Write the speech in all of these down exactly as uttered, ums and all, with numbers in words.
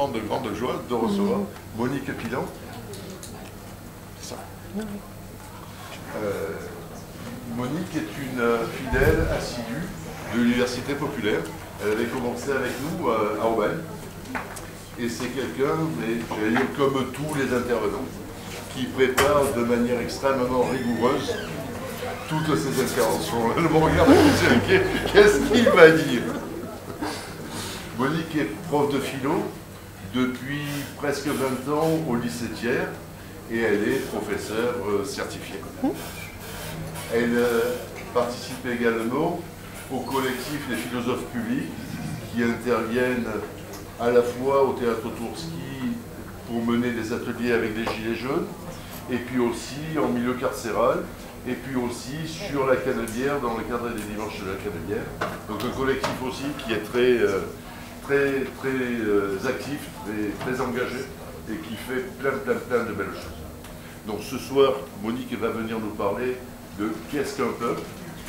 moment de grande joie de recevoir mmh. Monique Pilan. C'est ça. Mmh. Euh, Monique est une fidèle assidue de l'Université populaire. Elle avait commencé avec nous à Aubagne. Et c'est quelqu'un, mais j'allais dire comme tous les intervenants, qui prépare de manière extrêmement rigoureuse toutes ces interventions. Elle me regarde et me dit, qu'est-ce qu'il va dire? Monique est prof de philo depuis presque vingt ans au lycée Thiers et elle est professeure certifiée. Elle participe également au collectif des philosophes publics qui interviennent à la fois au théâtre Tourski pour mener des ateliers avec des gilets jaunes, et puis aussi en milieu carcéral, et puis aussi sur la Canebière, dans le cadre des dimanches de la Canebière. Donc un collectif aussi qui est très, euh, très, très euh, actif, très, très engagé, et qui fait plein, plein, plein de belles choses. Donc ce soir, Monique va venir nous parler de qu'est-ce qu'un peuple,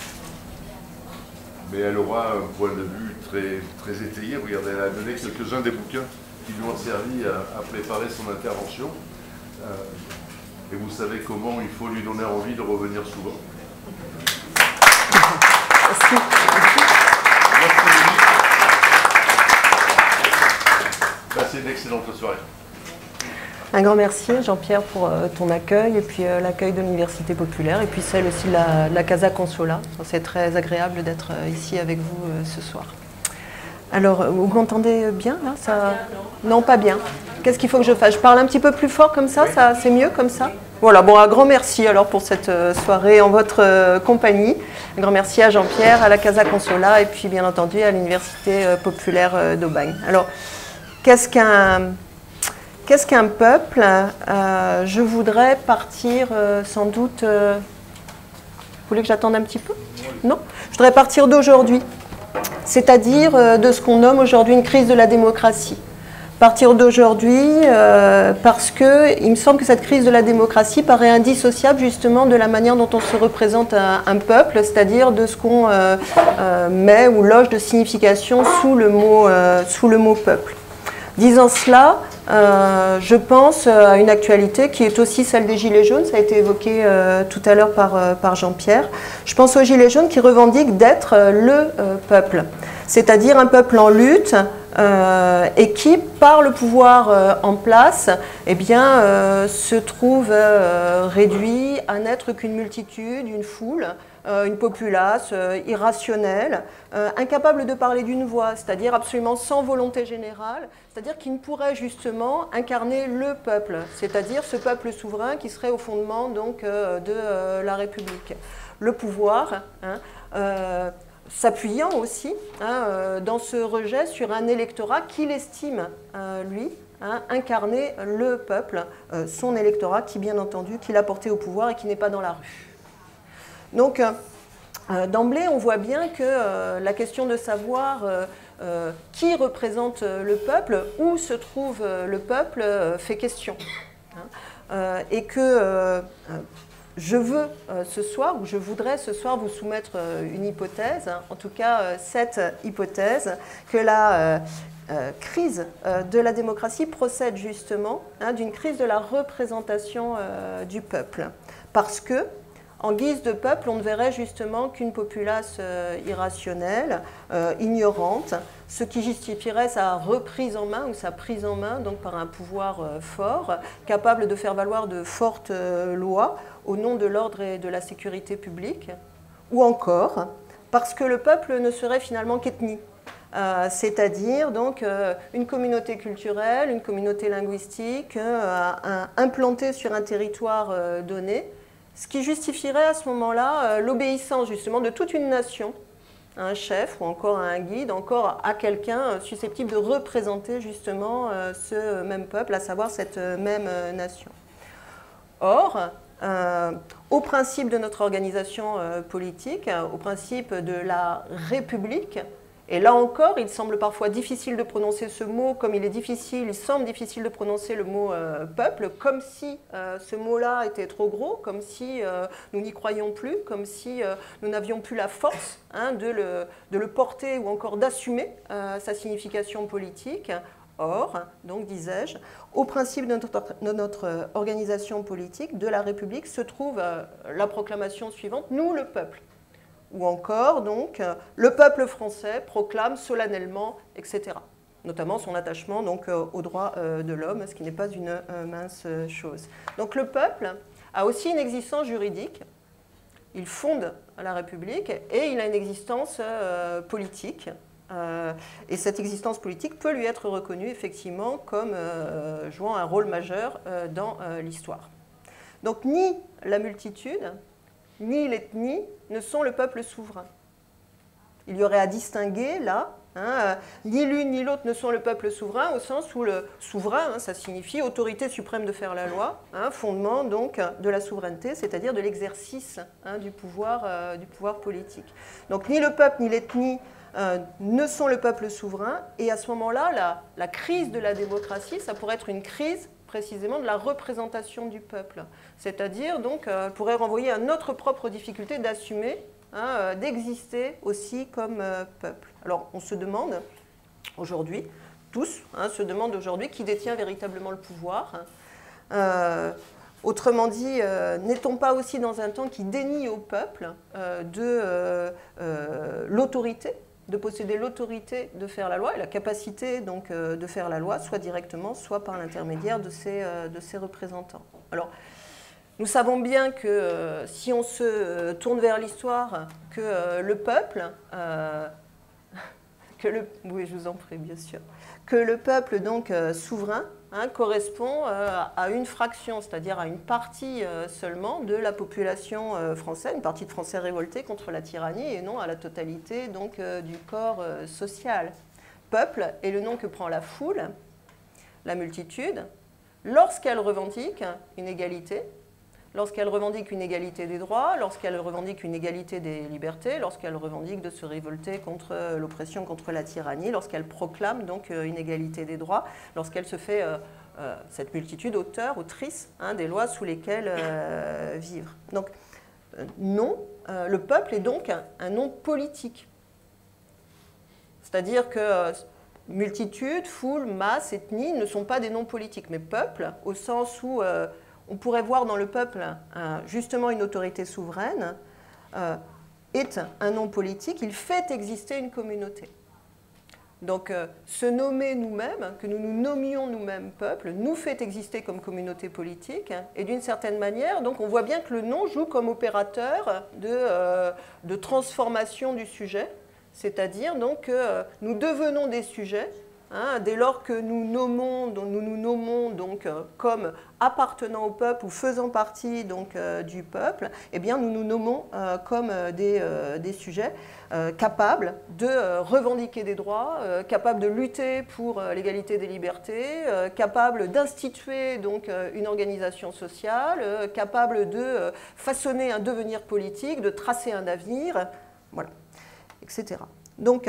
mais elle aura un point de vue très, très étayé. Regardez, elle a donné quelques-uns des bouquins qui lui ont servi à, à préparer son intervention. Euh, et vous savez comment il faut lui donner envie de revenir souvent. Merci. Passez une excellente soirée. Un grand merci Jean-Pierre pour euh, ton accueil et puis euh, l'accueil de l'Université populaire et puis celle aussi de la, la Casa Consola. C'est très agréable d'être euh, ici avec vous euh, ce soir. Alors, vous m'entendez bien là ça... Non, pas bien. Qu'est-ce qu'il faut que je fasse? Je parle un petit peu plus fort comme ça, ça c'est mieux comme ça? Voilà, bon, un grand merci alors pour cette euh, soirée en votre euh, compagnie. Un grand merci à Jean-Pierre, à la Casa Consola et puis bien entendu à l'Université euh, populaire euh, d'Aubagne. Alors, qu'est-ce qu'un... Qu'est-ce qu'un peuple? euh, Je voudrais partir euh, sans doute... Euh... Vous voulez que j'attende un petit peu? Non? Je voudrais partir d'aujourd'hui, c'est-à-dire euh, de ce qu'on nomme aujourd'hui une crise de la démocratie. Partir d'aujourd'hui euh, parce que il me semble que cette crise de la démocratie paraît indissociable justement de la manière dont on se représente un, un peuple, c'est-à-dire de ce qu'on euh, euh, met ou loge de signification sous le mot, euh, sous le mot peuple. Disant cela, Euh, je pense à une actualité qui est aussi celle des Gilets jaunes, ça a été évoqué euh, tout à l'heure par, euh, par Jean-Pierre. Je pense aux Gilets jaunes qui revendiquent d'être euh, le euh, peuple, c'est-à-dire un peuple en lutte euh, et qui, par le pouvoir euh, en place, eh bien, euh, se trouve euh, réduit à n'être qu'une multitude, une foule, Euh, une populace euh, irrationnelle, euh, incapable de parler d'une voix, c'est-à-dire absolument sans volonté générale, c'est-à-dire qui ne pourrait justement incarner le peuple, c'est-à-dire ce peuple souverain qui serait au fondement donc, euh, de euh, la République. Le pouvoir, hein, euh, s'appuyant aussi hein, euh, dans ce rejet sur un électorat qu'il estime, euh, lui, hein, incarner le peuple, euh, son électorat qui, bien entendu, qui l'a porté au pouvoir et qui n'est pas dans la rue. Donc, euh, d'emblée, on voit bien que euh, la question de savoir euh, euh, qui représente le peuple, où se trouve euh, le peuple, euh, fait question. Hein, euh, et que euh, je veux euh, ce soir, ou je voudrais ce soir vous soumettre euh, une hypothèse, hein, en tout cas euh, cette hypothèse, que la euh, euh, crise euh, de la démocratie procède justement hein, d'une crise de la représentation euh, du peuple. Parce que, en guise de peuple, on ne verrait justement qu'une populace euh, irrationnelle, euh, ignorante, ce qui justifierait sa reprise en main ou sa prise en main donc par un pouvoir euh, fort, capable de faire valoir de fortes euh, lois au nom de l'ordre et de la sécurité publique, ou encore parce que le peuple ne serait finalement qu'ethnie. Euh, c'est-à-dire donc euh, une communauté culturelle, une communauté linguistique, euh, un, implantée sur un territoire euh, donné, ce qui justifierait à ce moment-là euh, l'obéissance justement de toute une nation, à un chef ou encore à un guide, encore à quelqu'un susceptible de représenter justement euh, ce même peuple, à savoir cette même euh, nation. Or, euh, au principe de notre organisation euh, politique, au principe de la République, et là encore, il semble parfois difficile de prononcer ce mot, comme il est difficile, il semble difficile de prononcer le mot euh, peuple, comme si euh, ce mot-là était trop gros, comme si euh, nous n'y croyions plus, comme si euh, nous n'avions plus la force hein, de, le, de le porter ou encore d'assumer euh, sa signification politique. Or, donc disais-je, au principe de notre, de notre organisation politique, de la République, se trouve euh, la proclamation suivante, nous le peuple. Ou encore, donc, euh, le peuple français proclame solennellement, et cetera. Notamment son attachement donc, euh, aux droits euh, de l'homme, ce qui n'est pas une euh, mince chose. Donc le peuple a aussi une existence juridique. Il fonde la République et il a une existence euh, politique. Euh, et cette existence politique peut lui être reconnue effectivement comme euh, jouant un rôle majeur euh, dans euh, l'histoire. Donc ni la multitude, ni l'ethnie ne sont le peuple souverain. Il y aurait à distinguer là, hein, euh, ni l'une ni l'autre ne sont le peuple souverain, au sens où le souverain, hein, ça signifie autorité suprême de faire la loi, hein, fondement donc de la souveraineté, c'est-à-dire de l'exercice hein, du, pouvoir, euh, du pouvoir politique. Donc ni le peuple ni l'ethnie Euh, ne sont le peuple souverain, et à ce moment-là, la, la crise de la démocratie, ça pourrait être une crise précisément de la représentation du peuple. C'est-à-dire, donc, euh, pourrait renvoyer à notre propre difficulté d'assumer, hein, euh, d'exister aussi comme euh, peuple. Alors, on se demande aujourd'hui, tous hein, se demandent aujourd'hui qui détient véritablement le pouvoir. Hein. Euh, Autrement dit, euh, n'est-on pas aussi dans un temps qui dénie au peuple euh, de euh, euh, l'autorité, de posséder l'autorité de faire la loi et la capacité donc, euh, de faire la loi, soit directement, soit par l'intermédiaire de ses, euh, de ses représentants. Alors, nous savons bien que euh, si on se euh, tourne vers l'histoire, que euh, le peuple, euh, que le, oui, je vous en prie, bien sûr, que le peuple donc euh, souverain hein, correspond euh, à une fraction, c'est-à-dire à une partie euh, seulement de la population euh, française, une partie de Français révoltés contre la tyrannie et non à la totalité donc, euh, du corps euh, social. Peuple est le nom que prend la foule, la multitude, lorsqu'elle revendique une égalité, lorsqu'elle revendique une égalité des droits, lorsqu'elle revendique une égalité des libertés, lorsqu'elle revendique de se révolter contre l'oppression, contre la tyrannie, lorsqu'elle proclame donc une égalité des droits, lorsqu'elle se fait, euh, euh, cette multitude, auteur, autrice hein, des lois sous lesquelles euh, vivre. Donc, euh, non, euh, le peuple est donc un, un nom politique. C'est-à-dire que euh, multitude, foule, masse, ethnie ne sont pas des noms politiques, mais peuple, au sens où euh, on pourrait voir dans le peuple euh, justement une autorité souveraine, euh, est un nom politique, il fait exister une communauté. Donc euh, se nommer nous-mêmes, que nous nous nommions nous-mêmes peuple, nous fait exister comme communauté politique, hein, et d'une certaine manière, donc on voit bien que le nom joue comme opérateur de, euh, de transformation du sujet, c'est-à-dire donc que euh, nous devenons des sujets, Hein, dès lors que nous nommons, nous nous nommons donc, euh, comme appartenant au peuple ou faisant partie donc, euh, du peuple, eh bien, nous nous nommons euh, comme euh, des, euh, des sujets euh, capables de euh, revendiquer des droits, euh, capables de lutter pour euh, l'égalité des libertés, euh, capables d'instituer donc, euh, une organisation sociale, euh, capables de euh, façonner un devenir politique, de tracer un avenir, voilà, et cetera. Donc,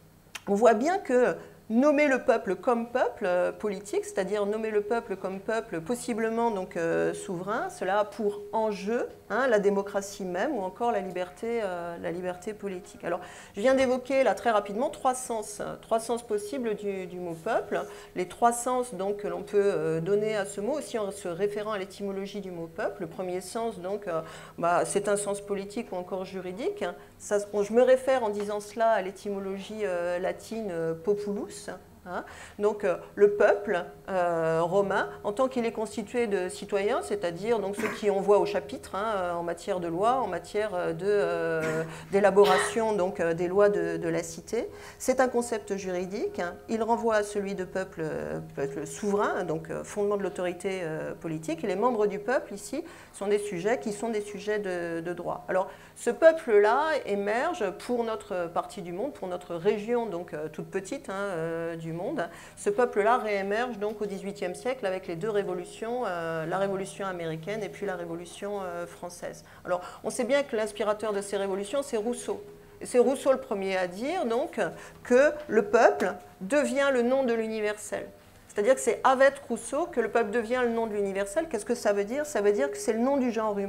on voit bien que nommer le peuple comme peuple euh, politique, c'est-à-dire nommer le peuple comme peuple possiblement donc, euh, souverain, cela a pour enjeu hein, la démocratie même ou encore la liberté, euh, la liberté politique. Alors, je viens d'évoquer là très rapidement trois sens, trois sens possibles du, du mot peuple. Les trois sens donc, que l'on peut euh, donner à ce mot, aussi en se référant à l'étymologie du mot peuple. Le premier sens, donc, euh, bah, c'est un sens politique ou encore juridique. Ça, bon, je me réfère en disant cela à l'étymologie euh, latine euh, populus. Hein. Donc euh, le peuple euh, romain, en tant qu'il est constitué de citoyens, c'est-à-dire donc ceux qui ont voix au chapitre hein, en matière de loi, en matière de, euh, d'élaboration donc, euh, des lois de, de la cité, c'est un concept juridique. Hein. Il renvoie à celui de peuple, euh, peuple souverain, donc euh, fondement de l'autorité euh, politique. Et les membres du peuple ici sont des sujets qui sont des sujets de, de droit. Alors ce peuple-là émerge pour notre partie du monde, pour notre région donc euh, toute petite hein, euh, du monde. Ce peuple-là réémerge donc au dix-huitième siècle avec les deux révolutions, euh, la révolution américaine et puis la révolution euh, française. Alors, on sait bien que l'inspirateur de ces révolutions, c'est Rousseau. Et c'est Rousseau le premier à dire donc que le peuple devient le nom de l'universel. C'est-à-dire que c'est avec Rousseau que le peuple devient le nom de l'universel. Qu'est-ce que ça veut dire? Ça veut dire que c'est le nom du genre humain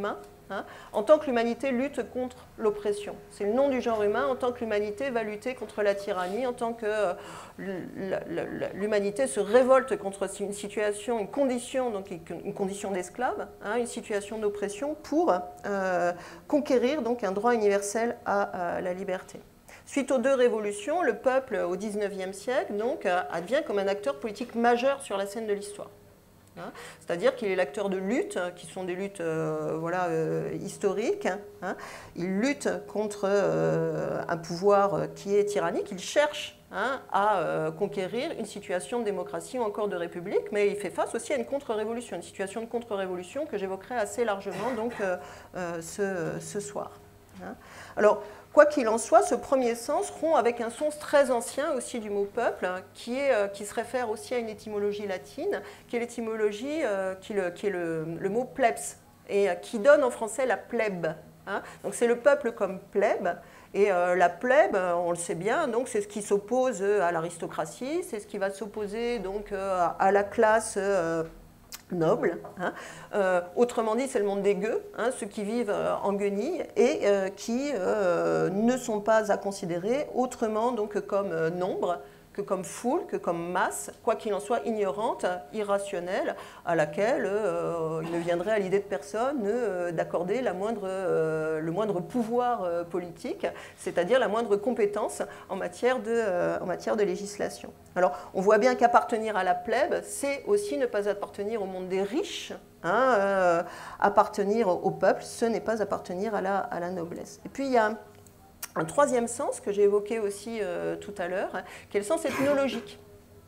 hein, en tant que l'humanité lutte contre l'oppression. C'est le nom du genre humain, en tant que l'humanité va lutter contre la tyrannie, en tant que euh, l'humanité se révolte contre une situation, une condition, donc une condition d'esclave, hein, une situation d'oppression pour euh, conquérir donc un droit universel à, à la liberté. Suite aux deux révolutions, le peuple au dix-neuvième siècle donc, advient comme un acteur politique majeur sur la scène de l'histoire. Hein, c'est-à-dire qu'il est l'acteur de luttes, qui sont des luttes euh, voilà, euh, historiques. Hein, il lutte contre euh, un pouvoir qui est tyrannique, il cherche hein, à euh, conquérir une situation de démocratie ou encore de république, mais il fait face aussi à une contre-révolution, une situation de contre-révolution que j'évoquerai assez largement donc, euh, euh, ce, ce soir. Hein. Alors, quoi qu'il en soit, ce premier sens rompt avec un sens très ancien aussi du mot peuple, qui, est, qui se réfère aussi à une étymologie latine, qui est l'étymologie, euh, qui, qui est le, le mot plebs, et qui donne en français la plèbe. Hein. Donc c'est le peuple comme plèbe, et euh, la plèbe, on le sait bien, donc c'est ce qui s'oppose à l'aristocratie, c'est ce qui va s'opposer donc euh, à la classe euh, noble. Hein. Euh, autrement dit, c'est le monde des gueux, hein, ceux qui vivent euh, en guenilles et euh, qui euh, ne sont pas à considérer autrement donc, que comme euh, nombre, que comme foule, que comme masse, quoi qu'il en soit ignorante, irrationnelle, à laquelle euh, il ne viendrait à l'idée de personne euh, d'accorder la moindre, euh, le moindre pouvoir euh, politique, c'est-à-dire la moindre compétence en matière de, euh, en matière de législation. Alors, on voit bien qu'appartenir à la plèbe, c'est aussi ne pas appartenir au monde des riches, hein, euh, appartenir au peuple, ce n'est pas appartenir à la, à la noblesse. Et puis, il y a un troisième sens que j'ai évoqué aussi euh, tout à l'heure, hein, qui est le sens ethnologique.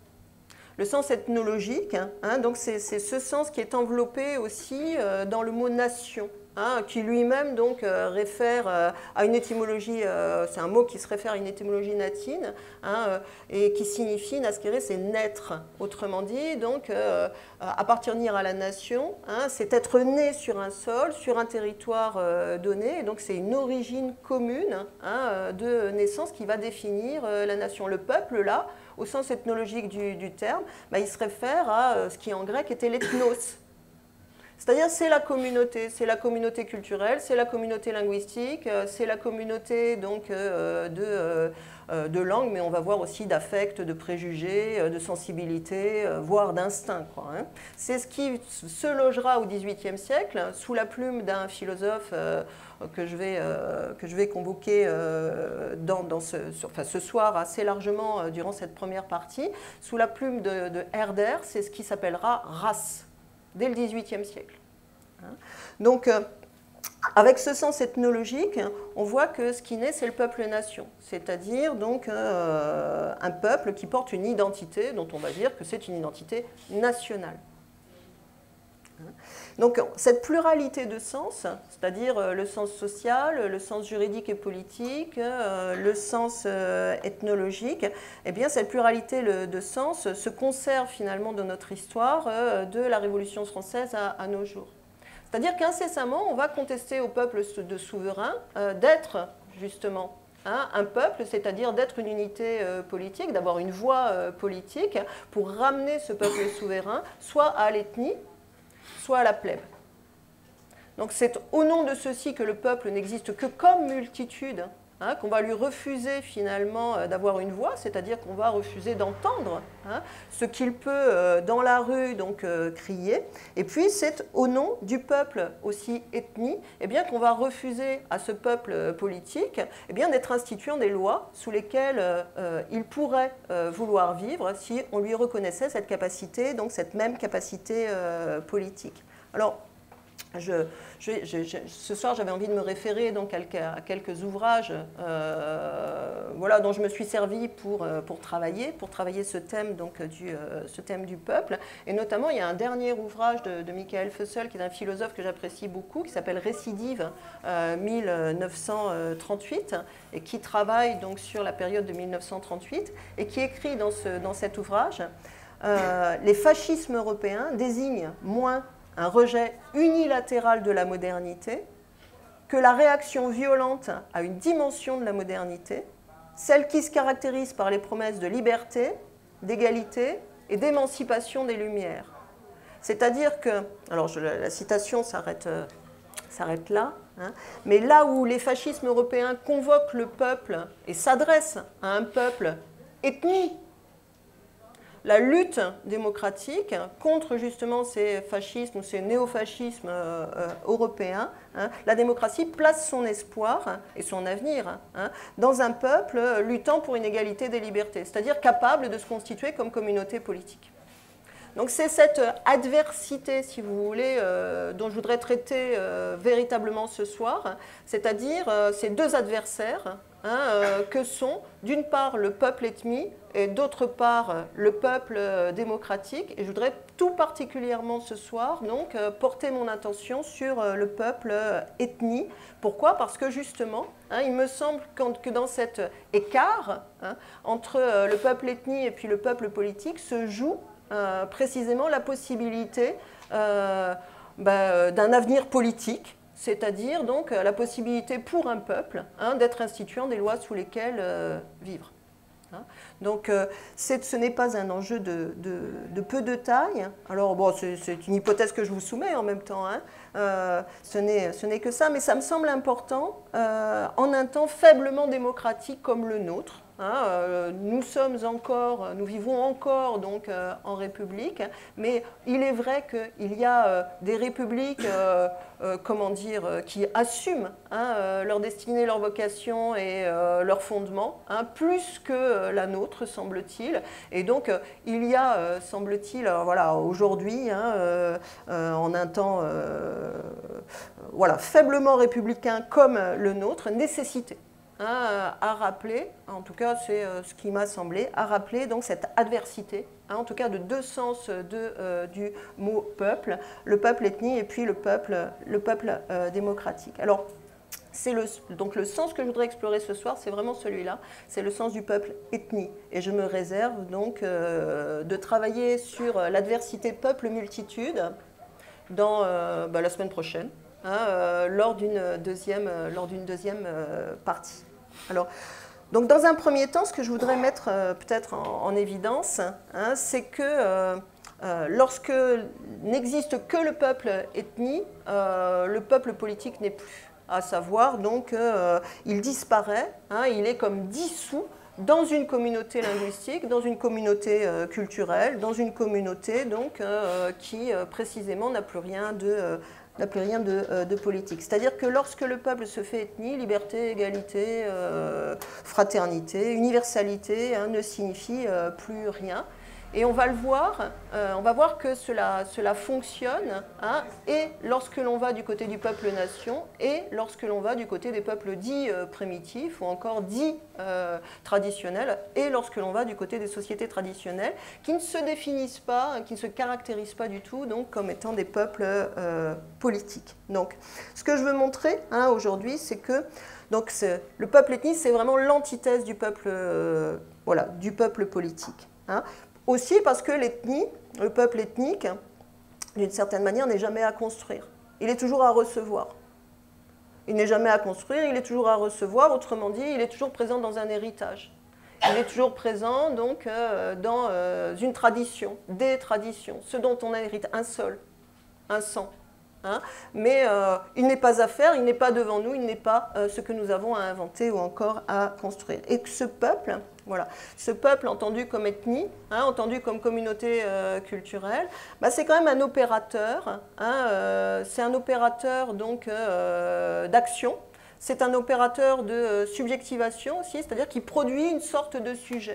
Le sens ethnologique, hein, donc c'est ce sens qui est enveloppé aussi euh, dans le mot nation, hein, qui lui-même donc euh, réfère euh, à une étymologie, euh, c'est un mot qui se réfère à une étymologie latine, hein, euh, et qui signifie, nascere, c'est naître. Autrement dit, donc euh, appartenir à la nation, hein, c'est être né sur un sol, sur un territoire euh, donné, et donc c'est une origine commune hein, de naissance qui va définir euh, la nation. Le peuple, là, au sens ethnologique du, du terme, bah, il se réfère à euh, ce qui en grec était l'ethnos. C'est-à-dire c'est la communauté, c'est la communauté culturelle, c'est la communauté linguistique, c'est la communauté donc, euh, de, euh, de langue, mais on va voir aussi d'affect, de préjugés, de sensibilité, euh, voire d'instinct. Hein. C'est ce qui se logera au dix-huitième siècle sous la plume d'un philosophe euh, que, je vais, euh, que je vais convoquer euh, dans, dans ce, sur, enfin, ce soir assez largement euh, durant cette première partie. Sous la plume de, de Herder, c'est ce qui s'appellera race. Dès le dix-huitième siècle. Donc, euh, avec ce sens ethnologique, on voit que ce qui naît, c'est le peuple-nation, c'est-à-dire donc euh, un peuple qui porte une identité dont on va dire que c'est une identité nationale. Donc, cette pluralité de sens, c'est-à-dire le sens social, le sens juridique et politique, le sens ethnologique, eh bien, cette pluralité de sens se conserve finalement dans notre histoire de la Révolution française à, à nos jours. C'est-à-dire qu'incessamment, on va contester au peuple de souverain d'être justement Hein, un peuple, c'est-à-dire d'être une unité euh, politique, d'avoir une voix euh, politique pour ramener ce peuple souverain soit à l'ethnie, soit à la plèbe. Donc c'est au nom de ceci que le peuple n'existe que comme multitude, hein, qu'on va lui refuser finalement euh, d'avoir une voix, c'est-à-dire qu'on va refuser d'entendre hein, ce qu'il peut euh, dans la rue donc, euh, crier. Et puis c'est au nom du peuple aussi ethnie eh bien, qu'on va refuser à ce peuple euh, politique eh bien, d'être instituant des lois sous lesquelles euh, il pourrait euh, vouloir vivre si on lui reconnaissait cette capacité, donc cette même capacité euh, politique. Alors, Je, je, je, je, ce soir, j'avais envie de me référer donc, à, à quelques ouvrages euh, voilà, dont je me suis servi pour, pour, travailler, pour travailler ce thème, donc, du, euh, ce thème du peuple. Et notamment, il y a un dernier ouvrage de, de Michael Fussell, qui est un philosophe que j'apprécie beaucoup, qui s'appelle Récidive euh, mille neuf cent trente-huit, et qui travaille donc, sur la période de mille neuf cent trente-huit, et qui écrit dans, ce, dans cet ouvrage euh, « Les fascismes européens désignent moins un rejet unilatéral de la modernité, que la réaction violente à une dimension de la modernité, celle qui se caractérise par les promesses de liberté, d'égalité et d'émancipation des Lumières. » C'est-à-dire que, alors je, la citation s'arrête s'arrête là. Hein. Mais là où les fascismes européens convoquent le peuple et s'adressent à un peuple ethnie, la lutte démocratique contre justement ces fascismes ou ces néofascismes euh, euh, européens, hein, la démocratie place son espoir hein, et son avenir hein, dans un peuple luttant pour une égalité des libertés, c'est-à-dire capable de se constituer comme communauté politique. Donc c'est cette adversité, si vous voulez, euh, dont je voudrais traiter euh, véritablement ce soir, c'est-à-dire euh, ces deux adversaires hein, euh, que sont d'une part le peuple ethnie et d'autre part le peuple euh, démocratique. Et je voudrais tout particulièrement ce soir donc, euh, porter mon attention sur euh, le peuple euh, ethnie. Pourquoi? Parce que justement, hein, il me semble que dans cet écart hein, entre euh, le peuple ethnie et puis le peuple politique se joue Euh, précisément la possibilité euh, bah, d'un avenir politique, c'est-à-dire donc la possibilité pour un peuple hein, d'être instituant des lois sous lesquelles euh, vivre. Hein. Donc euh, ce n'est pas un enjeu de, de, de peu de taille. Alors bon, c'est une hypothèse que je vous soumets en même temps. Hein. Euh, ce n'est que ça, mais ça me semble important euh, en un temps faiblement démocratique comme le nôtre. Hein, euh, nous sommes encore, nous vivons encore donc euh, en République, mais il est vrai qu'il y a euh, des républiques, euh, euh, comment dire, euh, qui assument hein, euh, leur destinée, leur vocation et euh, leur fondement, hein, plus que euh, la nôtre, semble-t-il. Et donc, euh, il y a, euh, semble-t-il, euh, voilà, aujourd'hui, hein, euh, euh, en un temps, euh, voilà, faiblement républicain comme le nôtre, nécessité. Hein, à rappeler, en tout cas c'est euh, ce qui m'a semblé, à rappeler donc cette adversité, hein, en tout cas de deux sens de, euh, du mot peuple, le peuple ethnie et puis le peuple, le peuple euh, démocratique. Alors c'est le, donc le sens que je voudrais explorer ce soir, c'est vraiment celui-là, c'est le sens du peuple ethnie. Et je me réserve donc euh, de travailler sur l'adversité peuple-multitude dans euh, bah, la semaine prochaine. Hein, euh, lors d'une deuxième, euh, lors d'une deuxième euh, partie. Alors, donc dans un premier temps, ce que je voudrais mettre euh, peut-être en, en évidence, hein, c'est que euh, euh, lorsque n'existe que le peuple ethnie, euh, le peuple politique n'est plus. À savoir, donc, euh, il disparaît, hein, il est comme dissous dans une communauté linguistique, dans une communauté euh, culturelle, dans une communauté donc, euh, qui euh, précisément n'a plus rien de... Euh, n'a plus rien de, euh, de politique. C'est-à-dire que lorsque le peuple se fait ethnie, liberté, égalité, euh, fraternité, universalité hein, ne signifie euh, plus rien. Et on va le voir, euh, on va voir que cela, cela fonctionne, hein, et lorsque l'on va du côté du peuple-nation, et lorsque l'on va du côté des peuples dits euh, primitifs, ou encore dits euh, traditionnels, et lorsque l'on va du côté des sociétés traditionnelles, qui ne se définissent pas, qui ne se caractérisent pas du tout donc, comme étant des peuples euh, politiques. Donc, ce que je veux montrer hein, aujourd'hui, c'est que donc, le peuple ethnique, c'est vraiment l'antithèse du peuple, euh, voilà, du peuple politique. Hein. Aussi parce que l'ethnie, le peuple ethnique, d'une certaine manière, n'est jamais à construire. Il est toujours à recevoir. Il n'est jamais à construire, il est toujours à recevoir. Autrement dit, il est toujours présent dans un héritage. Il est toujours présent donc, euh, dans euh, une tradition, des traditions, ce dont on hérite, un sol, un sang. Hein, mais euh, il n'est pas à faire, il n'est pas devant nous, il n'est pas euh, ce que nous avons à inventer ou encore à construire. Et que ce peuple, voilà, ce peuple entendu comme ethnie, hein, entendu comme communauté euh, culturelle, bah, c'est quand même un opérateur, hein, euh, c'est un opérateur donc euh, d'action, c'est un opérateur de euh, subjectivation aussi, c'est-à-dire qui produit une sorte de sujet,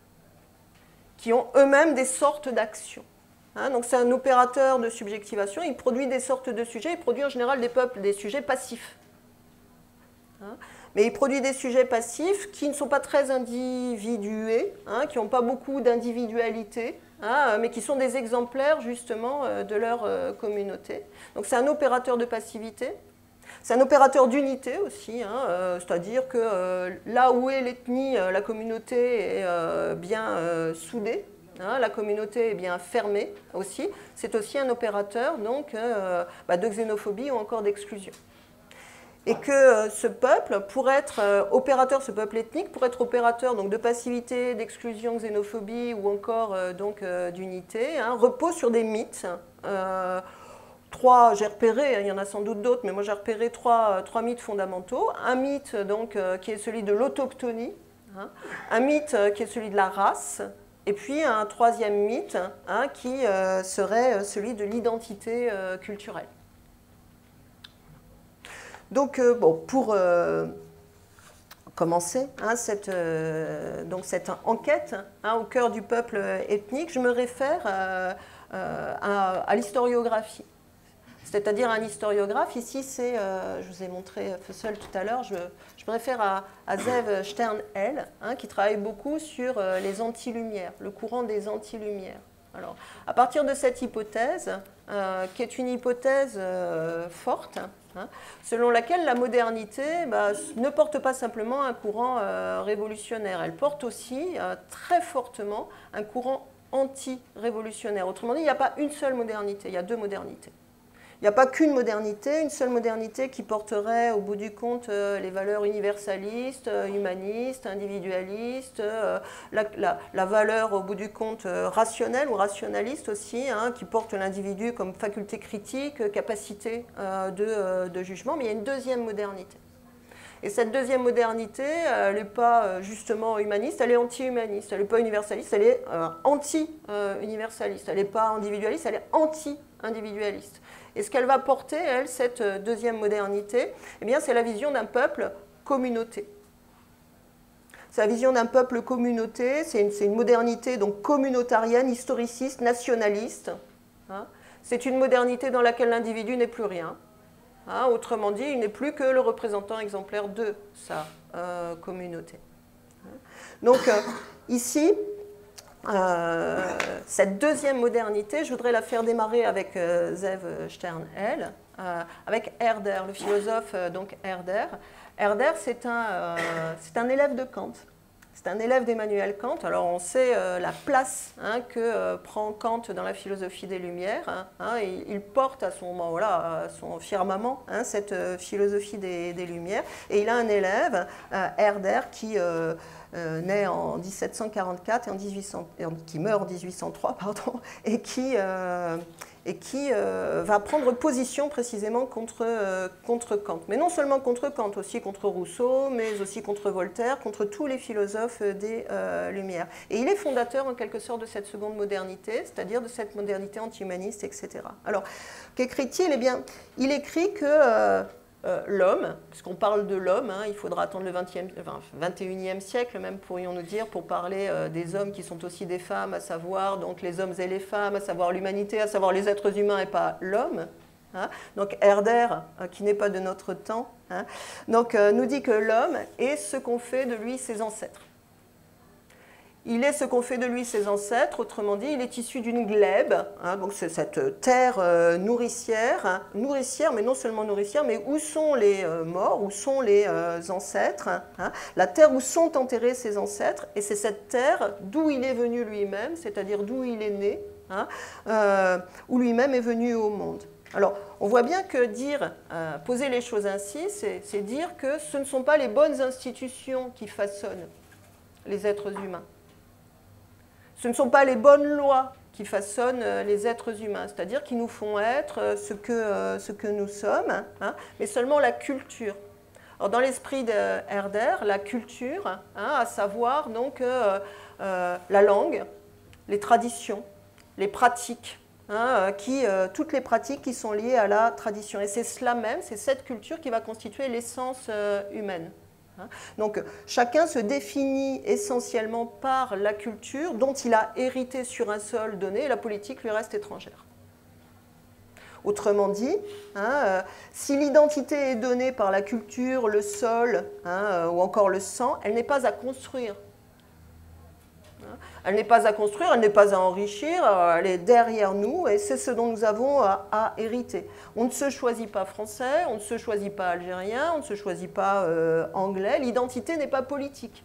qui ont eux-mêmes des sortes d'actions. Hein, donc c'est un opérateur de subjectivation, il produit des sortes de sujets, il produit en général des peuples, des sujets passifs. Hein, mais il produit des sujets passifs qui ne sont pas très individués, hein, qui n'ont pas beaucoup d'individualité, hein, mais qui sont des exemplaires justement de leur euh, communauté. Donc c'est un opérateur de passivité, c'est un opérateur d'unité aussi, hein, euh, c'est-à-dire que euh, là où est l'ethnie, euh, la communauté est euh, bien euh, soudée. Hein, la communauté est bien fermée aussi. C'est aussi un opérateur donc, euh, bah, de xénophobie ou encore d'exclusion. Et que euh, ce peuple, pour être euh, opérateur, ce peuple ethnique, pour être opérateur donc, de passivité, d'exclusion, xénophobie ou encore euh, donc, euh, d'unité, hein, repose sur des mythes euh, trois, j'ai repéré, il y en a sans doute d'autres, mais moi j'ai repéré trois, trois mythes fondamentaux. Un mythe donc, euh, qui est celui de l'autochtonie, hein, un mythe euh, qui est celui de la race, et puis un troisième mythe hein, qui euh, serait celui de l'identité euh, culturelle. Donc, euh, bon, pour euh, commencer hein, cette, euh, donc cette enquête hein, au cœur du peuple ethnique, je me réfère euh, euh, à, à l'historiographie. C'est-à-dire un historiographe, ici c'est, euh, je vous ai montré Fussell tout à l'heure, je, je me réfère à, à Zeev Stern-Hell, hein, qui travaille beaucoup sur euh, les anti-lumières, le courant des anti-lumières. Alors, à partir de cette hypothèse, euh, qui est une hypothèse euh, forte, hein, selon laquelle la modernité bah, ne porte pas simplement un courant euh, révolutionnaire, elle porte aussi euh, très fortement un courant anti-révolutionnaire. Autrement dit, il n'y a pas une seule modernité, il y a deux modernités. Il n'y a pas qu'une modernité, une seule modernité qui porterait au bout du compte euh, les valeurs universalistes, euh, humanistes, individualistes, euh, la, la, la valeur au bout du compte euh, rationnelle ou rationaliste aussi, hein, qui porte l'individu comme faculté critique, capacité euh, de, euh, de jugement, mais il y a une deuxième modernité. Et cette deuxième modernité, elle n'est pas justement humaniste, elle est anti-humaniste, elle n'est pas universaliste, elle est euh, anti-universaliste, elle n'est pas individualiste, elle est anti-individualiste. Et ce qu'elle va porter, elle, cette deuxième modernité, eh bien, c'est la vision d'un peuple communauté. C'est la vision d'un peuple communauté, c'est une, c'est une modernité donc communautarienne, historiciste, nationaliste. Hein. C'est une modernité dans laquelle l'individu n'est plus rien. Hein, autrement dit, il n'est plus que le représentant exemplaire de sa euh, communauté. Donc, euh, ici, euh, cette deuxième modernité, je voudrais la faire démarrer avec euh, Zeev Stern-Hell, euh, avec Herder, le philosophe euh, donc Herder. Herder, c'est un, euh, c'est un élève de Kant. C'est un élève d'Emmanuel Kant. Alors on sait euh, la place hein, que euh, prend Kant dans la philosophie des Lumières. Hein, hein, et il porte à son, bon, voilà, à son firmament hein, cette euh, philosophie des, des Lumières. Et il a un élève, euh, Herder, qui euh, euh, naît en mille sept cent quarante-quatre et en dix-huit cents, qui meurt en mille huit cent trois, pardon, et qui euh, et qui euh, va prendre position précisément contre, euh, contre Kant. Mais non seulement contre Kant, aussi contre Rousseau, mais aussi contre Voltaire, contre tous les philosophes des euh, Lumières. Et il est fondateur en quelque sorte de cette seconde modernité, c'est-à-dire de cette modernité anti-humaniste, et cetera. Alors, qu'écrit-il? Eh bien, il écrit que euh, euh, l'homme, puisqu'on parle de l'homme, hein, il faudra attendre le vingtième, enfin, vingt et unième siècle, même pourrions-nous dire, pour parler euh, des hommes qui sont aussi des femmes, à savoir donc les hommes et les femmes, à savoir l'humanité, à savoir les êtres humains et pas l'homme. Hein. Donc Herder, euh, qui n'est pas de notre temps, hein, donc, euh, nous dit que l'homme est ce qu'ont fait de lui ses ancêtres. Il est ce qu'ont fait de lui ses ancêtres, autrement dit, il est issu d'une glèbe, hein, donc c'est cette terre euh, nourricière, hein, nourricière, mais non seulement nourricière, mais où sont les euh, morts, où sont les euh, ancêtres, hein, la terre où sont enterrés ses ancêtres, et c'est cette terre d'où il est venu lui-même, c'est-à-dire d'où il est né, hein, euh, où lui-même est venu au monde. Alors, on voit bien que dire, euh, poser les choses ainsi, c'est dire que ce ne sont pas les bonnes institutions qui façonnent les êtres humains. Ce ne sont pas les bonnes lois qui façonnent les êtres humains, c'est-à-dire qui nous font être ce que, ce que nous sommes, hein, mais seulement la culture. Alors, dans l'esprit de Herder, la culture, hein, à savoir donc euh, euh, la langue, les traditions, les pratiques, hein, qui, euh, toutes les pratiques qui sont liées à la tradition. Et c'est cela même, c'est cette culture qui va constituer l'essence euh, humaine. Donc chacun se définit essentiellement par la culture dont il a hérité sur un sol donné et la politique lui reste étrangère. Autrement dit, hein, euh, si l'identité est donnée par la culture, le sol hein, euh, ou encore le sang, elle n'est pas à construire. Hein, elle n'est pas à construire, elle n'est pas à enrichir, euh, elle est derrière nous et c'est ce dont nous avons à, à hériter. On ne se choisit pas français, on ne se choisit pas algérien, on ne se choisit pas euh, anglais. L'identité n'est pas politique.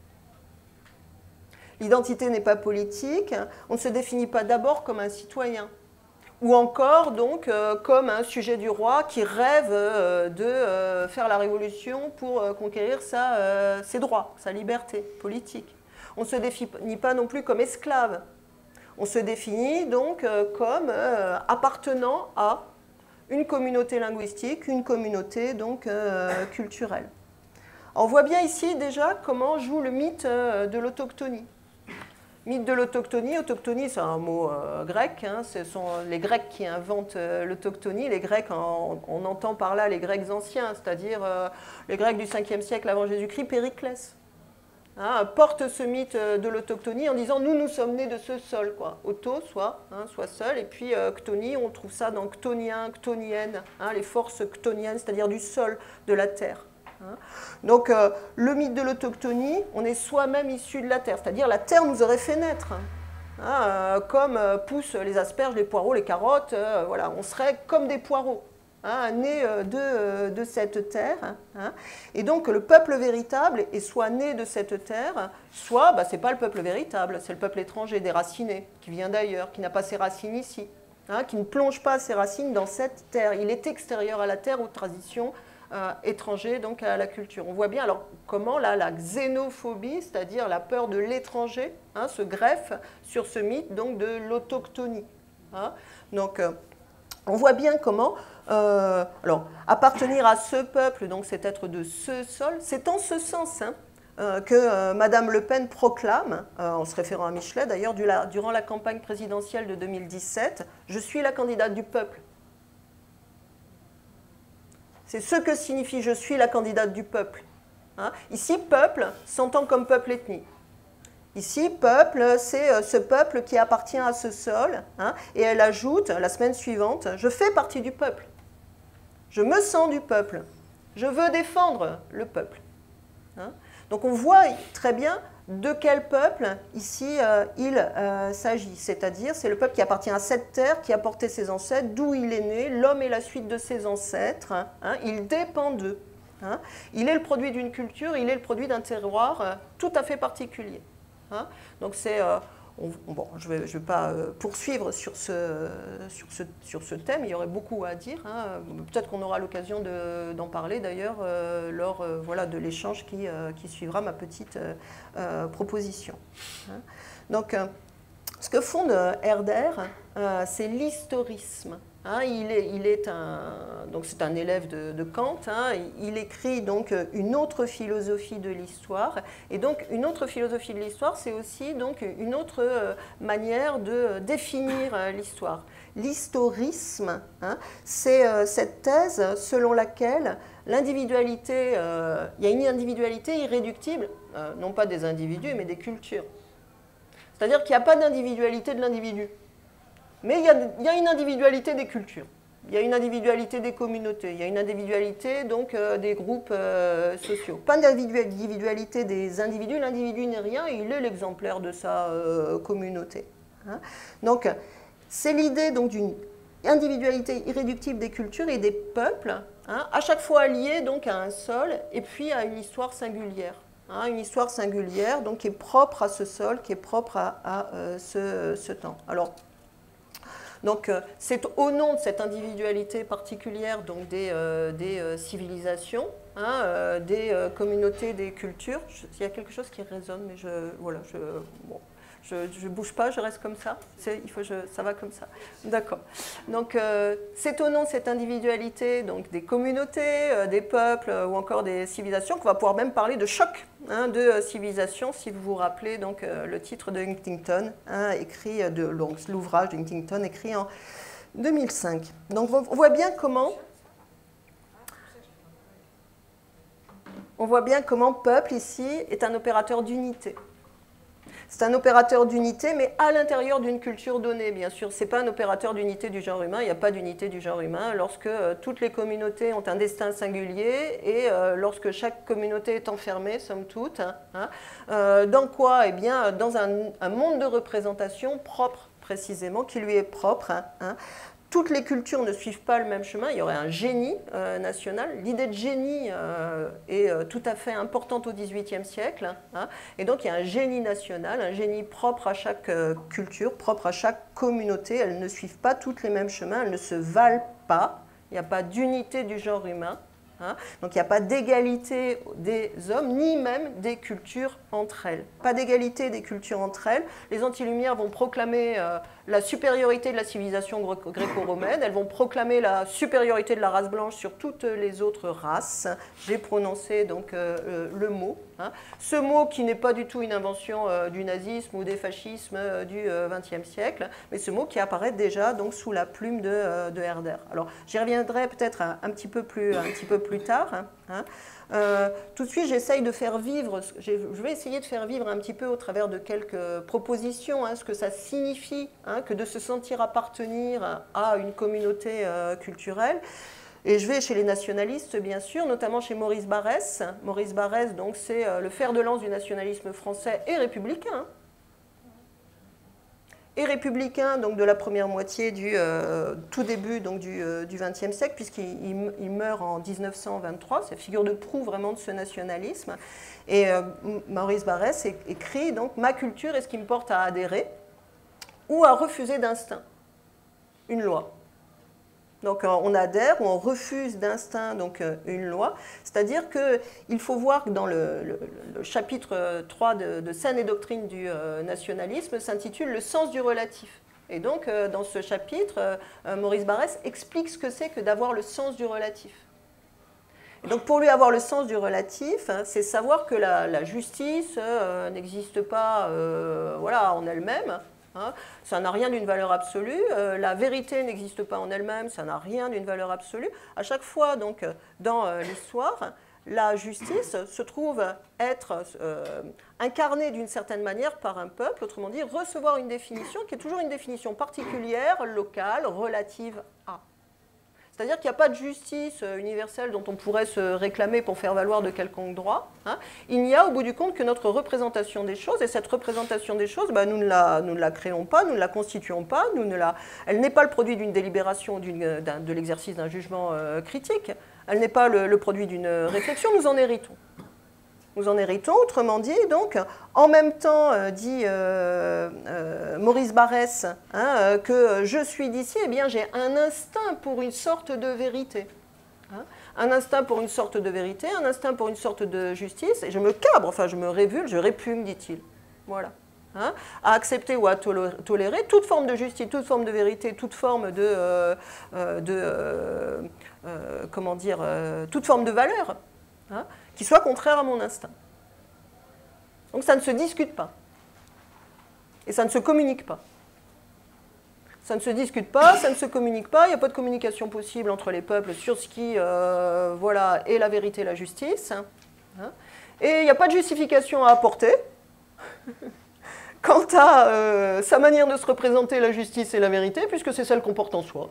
L'identité n'est pas politique, on ne se définit pas d'abord comme un citoyen. Ou encore donc euh, comme un sujet du roi qui rêve euh, de euh, faire la révolution pour euh, conquérir sa, euh, ses droits, sa liberté politique. On ne se définit pas non plus comme esclave. On se définit donc euh, comme euh, appartenant à une communauté linguistique, une communauté donc euh, culturelle. On voit bien ici déjà comment joue le mythe euh, de l'autochtonie. Mythe de l'autochtonie, autochtonie c'est un mot euh, grec, hein, ce sont les Grecs qui inventent euh, l'autochtonie. Les Grecs, on, on entend par là les Grecs anciens, c'est-à-dire euh, les Grecs du cinquième siècle avant Jésus-Christ, Périclès. Hein, porte ce mythe de l'autochtonie en disant nous, nous sommes nés de ce sol, quoi. Auto, soit, hein, soit seul, et puis euh, chtonie, on trouve ça dans chtonien, chtonienne, hein, les forces chtoniennes, c'est-à-dire du sol, de la terre. Hein. Donc euh, le mythe de l'autochtonie, on est soi-même issu de la terre, c'est-à-dire la terre nous aurait fait naître. Hein, euh, comme euh, poussent les asperges, les poireaux, les carottes, euh, voilà, on serait comme des poireaux. Hein, né de, de cette terre, hein, et donc le peuple véritable est soit né de cette terre, soit bah, ce n'est pas le peuple véritable, c'est le peuple étranger, déraciné, qui vient d'ailleurs, qui n'a pas ses racines ici, hein, qui ne plonge pas ses racines dans cette terre. Il est extérieur à la terre, aux traditions euh, étrangères, donc à la culture. On voit bien alors comment là, la xénophobie, c'est-à-dire la peur de l'étranger, hein, se greffe sur ce mythe donc, de l'autochtonie. Hein. Donc, euh, on voit bien comment, euh, alors, appartenir à ce peuple, donc c'est être de ce sol, c'est en ce sens hein, euh, que euh, Madame Le Pen proclame, euh, en se référant à Michelet d'ailleurs, durant la campagne présidentielle de deux mille dix-sept, « Je suis la candidate du peuple ». C'est ce que signifie « Je suis la candidate du peuple hein ». Ici, peuple s'entend comme peuple ethnique. Ici, peuple, c'est ce peuple qui appartient à ce sol. Hein, et elle ajoute, la semaine suivante, « Je fais partie du peuple. Je me sens du peuple. Je veux défendre le peuple. Hein. » Donc on voit très bien de quel peuple, ici, euh, il euh, s'agit. C'est-à-dire, c'est le peuple qui appartient à cette terre, qui a porté ses ancêtres, d'où il est né. L'homme est la suite de ses ancêtres. Hein, il dépend d'eux. Hein. Il est le produit d'une culture, il est le produit d'un terroir euh, tout à fait particulier. Hein. Donc c'est, euh, bon, je ne vais, je vais pas euh, poursuivre sur ce, sur, ce, sur ce thème, il y aurait beaucoup à dire. Hein. Peut-être qu'on aura l'occasion d'en parler d'ailleurs euh, lors euh, voilà, de l'échange qui, euh, qui suivra ma petite euh, euh, proposition. Hein. Donc euh, ce que fonde Herder, euh, c'est l'historisme. Hein, il est, il est un, donc c'est un élève de, de Kant, hein, il écrit donc une autre philosophie de l'histoire, et donc une autre philosophie de l'histoire, c'est aussi donc une autre manière de définir l'histoire. L'historisme, hein, c'est euh, cette thèse selon laquelle l'individualité, euh, il y a une individualité irréductible, euh, non pas des individus, mais des cultures. C'est-à-dire qu'il n'y a pas d'individualité de l'individu. Mais il y, a, il y a une individualité des cultures, il y a une individualité des communautés, il y a une individualité donc, euh, des groupes euh, sociaux. Pas d'individualité des individus, l'individu n'est rien, il est l'exemplaire de sa euh, communauté. Hein. Donc, c'est l'idée d'une individualité irréductible des cultures et des peuples, hein, à chaque fois liée donc, à un sol et puis à une histoire singulière. Hein, une histoire singulière donc, qui est propre à ce sol, qui est propre à, à euh, ce, ce temps. Alors, Donc c'est au nom de cette individualité particulière donc des, euh, des euh, civilisations, hein, euh, des euh, communautés, des cultures. Je, il y a quelque chose qui résonne, mais je voilà, je bon, je ne bouge pas, je reste comme ça. Il faut je, ça va comme ça. D'accord. Donc euh, c'est au nom de cette individualité donc des communautés, euh, des peuples euh, ou encore des civilisations qu'on va pouvoir même parler de choc hein, de euh, civilisation, si vous vous rappelez donc euh, le titre de Huntington, hein, écrit de l'ouvrage de Huntington écrit en deux mille cinq. Donc on voit bien comment on voit bien comment peuple ici est un opérateur d'unité. C'est un opérateur d'unité, mais à l'intérieur d'une culture donnée, bien sûr. Ce n'est pas un opérateur d'unité du genre humain, il n'y a pas d'unité du genre humain lorsque euh, toutes les communautés ont un destin singulier et euh, lorsque chaque communauté est enfermée, somme toute. Hein, hein, euh, dans quoi? Eh bien, dans un, un monde de représentation propre, précisément, qui lui est propre. Hein, hein. Toutes les cultures ne suivent pas le même chemin, il y aurait un génie euh, national. L'idée de génie euh, est euh, tout à fait importante au dix-huitième siècle. Hein, et donc il y a un génie national, un génie propre à chaque euh, culture, propre à chaque communauté. Elles ne suivent pas toutes les mêmes chemins, elles ne se valent pas. Il n'y a pas d'unité du genre humain. Hein. Donc il n'y a pas d'égalité des hommes, ni même des cultures entre elles. Pas d'égalité des cultures entre elles. Les antilumières vont proclamer euh, la supériorité de la civilisation gréco-romaine, elles vont proclamer la supériorité de la race blanche sur toutes les autres races. J'ai prononcé donc euh, le mot. Hein. Ce mot qui n'est pas du tout une invention euh, du nazisme ou des fascismes euh, du vingtième siècle, mais ce mot qui apparaît déjà donc, sous la plume de, euh, de Herder. Alors j'y reviendrai peut-être un, un petit peu plus, un petit peu plus tard. Hein, hein. Euh, tout de suite, j'essaye de faire vivre, je vais essayer de faire vivre un petit peu au travers de quelques propositions, hein, ce que ça signifie hein, que de se sentir appartenir à une communauté euh, culturelle. Et je vais chez les nationalistes, bien sûr, notamment chez Maurice Barrès. Maurice Barrès, donc, c'est euh, le fer de lance du nationalisme français et républicain. Hein. Et républicain donc, de la première moitié du euh, tout début donc, du euh, vingtième siècle, puisqu'il il, il meurt en mille neuf cent vingt-trois. C'est figure de proue vraiment de ce nationalisme. Et euh, Maurice Barrès écrit donc « Ma culture est ce qui me porte à adhérer ou à refuser d'instinct une loi ». Donc on adhère ou on refuse d'instinct donc une loi, c'est-à-dire qu'il faut voir que dans le, le, le chapitre trois de, de Scènes et doctrines du euh, nationalisme s'intitule « Le sens du relatif ». Et donc euh, dans ce chapitre, euh, Maurice Barrès explique ce que c'est que d'avoir le sens du relatif. Et donc pour lui avoir le sens du relatif, hein, c'est savoir que la, la justice euh, n'existe pas euh, voilà, en elle-même. Hein, ça n'a rien d'une valeur absolue, euh, la vérité n'existe pas en elle-même, ça n'a rien d'une valeur absolue. À chaque fois, donc, dans euh, l'histoire, la justice se trouve être euh, incarnée d'une certaine manière par un peuple, autrement dit, recevoir une définition qui est toujours une définition particulière, locale, relative à. C'est-à-dire qu'il n'y a pas de justice universelle dont on pourrait se réclamer pour faire valoir de quelconque droit. Hein. Il n'y a au bout du compte que notre représentation des choses, et cette représentation des choses, bah, nous, ne la, nous ne la créons pas, nous ne la constituons pas, nous ne la, elle n'est pas le produit d'une délibération, d'une, d'un, de l'exercice d'un jugement euh, critique, elle n'est pas le, le produit d'une réflexion, nous en héritons. Nous en héritons, autrement dit, donc, en même temps, euh, dit euh, euh, Maurice Barrès, hein, euh, que je suis d'ici, eh bien, j'ai un instinct pour une sorte de vérité. Hein, un instinct pour une sorte de vérité, un instinct pour une sorte de justice, et je me cabre, enfin, je me révule, je répugne, dit-il. Voilà. Hein, à accepter ou à tolérer toute forme de justice, toute forme de vérité, toute forme de, euh, de euh, euh, comment dire, euh, toute forme de valeur. Hein, qui soit contraire à mon instinct. Donc ça ne se discute pas. Et ça ne se communique pas. Ça ne se discute pas, ça ne se communique pas, il n'y a pas de communication possible entre les peuples sur ce qui euh, voilà, est la vérité et la justice. Hein, et il n'y a pas de justification à apporter quant à euh, sa manière de se représenter la justice et la vérité, puisque c'est celle qu'on porte en soi.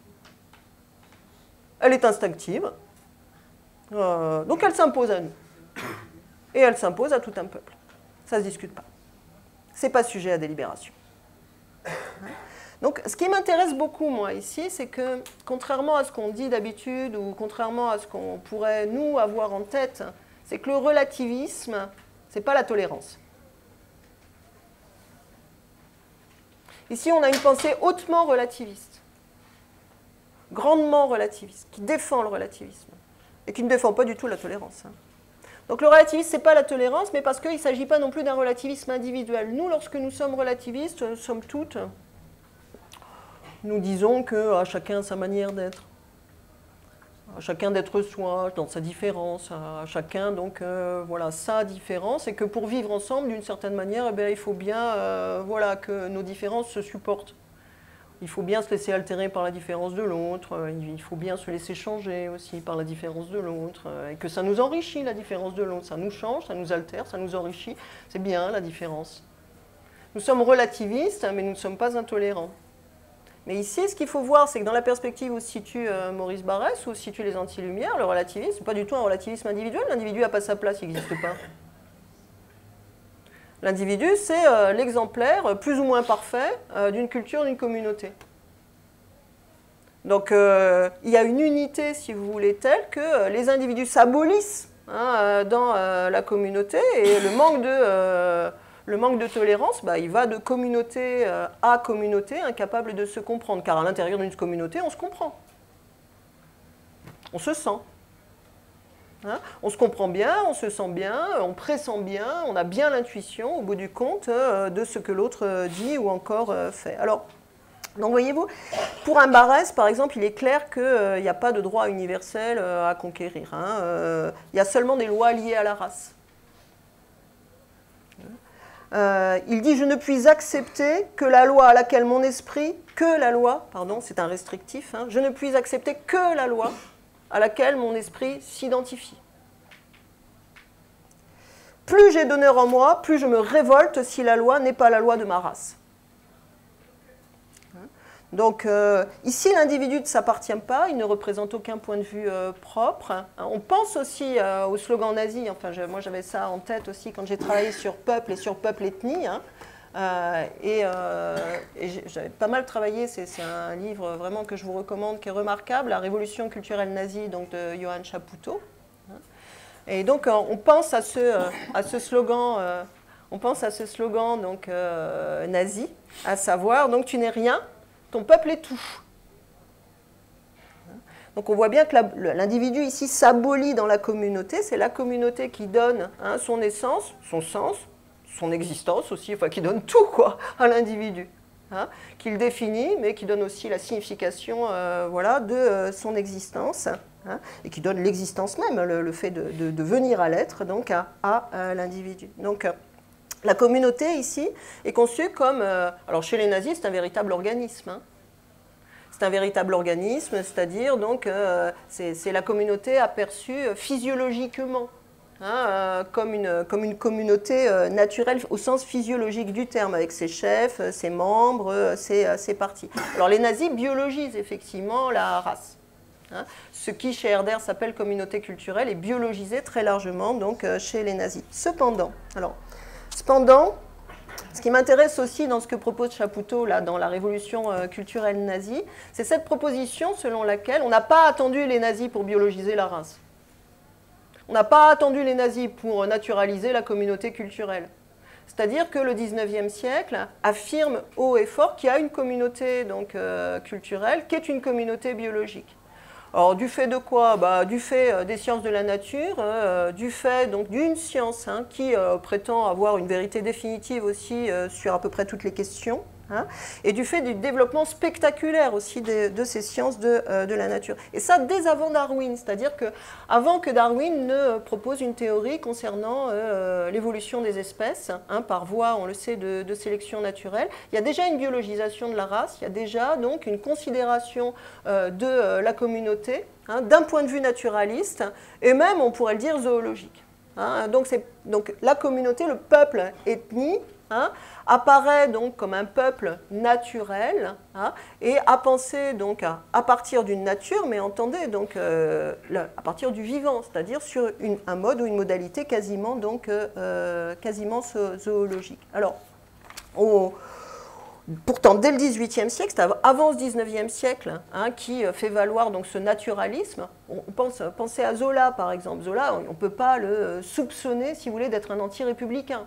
Elle est instinctive. Euh, donc elle s'impose à nous. Et elle s'impose à tout un peuple. Ça ne se discute pas. Ce n'est pas sujet à délibération. Donc ce qui m'intéresse beaucoup, moi, ici, c'est que, contrairement à ce qu'on dit d'habitude, ou contrairement à ce qu'on pourrait, nous, avoir en tête, c'est que le relativisme, ce n'est pas la tolérance. Ici, on a une pensée hautement relativiste, grandement relativiste, qui défend le relativisme. Et qui ne défend pas du tout la tolérance. Donc le relativisme, ce n'est pas la tolérance, mais parce qu'il ne s'agit pas non plus d'un relativisme individuel. Nous, lorsque nous sommes relativistes, somme toute, nous disons qu'à chacun sa manière d'être, à chacun d'être soi, dans sa différence, à chacun donc euh, voilà, sa différence, et que pour vivre ensemble, d'une certaine manière, eh bien, il faut bien euh, voilà, que nos différences se supportent. Il faut bien se laisser altérer par la différence de l'autre, il faut bien se laisser changer aussi par la différence de l'autre, et que ça nous enrichit la différence de l'autre, ça nous change, ça nous altère, ça nous enrichit, c'est bien la différence. Nous sommes relativistes, mais nous ne sommes pas intolérants. Mais ici, ce qu'il faut voir, c'est que dans la perspective où se situe euh, Maurice Barrès, où se situent les antilumières, le relativisme, ce n'est pas du tout un relativisme individuel, l'individu n'a pas sa place, il n'existe pas. L'individu, c'est euh, l'exemplaire plus ou moins parfait euh, d'une culture, d'une communauté. Donc, euh, il y a une unité, si vous voulez, telle que euh, les individus s'abolissent hein, euh, dans euh, la communauté, et le manque de, euh, le manque de tolérance, bah, il va de communauté euh, à communauté, incapable de se comprendre, car à l'intérieur d'une communauté, on se comprend. On se sent. Hein, on se comprend bien, on se sent bien, on pressent bien, on a bien l'intuition, au bout du compte, euh, de ce que l'autre euh, dit ou encore euh, fait. Alors, donc voyez-vous, pour un Barès, par exemple, il est clair qu'il euh, n'y a pas de droit universel euh, à conquérir. Hein, euh, il y a seulement des lois liées à la race. Euh, il dit « Je ne puis accepter que la loi à laquelle mon esprit, que la loi, pardon, c'est un restrictif, hein, je ne puis accepter que la loi à laquelle mon esprit s'identifie. Plus j'ai d'honneur en moi, plus je me révolte si la loi n'est pas la loi de ma race. » Donc euh, ici, l'individu ne s'appartient pas, il ne représente aucun point de vue euh, propre. On pense aussi euh, au slogan nazi, enfin je, moi j'avais ça en tête aussi quand j'ai travaillé sur peuple et sur peuple-ethnie. Hein. Euh, et, euh, et j'avais pas mal travaillé, c'est un livre vraiment que je vous recommande, qui est remarquable, La révolution culturelle nazie, donc de Johann Chapoutot. Et donc on pense à ce, à ce slogan, euh, on pense à ce slogan donc, euh, nazi, à savoir, donc tu n'es rien, ton peuple est tout. Donc on voit bien que l'individu ici s'abolit dans la communauté, c'est la communauté qui donne hein, son essence, son sens, son existence aussi, enfin qui donne tout quoi, à l'individu, hein, qui le définit, mais qui donne aussi la signification euh, voilà, de euh, son existence, hein, et qui donne l'existence même, le, le fait de, de, de venir à l'être donc à, à, à l'individu. Donc euh, la communauté ici est conçue comme, euh, alors chez les nazis c'est un véritable organisme, hein. C'est un véritable organisme, c'est-à-dire donc euh, c'est la communauté aperçue physiologiquement. Hein, euh, comme, une, comme une communauté euh, naturelle au sens physiologique du terme, avec ses chefs, ses membres, ses, ses partis. Alors les nazis biologisent effectivement la race. Hein, ce qui chez Herder s'appelle communauté culturelle est biologisé très largement donc, euh, chez les nazis. Cependant, alors, cependant, ce qui m'intéresse aussi dans ce que propose Chapoutot là, dans la révolution euh, culturelle nazie, c'est cette proposition selon laquelle on n'a pas attendu les nazis pour biologiser la race. On n'a pas attendu les nazis pour naturaliser la communauté culturelle. C'est-à-dire que le dix-neuvième siècle affirme haut et fort qu'il y a une communauté donc, euh, culturelle qui est une communauté biologique. Alors, du fait de quoi? Bah, du fait euh, des sciences de la nature, euh, du fait d'une science hein, qui euh, prétend avoir une vérité définitive aussi euh, sur à peu près toutes les questions. Hein, et du fait du développement spectaculaire aussi de, de ces sciences de, euh, de la nature. Et ça dès avant Darwin, c'est-à-dire qu'avant que Darwin ne propose une théorie concernant euh, l'évolution des espèces, hein, par voie, on le sait, de, de sélection naturelle, il y a déjà une biologisation de la race, il y a déjà donc une considération euh, de euh, la communauté, hein, d'un point de vue naturaliste, et même, on pourrait le dire, zoologique. Hein, donc, donc la communauté, le peuple, ethnie, Hein, apparaît donc comme un peuple naturel hein, et à penser donc à, à partir d'une nature, mais entendez donc euh, le, à partir du vivant, c'est-à-dire sur une, un mode ou une modalité quasiment donc euh, quasiment zoologique. Alors, au, pourtant dès le dix-huitième siècle, c'est avant ce dix-neuvième siècle hein, qui fait valoir donc ce naturalisme. On pense, pensez à Zola par exemple. Zola, on ne peut pas le soupçonner, si vous voulez, d'être un anti-républicain.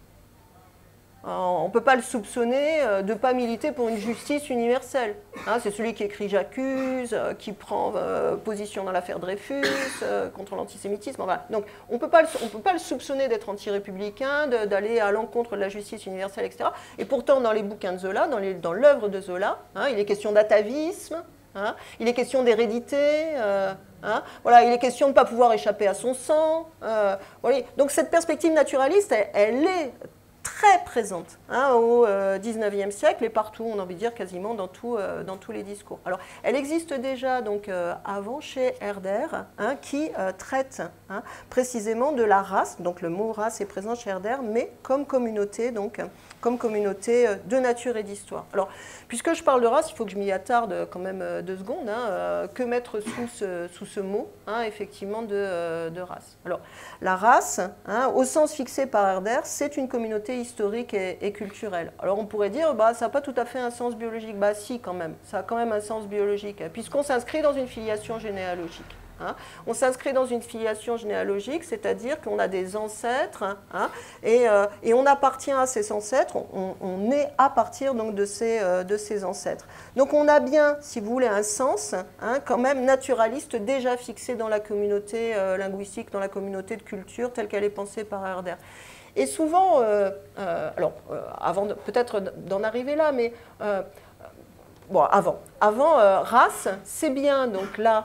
On ne peut pas le soupçonner de ne pas militer pour une justice universelle. Hein, c'est celui qui écrit « J'accuse », qui prend euh, position dans l'affaire Dreyfus, euh, contre l'antisémitisme. Enfin, donc on ne peut pas le soupçonner d'être anti-républicain, d'aller à l'encontre de la justice universelle, et cetera. Et pourtant, dans les bouquins de Zola, dans l'œuvre de Zola, hein, il est question d'atavisme, hein, il est question d'hérédité, euh, hein, voilà, il est question de ne pas pouvoir échapper à son sang. Euh, voilà. Donc cette perspective naturaliste, elle, elle est très présente hein, au euh, dix-neuvième siècle et partout, on a envie de dire quasiment dans, tout, euh, dans tous les discours. Alors, elle existe déjà donc, euh, avant chez Herder, hein, qui euh, traite hein, précisément de la race, donc le mot race est présent chez Herder, mais comme communauté, donc, comme communauté de nature et d'histoire. Alors, puisque je parle de race, il faut que je m'y attarde quand même deux secondes. Hein, euh, que mettre sous ce, sous ce mot, hein, effectivement, de, euh, de race? Alors, la race, hein, au sens fixé par Herder, c'est une communauté historique et, et culturelle. Alors on pourrait dire, bah, ça n'a pas tout à fait un sens biologique. Bah si, quand même, ça a quand même un sens biologique, hein, puisqu'on s'inscrit dans une filiation généalogique. Hein. On s'inscrit dans une filiation généalogique, c'est-à-dire qu'on a des ancêtres, hein, et, euh, et on appartient à ces ancêtres, on, on est à partir donc, de, ces, euh, de ces ancêtres. Donc on a bien, si vous voulez, un sens hein, quand même naturaliste déjà fixé dans la communauté euh, linguistique, dans la communauté de culture telle qu'elle est pensée par Herder. Et souvent, euh, euh, alors euh, avant peut-être d'en arriver là, mais euh, bon, avant, avant euh, race, c'est bien donc là,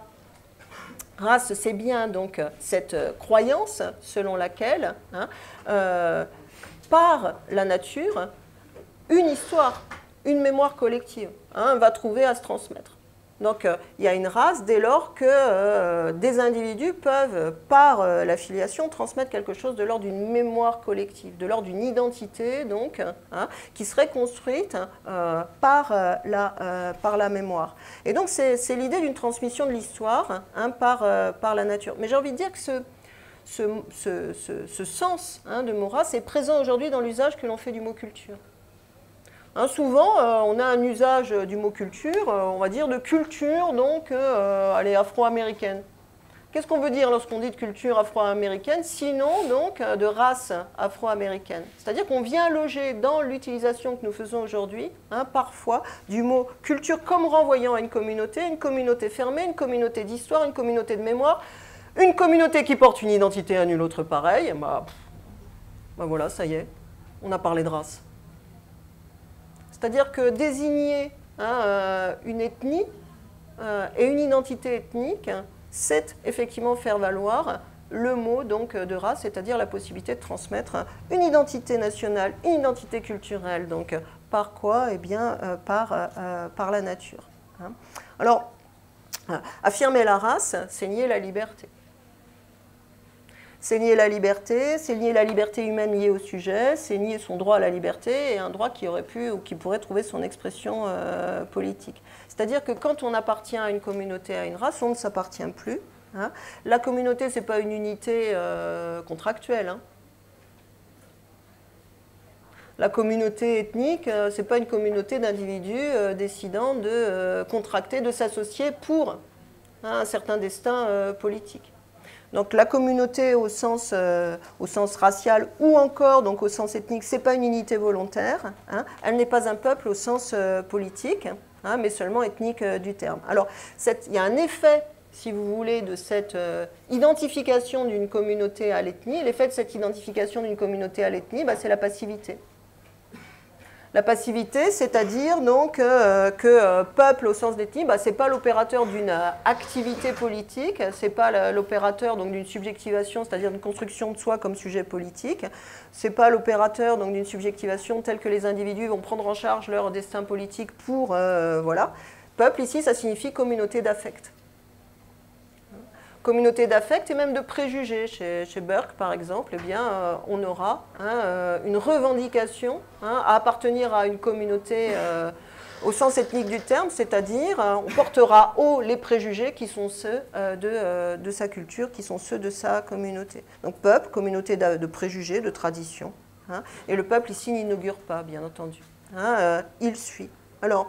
race, c'est bien donc cette croyance selon laquelle, hein, euh, par la nature, une histoire, une mémoire collective hein, va trouver à se transmettre. Donc euh, il y a une race dès lors que euh, des individus peuvent, par euh, la filiation, transmettre quelque chose de l'ordre d'une mémoire collective, de l'ordre d'une identité donc, hein, qui serait construite euh, par, euh, la, euh, par la mémoire. Et donc c'est l'idée d'une transmission de l'histoire hein, par, euh, par la nature. Mais j'ai envie de dire que ce, ce, ce, ce, ce sens hein, de mot race est présent aujourd'hui dans l'usage que l'on fait du mot culture. Hein, souvent, euh, on a un usage du mot culture, euh, on va dire de culture, donc, euh, allez, afro-américaine. Qu'est-ce qu'on veut dire lorsqu'on dit de culture afro-américaine, sinon, donc, de race afro-américaine? C'est-à-dire qu'on vient loger dans l'utilisation que nous faisons aujourd'hui, hein, parfois, du mot culture comme renvoyant à une communauté, une communauté fermée, une communauté d'histoire, une communauté de mémoire, une communauté qui porte une identité à nul autre pareil. Bah, bah voilà, ça y est, on a parlé de race. C'est-à-dire que désigner hein, euh, une ethnie euh, et une identité ethnique, c'est effectivement faire valoir le mot donc, de race, c'est-à-dire la possibilité de transmettre une identité nationale, une identité culturelle. Donc, par quoi? Eh bien, euh, par, euh, par la nature. Hein. Alors, euh, affirmer la race, c'est nier la liberté. C'est nier la liberté, c'est nier la liberté humaine liée au sujet, c'est nier son droit à la liberté et un droit qui aurait pu ou qui pourrait trouver son expression euh, politique. C'est-à-dire que quand on appartient à une communauté, à une race, on ne s'appartient plus. Hein. La communauté, ce n'est pas une unité euh, contractuelle. Hein. La communauté ethnique, euh, ce n'est pas une communauté d'individus euh, décidant de euh, contracter, de s'associer pour hein, un certain destin euh, politique. Donc la communauté au sens, euh, au sens racial ou encore donc au sens ethnique, ce n'est pas une unité volontaire, hein, elle n'est pas un peuple au sens euh, politique, hein, mais seulement ethnique euh, du terme. Alors cette, il y a un effet, si vous voulez, de cette euh, identification d'une communauté à l'ethnie. L'effet de cette identification d'une communauté à l'ethnie, bah, c'est la passivité. La passivité, c'est-à-dire donc euh, que euh, peuple au sens d'ethnie, bah, ce n'est pas l'opérateur d'une euh, activité politique, ce n'est pas l'opérateur d'une subjectivation, c'est-à-dire d'une construction de soi comme sujet politique, ce n'est pas l'opérateur d'une subjectivation telle que les individus vont prendre en charge leur destin politique pour, euh, voilà. Peuple, ici, ça signifie communauté d'affect. Communauté d'affect et même de préjugés. Chez, chez Burke, par exemple, eh bien, euh, on aura hein, euh, une revendication hein, à appartenir à une communauté euh, au sens ethnique du terme, c'est-à-dire euh, on portera haut les préjugés qui sont ceux euh, de, euh, de sa culture, qui sont ceux de sa communauté. Donc peuple, communauté de, de préjugés, de tradition. Hein, et le peuple ici n'inaugure pas, bien entendu. Hein, euh, il suit. Alors,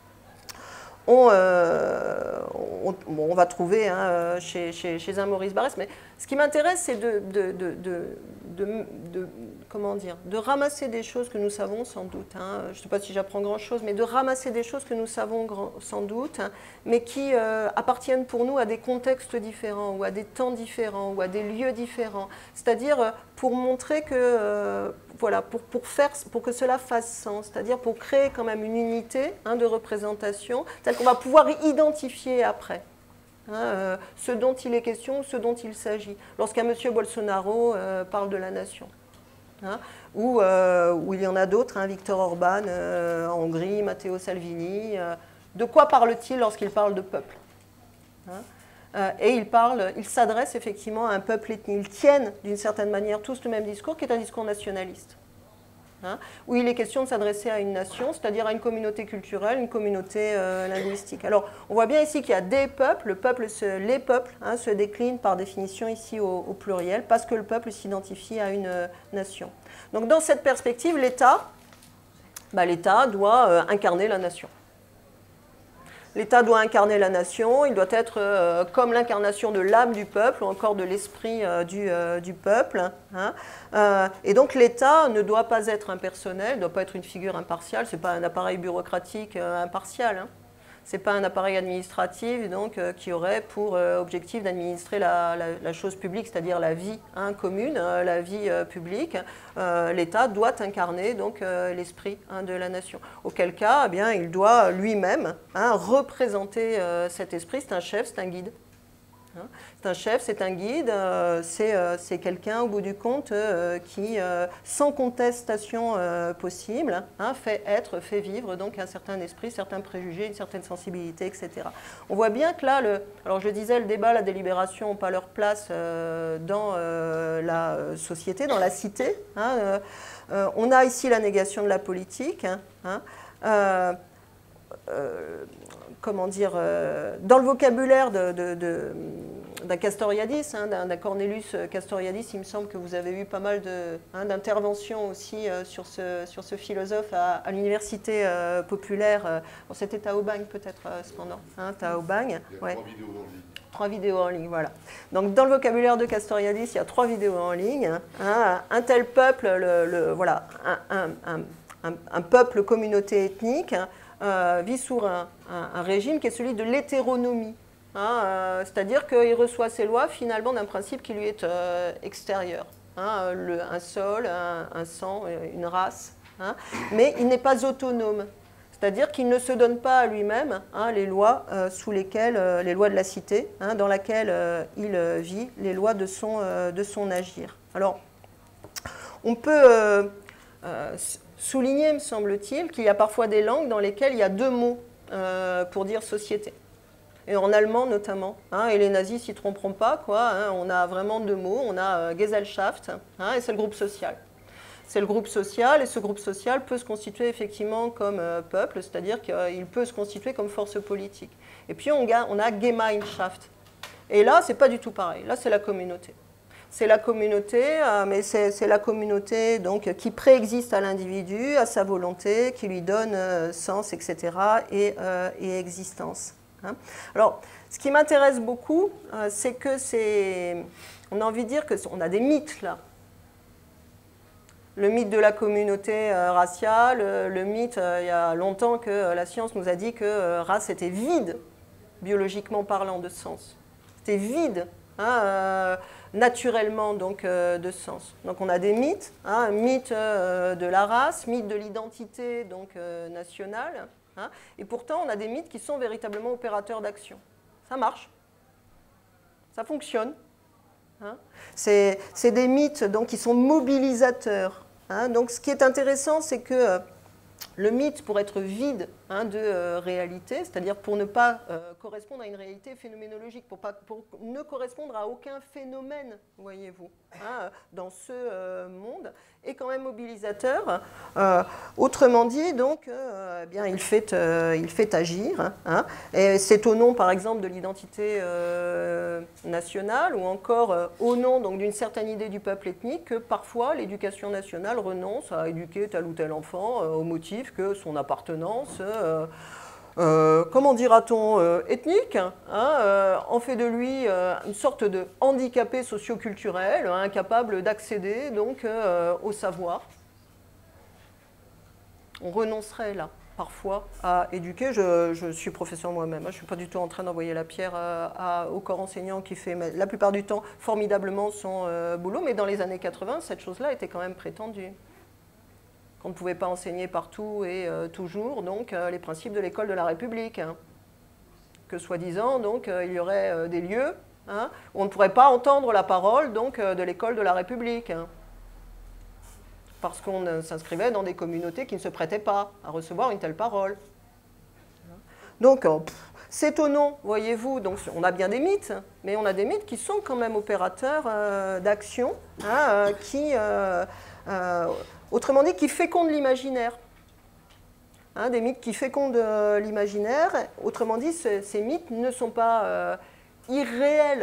On, euh, on, bon, on va trouver hein, chez, chez, chez un Maurice Barrès, mais ce qui m'intéresse, c'est de, de, de, de, de, de, comment dire, de ramasser des choses que nous savons sans doute. Hein, je ne sais pas si j'apprends grand-chose, mais de ramasser des choses que nous savons grand, sans doute, hein, mais qui euh, appartiennent pour nous à des contextes différents, ou à des temps différents, ou à des lieux différents. C'est-à-dire pour montrer que, euh, voilà, pour, pour, faire, pour que cela fasse sens, c'est-à-dire pour créer quand même une unité hein, de représentation, telle qu'on va pouvoir identifier après. Hein, euh, ce dont il est question, ce dont il s'agit. Lorsqu'un monsieur Bolsonaro euh, parle de la nation, hein, ou, euh, ou il y en a d'autres, hein, Viktor Orban euh, en Hongrie, Matteo Salvini, euh, de quoi parle-t-il lorsqu'il parle de peuple hein, euh, Et il parle, il s'adresse effectivement à un peuple ethnique. Ils tiennent d'une certaine manière tous le même discours, qui est un discours nationaliste. Hein, où il est question de s'adresser à une nation, c'est-à-dire à une communauté culturelle, une communauté euh, linguistique. Alors, on voit bien ici qu'il y a des peuples, le peuple se, les peuples hein, se déclinent par définition ici au, au pluriel, parce que le peuple s'identifie à une euh, nation. Donc, dans cette perspective, l'État, bah, l'État doit euh, incarner la nation. L'État doit incarner la nation, il doit être euh, comme l'incarnation de l'âme du peuple, ou encore de l'esprit euh, du, euh, du peuple. Hein. Euh, et donc l'État ne doit pas être impersonnel, ne doit pas être une figure impartiale, ce n'est pas un appareil bureaucratique euh, impartial. Hein. Ce n'est pas un appareil administratif donc, euh, qui aurait pour euh, objectif d'administrer la, la, la chose publique, c'est-à-dire la vie hein, commune, euh, la vie euh, publique. Euh, L'État doit incarner donc euh, l'esprit hein, de la nation. Auquel cas, eh bien, il doit lui-même hein, représenter euh, cet esprit. C'est un chef, c'est un guide. Hein. C'est un chef, c'est un guide, euh, c'est euh, quelqu'un au bout du compte euh, qui, euh, sans contestation euh, possible, hein, fait être, fait vivre donc un certain esprit, certains préjugés, une certaine sensibilité, et cetera. On voit bien que là, le, alors je le disais, le débat, la délibération n'ont pas leur place euh, dans euh, la société, dans la cité. Hein, euh, euh, on a ici la négation de la politique. Hein, euh, euh, comment dire, euh, dans le vocabulaire de, de, de, d'un Castoriadis, hein, d'un Cornelius Castoriadis, il me semble que vous avez eu pas mal hein, d'interventions aussi euh, sur, ce, sur ce philosophe à, à l'université euh, populaire. Euh, bon, c'était Taobagne peut-être euh, cependant, hein, Taobagne. Il y a ouais. trois vidéos en ligne. Trois vidéos en ligne, voilà. Donc dans le vocabulaire de Castoriadis, il y a trois vidéos en ligne. Hein, un tel peuple, le, le, voilà, un, un, un, un, un peuple, communauté ethnique, Euh, vit sous un, un, un régime qui est celui de l'hétéronomie. Hein, euh, c'est-à-dire qu'il reçoit ses lois finalement d'un principe qui lui est euh, extérieur. Hein, le, un sol, un, un sang, une race. Hein, mais il n'est pas autonome. C'est-à-dire qu'il ne se donne pas à lui-même hein, les lois euh, sous lesquelles, euh, les lois de la cité, hein, dans laquelle euh, il euh, vit, les lois de son, euh, de son agir. Alors, on peut euh, euh, souligner, me semble-t-il, qu'il y a parfois des langues dans lesquelles il y a deux mots euh, pour dire société. Et en allemand notamment, hein, et les nazis s'y tromperont pas, quoi, hein, on a vraiment deux mots, on a euh, Gesellschaft, hein, et c'est le groupe social. C'est le groupe social, et ce groupe social peut se constituer effectivement comme euh, peuple, c'est-à-dire qu'il euh, peut se constituer comme force politique. Et puis on a, on a Gemeinschaft. Et là, c'est pas du tout pareil, là c'est la communauté. C'est la communauté, euh, mais c'est la communauté donc, qui préexiste à l'individu, à sa volonté, qui lui donne euh, sens, et cetera, et, euh, et existence. Hein. Alors, ce qui m'intéresse beaucoup, euh, c'est que c'est... On a envie de dire qu'on a des mythes, là. Le mythe de la communauté euh, raciale, euh, le mythe, euh, il y a longtemps que euh, la science nous a dit que euh, race était vide, biologiquement parlant, de sens. C'était vide. Hein, euh, naturellement donc euh, de sens. Donc on a des mythes, hein, mythe euh, de la race, mythe de l'identité donc euh, nationale, hein, et pourtant on a des mythes qui sont véritablement opérateurs d'action. Ça marche, ça fonctionne. Hein. C'est des mythes donc, qui sont mobilisateurs. Hein. Donc ce qui est intéressant, c'est que euh, le mythe, pour être vide hein, de euh, réalité, c'est-à-dire pour ne pas euh, correspondre à une réalité phénoménologique, pour, pas, pour ne correspondre à aucun phénomène, voyez-vous, hein, dans ce euh, monde, est quand même mobilisateur. Euh, autrement dit, donc, euh, eh bien, il, fait, euh, il fait agir. Hein, et c'est au nom, par exemple, de l'identité euh, nationale, ou encore euh, au nom d'une certaine idée du peuple ethnique, que parfois l'éducation nationale renonce à éduquer tel ou tel enfant euh, au motif que son appartenance... Euh, Euh, comment dira-t-on, euh, ethnique, hein, euh, en fait de lui euh, une sorte de handicapé socio-culturel, hein, incapable d'accéder donc euh, au savoir. On renoncerait là, parfois, à éduquer. Je, je suis professeur moi-même, hein, je ne suis pas du tout en train d'envoyer la pierre euh, à, au corps enseignant qui fait la plupart du temps formidablement son euh, boulot, mais dans les années quatre-vingt, cette chose-là était quand même prétendue. On ne pouvait pas enseigner partout et euh, toujours donc, euh, les principes de l'école de la République. Hein. Que soi-disant, donc, euh, il y aurait euh, des lieux hein, où on ne pourrait pas entendre la parole donc, euh, de l'école de la République. Hein. Parce qu'on euh, s'inscrivait dans des communautés qui ne se prêtaient pas à recevoir une telle parole. Donc, euh, c'est étonnant, voyez-vous. Donc, on a bien des mythes, mais on a des mythes qui sont quand même opérateurs euh, d'action, hein, euh, qui... Euh, euh, Autrement dit, qui fécondent l'imaginaire. Hein, des mythes qui fécondent euh, l'imaginaire. Autrement dit, ces, ces mythes ne sont pas euh, irréels.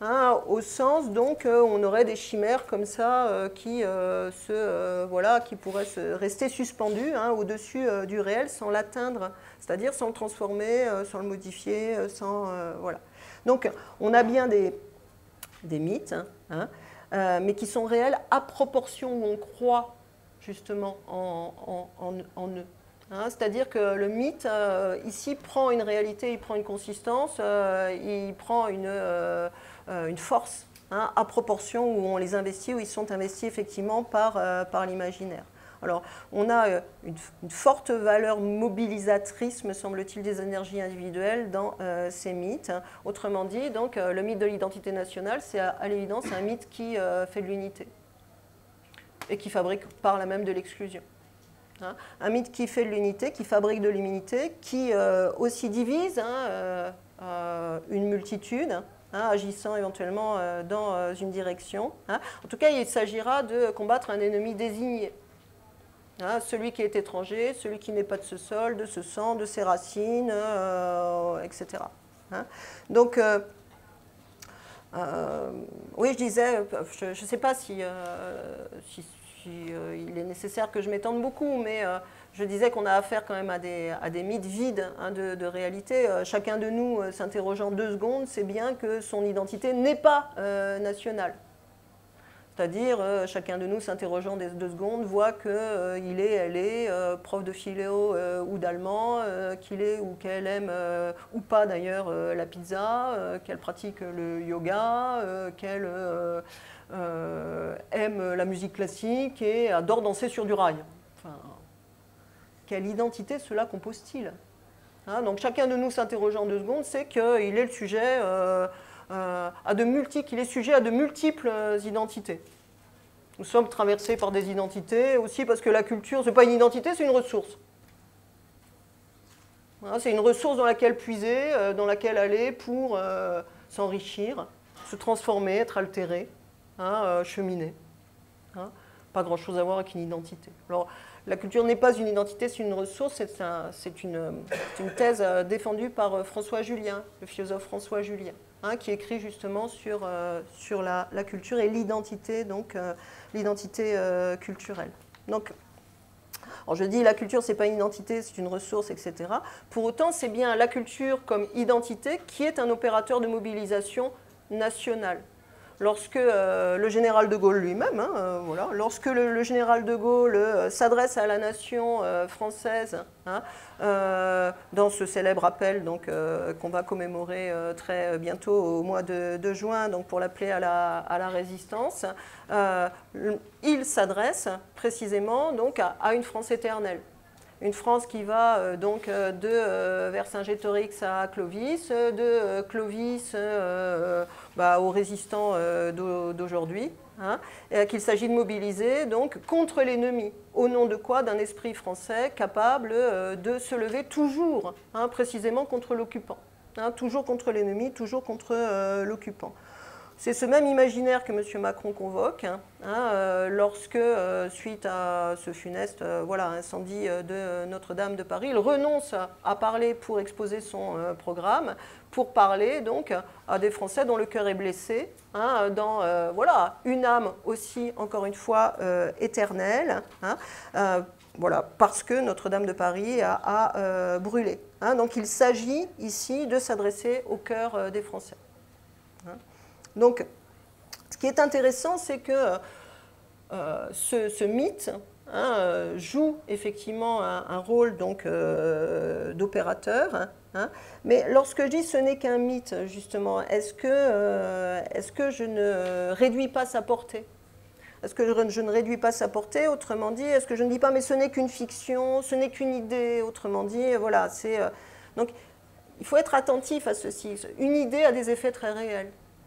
hein, au sens donc euh, on aurait des chimères comme ça euh, qui, euh, se, euh, voilà, qui pourraient se rester suspendues hein, au-dessus euh, du réel sans l'atteindre, c'est-à-dire sans le transformer, euh, sans le modifier, euh, sans... Euh, voilà. Donc on a bien des, des mythes, hein, hein, euh, mais qui sont réels à proportion où on croit justement en, en, en, en eux. Hein, c'est-à-dire que le mythe, euh, ici, prend une réalité, il prend une consistance, euh, il prend une, euh, une force, hein, à proportion où on les investit, où ils sont investis effectivement par, euh, par l'imaginaire. Alors, on a euh, une, une forte valeur mobilisatrice, me semble-t-il, des énergies individuelles dans euh, ces mythes. Autrement dit, donc, euh, le mythe de l'identité nationale, c'est à, à l'évidence un mythe qui euh, fait de l'unité et qui fabrique par là même de l'exclusion. Hein, un mythe qui fait de l'unité, qui fabrique de l'unité, qui euh, aussi divise hein, euh, euh, une multitude, hein, agissant éventuellement euh, dans euh, une direction. Hein. En tout cas, il s'agira de combattre un ennemi désigné. Hein, celui qui est étranger, celui qui n'est pas de ce sol, de ce sang, de ses racines, euh, et cetera. Hein. Donc, euh, euh, oui, je disais, je ne sais pas si... Euh, si Puis, euh, il est nécessaire que je m'étende beaucoup, mais euh, je disais qu'on a affaire quand même à des, à des mythes vides hein, de, de réalité. Euh, chacun de nous, euh, s'interrogeant deux secondes, sait bien que son identité n'est pas euh, nationale. C'est-à-dire, euh, chacun de nous, s'interrogeant des deux secondes, voit qu'il euh, est, elle est, euh, prof de philo euh, ou d'allemand, euh, qu'il est ou qu'elle aime, euh, ou pas d'ailleurs, euh, la pizza, euh, qu'elle pratique le yoga, euh, qu'elle... Euh, Euh, aime la musique classique et adore danser sur du rail. Enfin, quelle identité cela compose-t-il? Hein, donc chacun de nous s'interrogeant deux secondes, c'est qu'il est le sujet euh, euh, à de multi, qu'il est sujet à de multiples identités. Nous sommes traversés par des identités aussi parce que la culture, ce n'est pas une identité, c'est une ressource. Hein, c'est une ressource dans laquelle puiser, euh, dans laquelle aller pour euh, s'enrichir, se transformer, être altéré. Hein, euh, cheminer. Hein, pas grand-chose à voir avec une identité. Alors, la culture n'est pas une identité, c'est une ressource, c'est un, une, une thèse euh, défendue par euh, François Julien, le philosophe François Julien, hein, qui écrit justement sur, euh, sur la, la culture et l'identité, donc euh, l'identité euh, culturelle. Donc, alors je dis la culture, c'est pas une identité, c'est une ressource, et cetera. Pour autant, c'est bien la culture comme identité qui est un opérateur de mobilisation nationale. Lorsque euh, le général de Gaulle lui-même, hein, euh, voilà, lorsque le, le général de Gaulle euh, s'adresse à la nation euh, française, hein, euh, dans ce célèbre appel euh, qu'on va commémorer euh, très bientôt au mois de, de juin, donc pour l'appeler à la, à la résistance, euh, il s'adresse précisément donc, à, à une France éternelle. Une France qui va euh, donc euh, de euh, Vercingétorix à Clovis, de euh, Clovis euh, bah, aux résistants euh, d'aujourd'hui, hein, qu'il s'agit de mobiliser donc contre l'ennemi. Au nom de quoi? D'un esprit français capable euh, de se lever toujours, hein, précisément contre l'occupant. Hein, toujours contre l'ennemi, toujours contre euh, l'occupant. C'est ce même imaginaire que M. Macron convoque hein, euh, lorsque, euh, suite à ce funeste euh, voilà, incendie de Notre-Dame de Paris, il renonce à parler pour exposer son euh, programme, pour parler donc à des Français dont le cœur est blessé, hein, dans euh, voilà, une âme aussi, encore une fois, euh, éternelle, hein, euh, voilà, parce que Notre-Dame de Paris a, a euh, brûlé. Hein, donc il s'agit ici de s'adresser au cœur euh, des Français. Hein. Donc, ce qui est intéressant, c'est que euh, ce, ce mythe hein, joue effectivement un, un rôle euh, d'opérateur. Hein, mais lorsque je dis ce n'est qu'un mythe, justement, est-ce que, euh, est-ce que je ne réduis pas sa portée? Est-ce que je, je ne réduis pas sa portée? Autrement dit, est-ce que je ne dis pas mais ce n'est qu'une fiction, ce n'est qu'une idée? Autrement dit, voilà, c'est... Euh, donc, il faut être attentif à ceci. Une idée a des effets très réels.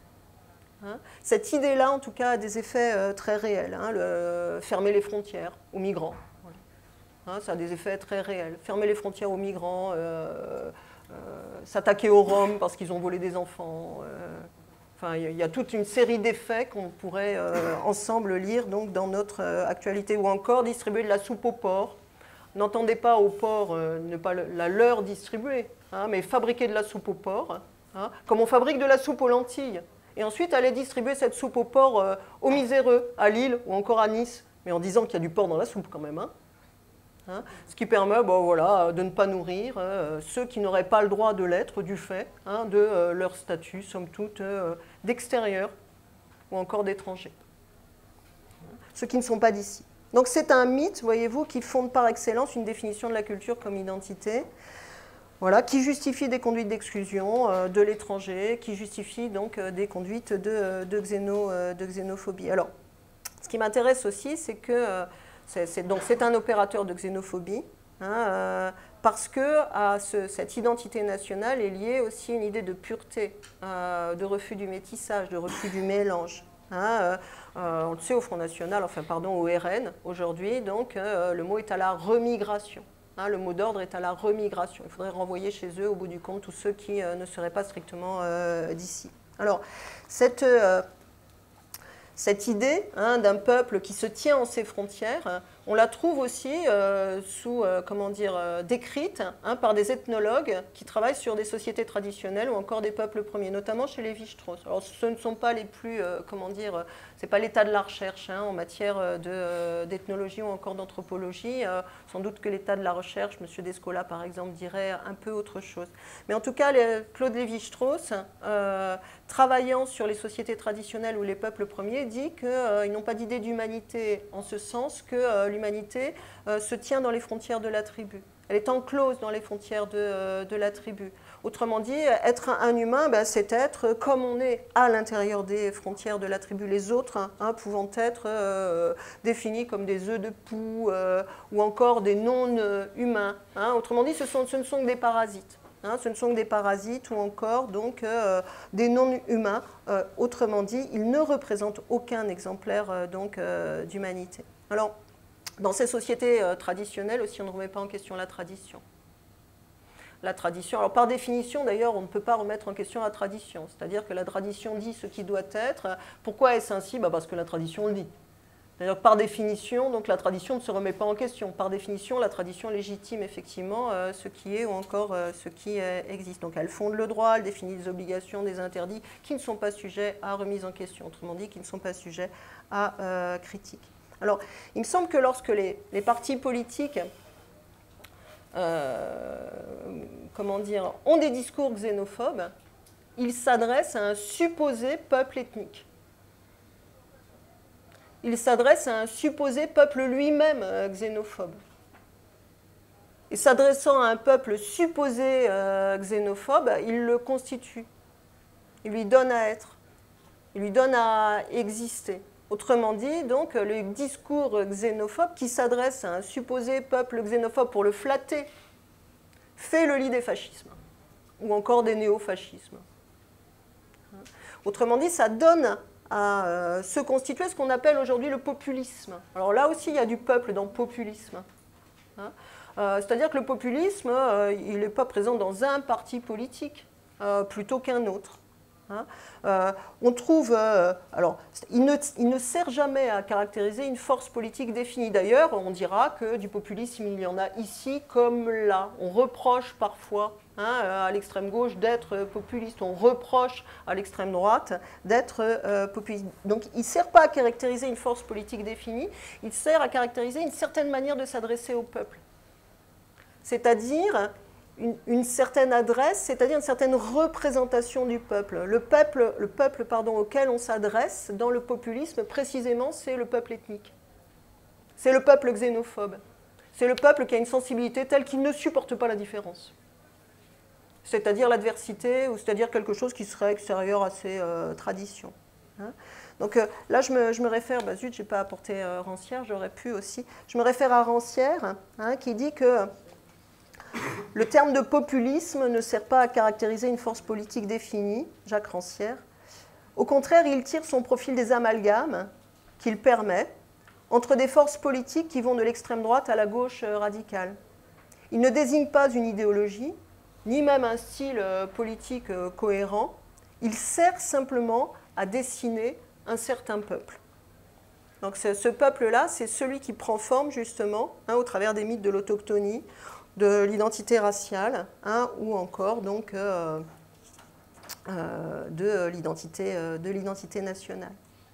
Hein, cette idée-là, en tout cas, a des effets euh, très réels. Hein, le, fermer les frontières aux migrants. Voilà. Hein, ça a des effets très réels. Fermer les frontières aux migrants, euh, euh, s'attaquer aux Roms parce qu'ils ont volé des enfants. Euh, enfin, il y, y a toute une série d'effets qu'on pourrait euh, ensemble lire donc, dans notre euh, actualité. Ou encore distribuer de la soupe au porc. N'entendez pas au porc euh, ne pas le, la leur distribuer, hein, mais fabriquer de la soupe au porc, hein, comme on fabrique de la soupe aux lentilles. et ensuite aller distribuer cette soupe au porc euh, aux miséreux, à Lille ou encore à Nice, mais en disant qu'il y a du porc dans la soupe quand même. Hein. Hein, ce qui permet bon, voilà, de ne pas nourrir euh, ceux qui n'auraient pas le droit de l'être du fait hein, de euh, leur statut, somme toute, euh, d'extérieur ou encore d'étranger. Ceux qui ne sont pas d'ici. Donc c'est un mythe, voyez-vous, qui fonde par excellence une définition de la culture comme identité, voilà, qui justifie des conduites d'exclusion euh, de l'étranger, qui justifie donc euh, des conduites de, de, xéno, euh, de xénophobie. Alors, ce qui m'intéresse aussi, c'est que euh, c'est un opérateur de xénophobie, hein, euh, parce que à ce, cette identité nationale est liée aussi une idée de pureté, euh, de refus du métissage, de refus du mélange. Hein, euh, euh, on le sait au Front National, enfin pardon, au R N aujourd'hui, donc euh, le mot est à la remigration. Hein, le mot d'ordre est à la remigration. Il faudrait renvoyer chez eux, au bout du compte, tous ceux qui euh, ne seraient pas strictement euh, d'ici. Alors, cette... Euh, Cette idée hein, d'un peuple qui se tient en ses frontières, on la trouve aussi euh, sous, euh, comment dire, euh, décrite hein, par des ethnologues qui travaillent sur des sociétés traditionnelles ou encore des peuples premiers, notamment chez Lévi-Strauss. Alors, ce ne sont pas les plus, euh, comment dire, c'est pas l'état de la recherche hein, en matière d'ethnologie ou encore d'anthropologie. Euh, sans doute que l'état de la recherche, M. Descola par exemple, dirait un peu autre chose. Mais en tout cas, les, Claude Lévi-Strauss, euh, travaillant sur les sociétés traditionnelles ou les peuples premiers, dit qu'ils euh, n'ont pas d'idée d'humanité en ce sens que euh, l'humanité euh, se tient dans les frontières de la tribu. Elle est enclose dans les frontières de, euh, de la tribu. Autrement dit, être un, un humain, ben, c'est être comme on est à l'intérieur des frontières de la tribu. Les autres hein, pouvant être euh, définis comme des œufs de poux euh, ou encore des non-humains. Hein. Autrement dit, ce, sont, ce ne sont que des parasites. Hein, ce ne sont que des parasites ou encore donc, euh, des non-humains. Euh, autrement dit, ils ne représentent aucun exemplaire euh, euh, d'humanité. Alors, dans ces sociétés euh, traditionnelles aussi, on ne remet pas en question la tradition. La tradition, alors par définition d'ailleurs, on ne peut pas remettre en question la tradition. C'est-à-dire que la tradition dit ce qui doit être. Pourquoi est-ce ainsi? Bah parce que la tradition le dit. C'est-à-dire que par définition, donc, la tradition ne se remet pas en question. Par définition, la tradition légitime effectivement euh, ce qui est ou encore euh, ce qui euh, existe. Donc elle fonde le droit, elle définit des obligations, des interdits qui ne sont pas sujets à remise en question. Autrement dit, qui ne sont pas sujets à euh, critique. Alors, il me semble que lorsque les, les partis politiques euh, comment dire, ont des discours xénophobes, ils s'adressent à un supposé peuple ethnique. Il s'adresse à un supposé peuple lui-même euh, xénophobe. Et s'adressant à un peuple supposé euh, xénophobe, il le constitue. Il lui donne à être. Il lui donne à exister. Autrement dit, donc, le discours xénophobe qui s'adresse à un supposé peuple xénophobe pour le flatter fait le lit des fascismes, ou encore des néofascismes. Autrement dit, ça donne à euh, se constituer ce qu'on appelle aujourd'hui le populisme. Alors là aussi, il y a du peuple dans le populisme. Hein euh, C'est-à-dire que le populisme, euh, il n'est pas présent dans un parti politique euh, plutôt qu'un autre. Hein euh, on trouve, euh, alors, il ne, il ne sert jamais à caractériser une force politique définie. D'ailleurs, on dira que du populisme, il y en a ici comme là. On reproche parfois hein, à l'extrême gauche d'être populiste, on reproche à l'extrême droite d'être euh, populiste. Donc, il ne sert pas à caractériser une force politique définie, il sert à caractériser une certaine manière de s'adresser au peuple. C'est-à-dire Une, une certaine adresse, c'est-à-dire une certaine représentation du peuple. Le peuple, le peuple pardon, auquel on s'adresse dans le populisme, précisément, c'est le peuple ethnique. C'est le peuple xénophobe. C'est le peuple qui a une sensibilité telle qu'il ne supporte pas la différence. C'est-à-dire l'adversité, ou c'est-à-dire quelque chose qui serait extérieur à ses euh, traditions. Hein Donc euh, là, je me, je me réfère, bah zut, je n'ai pas apporté euh, Rancière, j'aurais pu aussi. Je me réfère à Rancière, hein, qui dit que le terme de populisme ne sert pas à caractériser une force politique définie, Jacques Rancière. Au contraire, il tire son profil des amalgames qu'il permet entre des forces politiques qui vont de l'extrême droite à la gauche radicale. Il ne désigne pas une idéologie, ni même un style politique cohérent. Il sert simplement à dessiner un certain peuple. Donc ce peuple-là, c'est celui qui prend forme justement hein, au travers des mythes de l'autochtonie, de l'identité raciale, hein, ou encore donc, euh, euh, de l'identité euh, de l'identité nationale.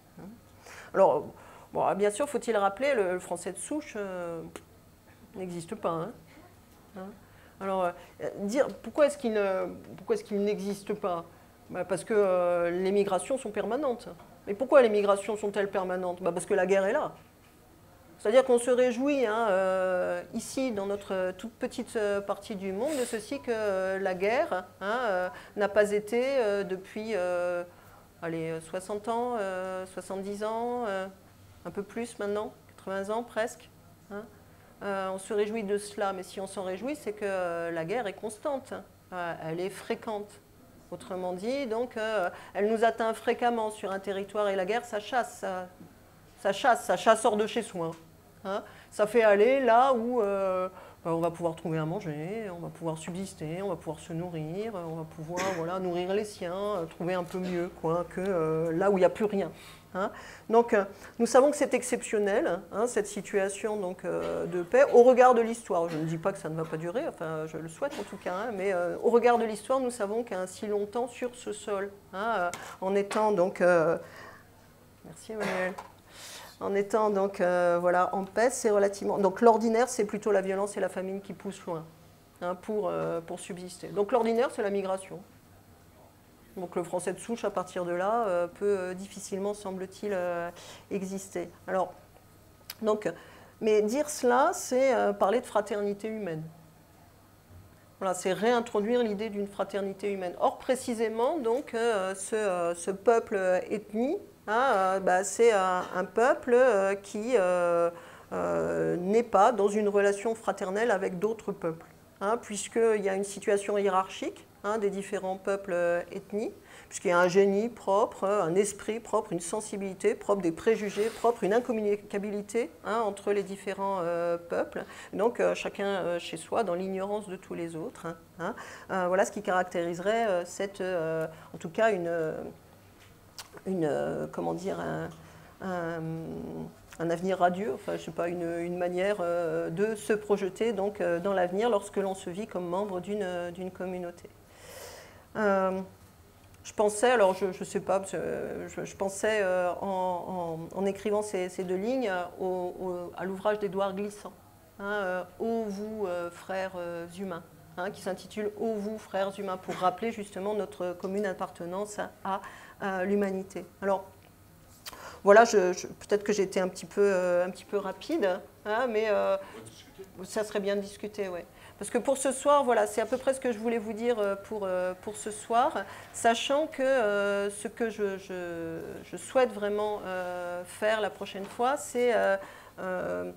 Alors, bon, bien sûr, faut-il rappeler, le, le français de souche euh, n'existe pas. Hein. Hein. Alors, euh, dire pourquoi est-ce qu'il ne, pourquoi est-ce qu'il n'existe pas? Bah, parce que euh, les migrations sont permanentes. Mais pourquoi les migrations sont-elles permanentes? Bah, parce que la guerre est là. C'est-à-dire qu'on se réjouit hein, euh, ici, dans notre toute petite partie du monde, de ceci que euh, la guerre hein, euh, n'a pas été euh, depuis euh, allez, soixante ans, euh, soixante-dix ans, euh, un peu plus maintenant, quatre-vingts ans presque. Hein. Euh, on se réjouit de cela, mais si on s'en réjouit, c'est que euh, la guerre est constante, euh, elle est fréquente. Autrement dit, donc, euh, elle nous atteint fréquemment sur un territoire et la guerre, ça chasse, ça, ça chasse, ça chasse hors de chez soi. Hein. Ça fait aller là où euh, on va pouvoir trouver à manger, on va pouvoir subsister, on va pouvoir se nourrir, on va pouvoir voilà, nourrir les siens, trouver un peu mieux quoi, que euh, là où il n'y a plus rien. Hein. Donc euh, nous savons que c'est exceptionnel, hein, cette situation donc, euh, de paix, au regard de l'histoire. Je ne dis pas que ça ne va pas durer, enfin je le souhaite en tout cas, hein, mais euh, au regard de l'histoire, nous savons qu'un si longtemps sur ce sol, hein, euh, en étant donc... Euh, merci Emmanuel. En étant donc euh, voilà, en paix, c'est relativement... Donc l'ordinaire, c'est plutôt la violence et la famine qui poussent loin hein, pour, euh, pour subsister. Donc l'ordinaire, c'est la migration. Donc le français de souche, à partir de là, euh, peut euh, difficilement, semble-t-il, euh, exister. Alors, donc, mais dire cela, c'est euh, parler de fraternité humaine. Voilà, c'est réintroduire l'idée d'une fraternité humaine. Or, précisément, donc, euh, ce, euh, ce peuple ethnie, hein, euh, bah, c'est un, un peuple euh, qui euh, euh, n'est pas dans une relation fraternelle avec d'autres peuples, hein, puisqu'il y a une situation hiérarchique hein, des différents peuples euh, ethnies, puisqu'il y a un génie propre, un esprit propre, une sensibilité propre, des préjugés propres, une incommunicabilité hein, entre les différents euh, peuples. Donc euh, chacun euh, chez soi, dans l'ignorance de tous les autres. Hein, euh, voilà ce qui caractériserait euh, cette, euh, en tout cas, une, une euh, comment dire, un, un, un avenir radieux, enfin je sais pas, une, une manière euh, de se projeter donc euh, dans l'avenir lorsque l'on se vit comme membre d'une d'une communauté. Euh, Je pensais, alors je ne sais pas, je, je pensais euh, en, en, en écrivant ces, ces deux lignes au, au, à l'ouvrage d'Édouard Glissant, hein, euh, Ô vous, euh, frères euh, humains, hein, qui s'intitule Ô vous, frères humains, pour rappeler justement notre commune appartenance à, à l'humanité. Alors, voilà, je, je, peut-être que j'ai été un petit peu, euh, un petit peu rapide, hein, mais euh, ça serait bien de discuter, ouais. Parce que pour ce soir, voilà, c'est à peu près ce que je voulais vous dire pour, pour ce soir, sachant que euh, ce que je, je, je souhaite vraiment euh, faire la prochaine fois, c'est euh, euh,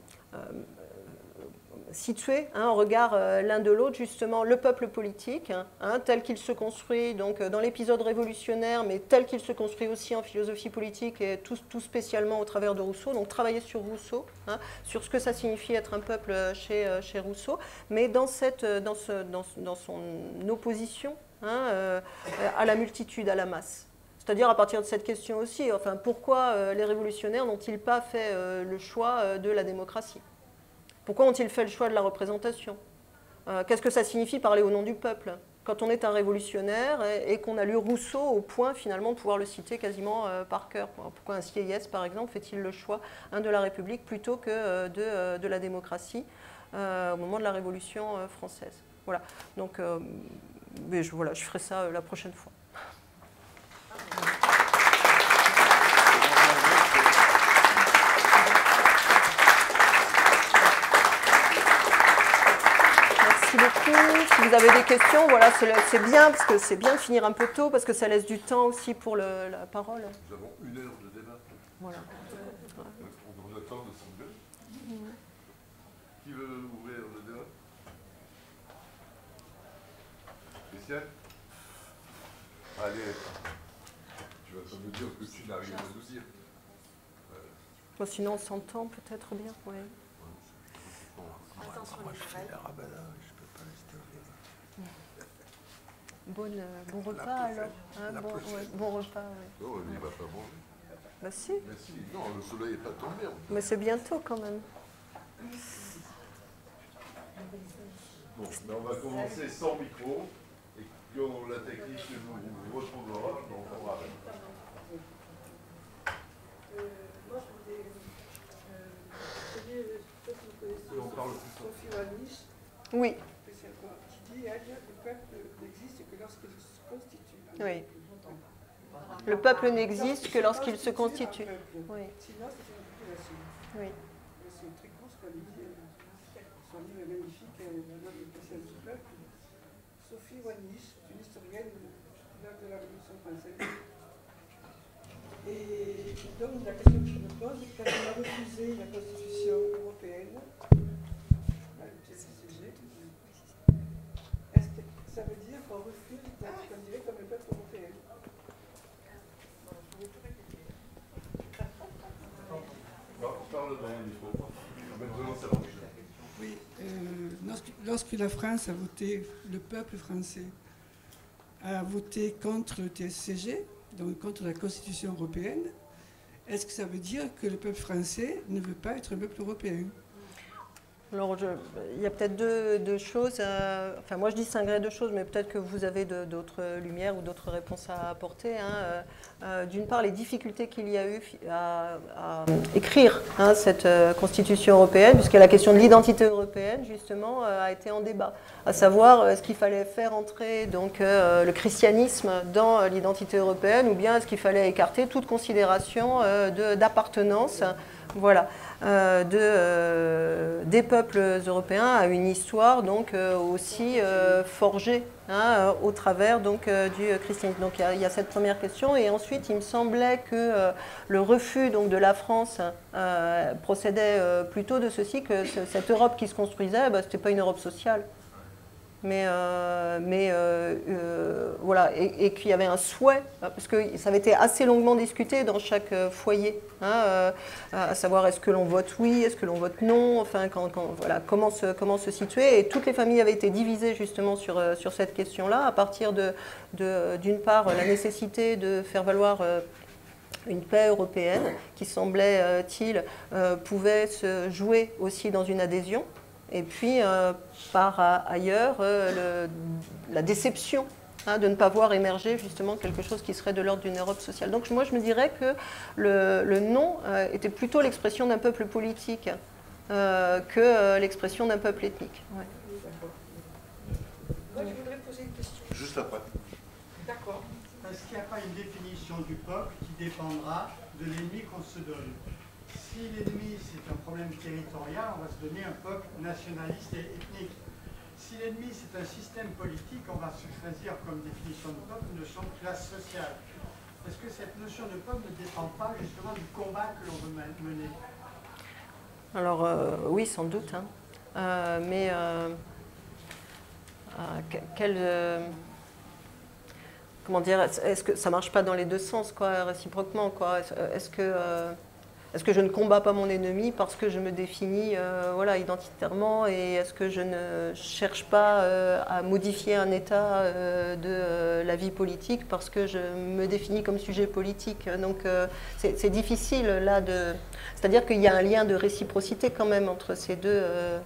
situer hein, en regard euh, l'un de l'autre justement le peuple politique, hein, tel qu'il se construit donc, dans l'épisode révolutionnaire, mais tel qu'il se construit aussi en philosophie politique et tout, tout spécialement au travers de Rousseau. Donc travailler sur Rousseau, hein, sur ce que ça signifie être un peuple chez, chez Rousseau, mais dans, cette, dans, ce, dans, dans son opposition hein, euh, à la multitude, à la masse. C'est-à-dire à partir de cette question aussi, enfin, pourquoi euh, les révolutionnaires n'ont-ils pas fait euh, le choix euh, de la démocratie ? Pourquoi ont-ils fait le choix de la représentation? euh, Qu'est-ce que ça signifie parler au nom du peuple? Quand on est un révolutionnaire et, et qu'on a lu Rousseau au point finalement de pouvoir le citer quasiment euh, par cœur. Pourquoi un Sieyès, par exemple, fait-il le choix hein, de la République plutôt que euh, de, euh, de la démocratie euh, au moment de la Révolution euh, française? Voilà, donc euh, mais je, voilà, je ferai ça euh, la prochaine fois. Si vous avez des questions, voilà, c'est bien, parce que c'est bien de finir un peu tôt, parce que ça laisse du temps aussi pour le, la parole. Nous avons une heure de débat. Voilà. Ouais. On a le temps de s'enlever. Mmh. Qui veut ouvrir le débat? Christian? Allez, tu vas pas me dire que tu n'as rien à nous dire. Ouais. Bon, sinon, on s'entend peut-être bien, oui. Attention, moi, je fais la rabada, je peux pas rester ouvert. Bonne, euh, bon repas alors. Hein, bon, ouais, bon repas, oui. Non, il ne va pas manger. Bah si. Mais si, non, le soleil n'est pas tombé. Mais c'est bientôt quand même. Bon, mais on va commencer sans micro. Et quand la technique nous retrouvera, on en parlera. Euh, moi, je voulais. Euh, je sais pas si vous connaissez On parle plus fort. Sophie Wanis, Oui, qui dit elle, le peuple n'existe que lorsqu'il se constitue. oui. Le peuple n'existe que lorsqu'il se constitue. Oui. Sinon, c'est une population. Oui. C'est une très grosse qualité. Son livre est magnifique, elle est vraiment une spécialiste du peuple. Sophie Wanis, une historienne de la Révolution française. Et donc, la question que je me pose, quand on a refusé la Constitution européenne, est-ce que ça veut dire qu'on refuse d'être considéré comme le peuple européen? On parle dans le micro. Maintenant, c'est bon. Oui, euh, lorsque, lorsque la France a voté, le peuple français a voté contre le T S C G, donc contre la Constitution européenne, est-ce que ça veut dire que le peuple français ne veut pas être un peuple européen? Alors, je, il y a peut-être deux, deux choses. Euh, enfin, moi, je distinguerais deux choses, mais peut-être que vous avez de, d'autres lumières ou d'autres réponses à apporter. Hein. Euh, euh, d'une part, les difficultés qu'il y a eu à, à écrire hein, cette euh, Constitution européenne, puisque la question de l'identité européenne, justement, euh, a été en débat. À savoir, est-ce qu'il fallait faire entrer donc, euh, le christianisme dans euh, l'identité européenne, ou bien est-ce qu'il fallait écarter toute considération euh, de, d'appartenance voilà, euh, de, euh, des peuples européens à une histoire donc euh, aussi euh, forgée hein, euh, au travers donc euh, du christianisme. Donc il y, a, il y a cette première question et ensuite il me semblait que euh, le refus donc de la France euh, procédait euh, plutôt de ceci que ce, cette Europe qui se construisait, bah, c'était pas une Europe sociale. Mais, euh, mais euh, euh, voilà, et, et qu'il y avait un souhait, parce que ça avait été assez longuement discuté dans chaque foyer, hein, euh, à savoir est-ce que l'on vote oui, est-ce que l'on vote non, enfin, quand, quand, voilà, comment, se, comment se situer. Et toutes les familles avaient été divisées justement sur, sur cette question-là, à partir de, de, d'une part, la nécessité de faire valoir euh, une paix européenne qui, semblait-il, euh, pouvait se jouer aussi dans une adhésion. Et puis, euh, par ailleurs, euh, le, la déception hein, de ne pas voir émerger justement quelque chose qui serait de l'ordre d'une Europe sociale. Donc moi, je me dirais que le, le non euh, était plutôt l'expression d'un peuple politique euh, que euh, l'expression d'un peuple ethnique. Ouais. Moi, je voudrais poser une question. Juste après. D'accord. Est-ce qu'il n'y a pas une définition du peuple qui dépendra de l'ennemi qu'on se donne? Si l'ennemi c'est un problème territorial, on va se donner un peuple nationaliste et ethnique. Si l'ennemi c'est un système politique, on va se choisir comme définition de peuple une notion de classe sociale. Est-ce que cette notion de peuple ne dépend pas justement du combat que l'on veut mener? Alors euh, oui, sans doute. Hein. Euh, mais euh, euh, quel... Euh, comment dire, est-ce que ça marche pas dans les deux sens, quoi, réciproquement, quoi? Est-ce que... Euh, Est-ce que je ne combats pas mon ennemi parce que je me définis euh, voilà, identitairement et est-ce que je ne cherche pas euh, à modifier un état euh, de euh, la vie politique parce que je me définis comme sujet politique? Donc euh, c'est, c'est difficile là de... C'est-à-dire qu'il y a un lien de réciprocité quand même entre ces deux... Euh...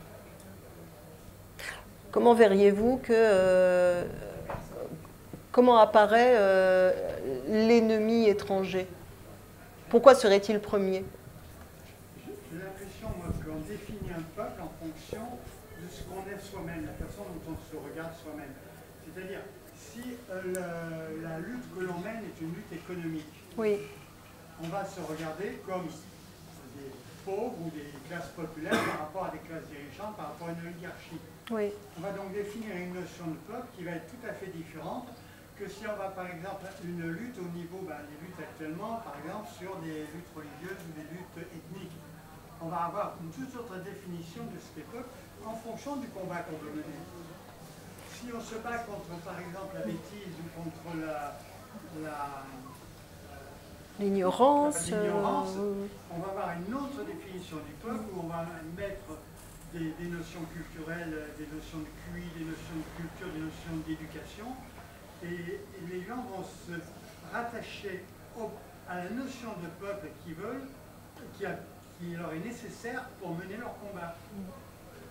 Comment verriez-vous que... Euh... Comment apparaît euh, l'ennemi étranger? Pourquoi serait-il premier? J'ai l'impression, moi, qu'on définit un peuple en fonction de ce qu'on est soi-même, la façon dont on se regarde soi-même. C'est-à-dire, si euh, le, la lutte que l'on mène est une lutte économique, oui. On va se regarder comme des pauvres ou des classes populaires par rapport à des classes dirigeantes, par rapport à une oligarchie. Oui. On va donc définir une notion de peuple qui va être tout à fait différente que si on va par exemple une lutte au niveau ben, des luttes actuellement, par exemple sur des luttes religieuses ou des luttes ethniques. On va avoir une toute autre définition de ce qu'est peuple en fonction du combat qu'on veut mener. Si on se bat contre par exemple la bêtise ou contre la, la, l'ignorance, l'ignorance euh... on va avoir une autre définition du peuple où on va mettre des, des notions culturelles, des notions de Q I, des notions de culture, des notions d'éducation. Et, et les gens vont se rattacher au, à la notion de peuple qu'ils veulent, qui, a, qui leur est nécessaire pour mener leur combat.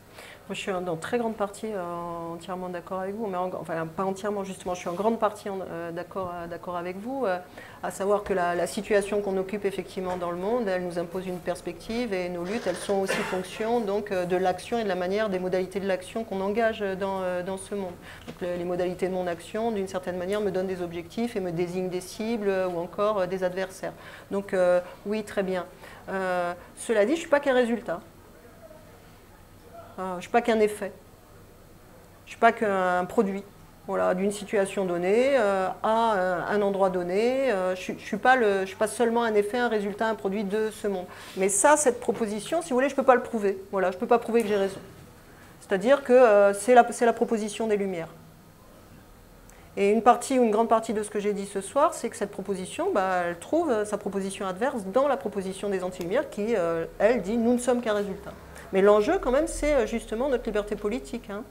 Moi, je suis en, en très grande partie euh, entièrement d'accord avec vous, mais en, enfin pas entièrement justement, je suis en grande partie euh, d'accord d'accord avec vous, euh, à savoir que la, la situation qu'on occupe effectivement dans le monde, elle nous impose une perspective et nos luttes, elles sont aussi fonction donc euh, de l'action et de la manière, des modalités de l'action qu'on engage dans, euh, dans ce monde. Donc le, les modalités de mon action, d'une certaine manière, me donnent des objectifs et me désignent des cibles euh, ou encore euh, des adversaires. Donc euh, oui, très bien. Euh, cela dit, je ne suis pas qu'un résultat. Euh, je ne suis pas qu'un effet, je ne suis pas qu'un produit voilà, d'une situation donnée euh, à euh, un endroit donné. Euh, je ne suis, suis pas seulement un effet, un résultat, un produit de ce monde. Mais ça, cette proposition, si vous voulez, je ne peux pas le prouver. Voilà, je ne peux pas prouver que j'ai raison. C'est-à-dire que euh, c'est la, c'est la proposition des Lumières. Et une partie ou une grande partie de ce que j'ai dit ce soir, c'est que cette proposition, bah, elle trouve sa proposition adverse dans la proposition des Anti-Lumières qui, euh, elle, dit « nous ne sommes qu'un résultat ». Mais l'enjeu, quand même, c'est justement notre liberté politique. Hein.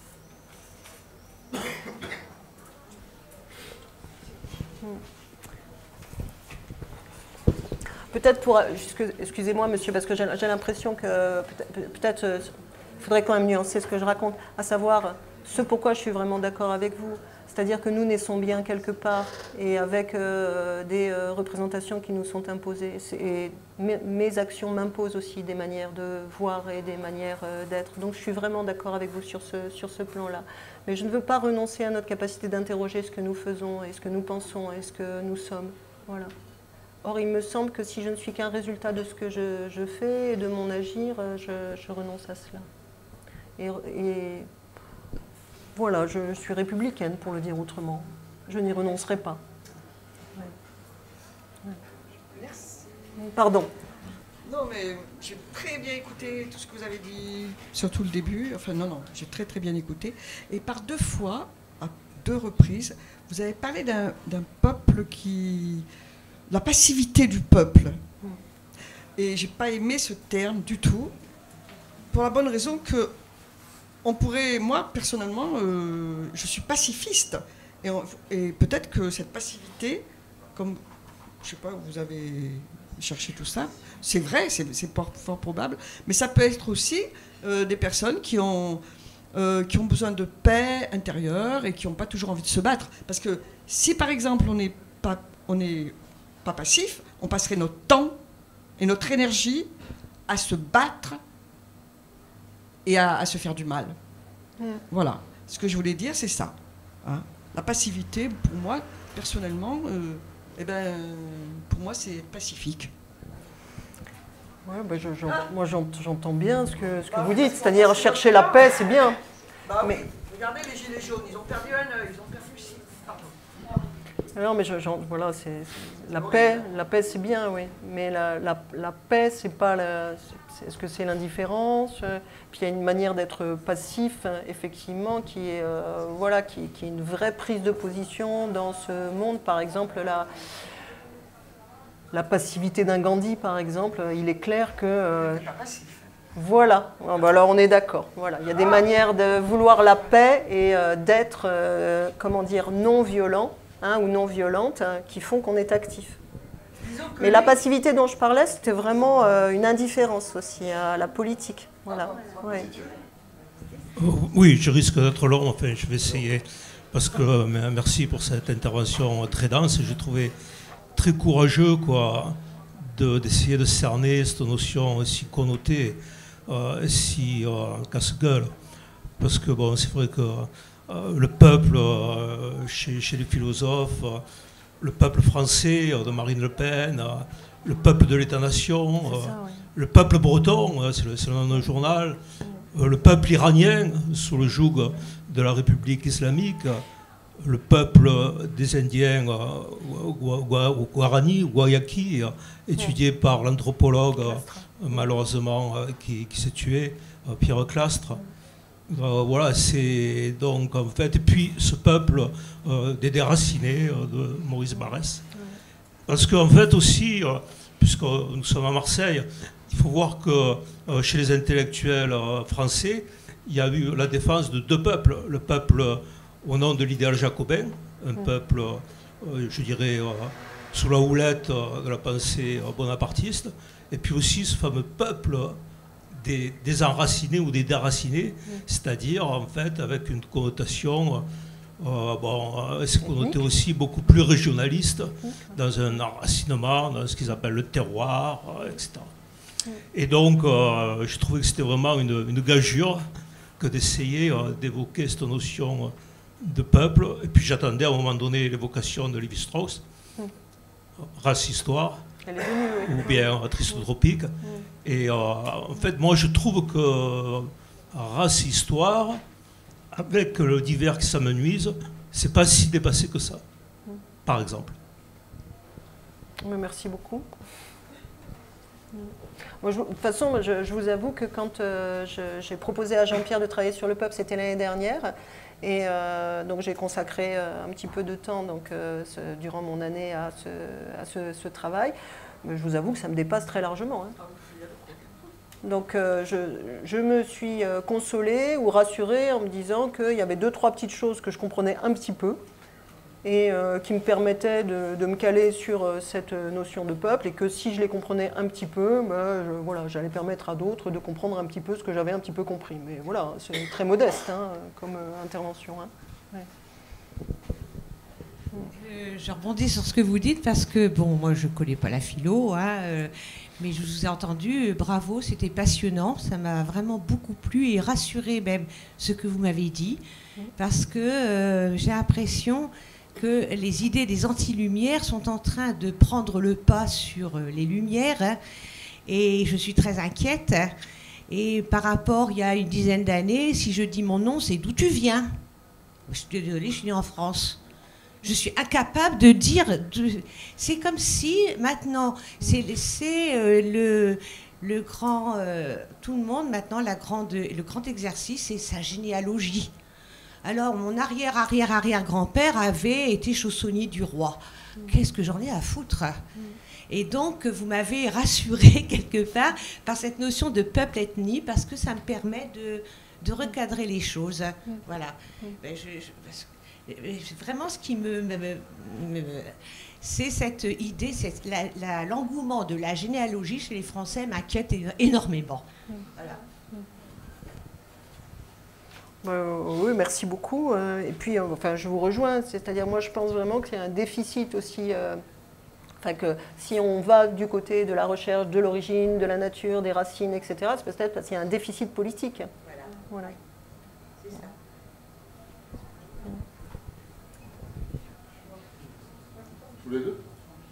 Peut-être pour... Excusez-moi, monsieur, parce que j'ai l'impression que peut-être peut il faudrait quand même nuancer ce que je raconte, à savoir ce pourquoi je suis vraiment d'accord avec vous. C'est-à-dire que nous naissons bien quelque part et avec euh, des euh, représentations qui nous sont imposées. Et mes, mes actions m'imposent aussi des manières de voir et des manières euh, d'être. Donc je suis vraiment d'accord avec vous sur ce, sur ce plan-là. Mais je ne veux pas renoncer à notre capacité d'interroger ce que nous faisons et ce que nous pensons et ce que nous sommes. Voilà. Or, il me semble que si je ne suis qu'un résultat de ce que je, je fais et de mon agir, je, je renonce à cela. Et, et voilà, je, je suis républicaine, pour le dire autrement. Je n'y renoncerai pas. Ouais. Ouais. Merci. Pardon. Non, mais j'ai très bien écouté tout ce que vous avez dit, surtout le début. Enfin, non, non, j'ai très très bien écouté. Et par deux fois, à deux reprises, vous avez parlé d'un d'un peuple qui... la passivité du peuple. Mm. Et j'ai pas aimé ce terme du tout, pour la bonne raison que on pourrait, moi, personnellement, euh, je suis pacifiste. Et, et peut-être que cette passivité, comme, je sais pas, vous avez cherché tout ça, c'est vrai, c'est fort probable, mais ça peut être aussi euh, des personnes qui ont, euh, qui ont besoin de paix intérieure et qui n'ont pas toujours envie de se battre. Parce que si, par exemple, on n'est pas, on n'est pas passif, on passerait notre temps et notre énergie à se battre et à, à se faire du mal. Mmh. Voilà. Ce que je voulais dire, c'est ça. Hein. La passivité, pour moi, personnellement, euh, eh ben, pour moi, c'est pacifique. Ouais, bah je, je, ah. Moi, j'entends bien ce que, ce que bah, vous dites. C'est-à-dire, chercher la paix, c'est bien. Bah, mais... oui. Regardez les gilets jaunes, ils ont perdu un œil, ils ont perdu six. Non, mais je, je, voilà, c'est la paix. La paix, c'est bien, oui. Mais la, la, la paix, c'est pas la. Est-ce que c'est l'indifférence? Puis il y a une manière d'être passif, effectivement, qui est, euh, voilà, qui, qui est une vraie prise de position dans ce monde. Par exemple, la, la passivité d'un Gandhi, par exemple, il est clair que. Euh, voilà. Alors on est d'accord. Voilà, il y a des manières de vouloir la paix et euh, d'être, euh, comment dire, non violent. Hein, ou non violentes, hein, qui font qu'on est actif. Mais la passivité dont je parlais, c'était vraiment euh, une indifférence aussi à la politique. Voilà. Ouais. Euh, oui, je risque d'être long, enfin je vais essayer, parce que euh, merci pour cette intervention très dense, j'ai trouvé très courageux quoi, d'essayer de, de cerner cette notion si connotée, euh, si euh, casse-gueule, parce que bon, c'est vrai que Euh, le peuple, euh, chez, chez les philosophes, euh, le peuple français euh, de Marine Le Pen, euh, le peuple de l'État-nation, euh, ouais. Le peuple breton, euh, c'est le, le nom d'un journal, euh, le peuple iranien, sous le joug de la République islamique, euh, le peuple des Indiens, euh, Guarani, Guayaki, euh, étudié ouais. par l'anthropologue, euh, malheureusement, euh, qui, qui s'est tué, euh, Pierre Clastres. Euh, voilà, c'est donc en fait, et puis ce peuple euh, des déracinés euh, de Maurice Barrès. Parce qu'en fait aussi, euh, puisque nous sommes à Marseille, il faut voir que euh, chez les intellectuels euh, français, il y a eu la défense de deux peuples. Le peuple euh, au nom de l'idéal jacobin, un mmh. peuple, euh, je dirais, euh, sous la houlette euh, de la pensée euh, bonapartiste, et puis aussi ce fameux peuple des, des enracinés ou des déracinés, mmh. c'est-à-dire en fait avec une connotation, euh, bon, c'est connoté aussi beaucoup plus régionaliste, mmh. dans un enracinement, dans ce qu'ils appellent le terroir, et cetera. Mmh. Et donc, euh, je trouvais que c'était vraiment une, une gageure que d'essayer euh, d'évoquer cette notion de peuple. Et puis j'attendais à un moment donné l'évocation de Lévi-Strauss, mmh. race-histoire. Elle est venue, oui. Ou bien Tristotropique. Mmh. Et euh, en fait, moi, je trouve que race-histoire, avec le divers qui s'amenuise, c'est pas si dépassé que ça, mmh. par exemple. Mais merci beaucoup. Mmh. Moi, je, de toute façon, je, je vous avoue que quand euh, j'ai proposé à Jean-Pierre de travailler sur le peuple, c'était l'année dernière. Et euh, donc j'ai consacré euh, un petit peu de temps donc, euh, ce, durant mon année à ce, à ce, ce travail. Mais je vous avoue que ça me dépasse très largement. Hein. Donc euh, je, je me suis euh, consolée ou rassurée en me disant qu'il y avait deux, trois petites choses que je comprenais un petit peu et euh, qui me permettaient de, de me caler sur euh, cette notion de peuple, et que si je les comprenais un petit peu, ben, je, voilà, j'allais permettre à d'autres de comprendre un petit peu ce que j'avais un petit peu compris. Mais voilà, c'est très modeste hein, comme euh, intervention. Hein. Ouais. Je, je rebondis sur ce que vous dites parce que, bon, moi je ne connais pas la philo, hein, euh, mais je vous ai entendu, euh, bravo, c'était passionnant, ça m'a vraiment beaucoup plu et rassuré même ce que vous m'avez dit, parce que euh, j'ai l'impression que les idées des anti-lumières sont en train de prendre le pas sur les lumières, hein, et je suis très inquiète. Hein, et par rapport, il y a une dizaine d'années, si je dis mon nom, c'est d'où tu viens. Je suis désolée, je suis née en France. Je suis incapable de dire... De... C'est comme si, maintenant, c'est euh, le, le grand... Euh, tout le monde, maintenant, la grande, le grand exercice, c'est sa généalogie. Alors, mon arrière-arrière-arrière-grand-père avait été chaussonnier du roi. Qu'est-ce que j'en ai à foutre? Et donc, vous m'avez rassurée quelque part par cette notion de peuple-ethnie, parce que ça me permet de, de recadrer les choses. Voilà. Ben, je, je, vraiment, ce qui me... me, me, me c'est cette idée, cette, la, la, l'engouement de la généalogie chez les Français m'inquiète énormément. Voilà. Euh, oui, merci beaucoup. Et puis, enfin, je vous rejoins. C'est-à-dire, moi, je pense vraiment qu'il y a un déficit aussi. Euh, enfin, que si on va du côté de la recherche de l'origine, de la nature, des racines, et cetera, c'est peut-être parce qu'il y a un déficit politique. Voilà. Voilà. C'est ça. Tous les deux.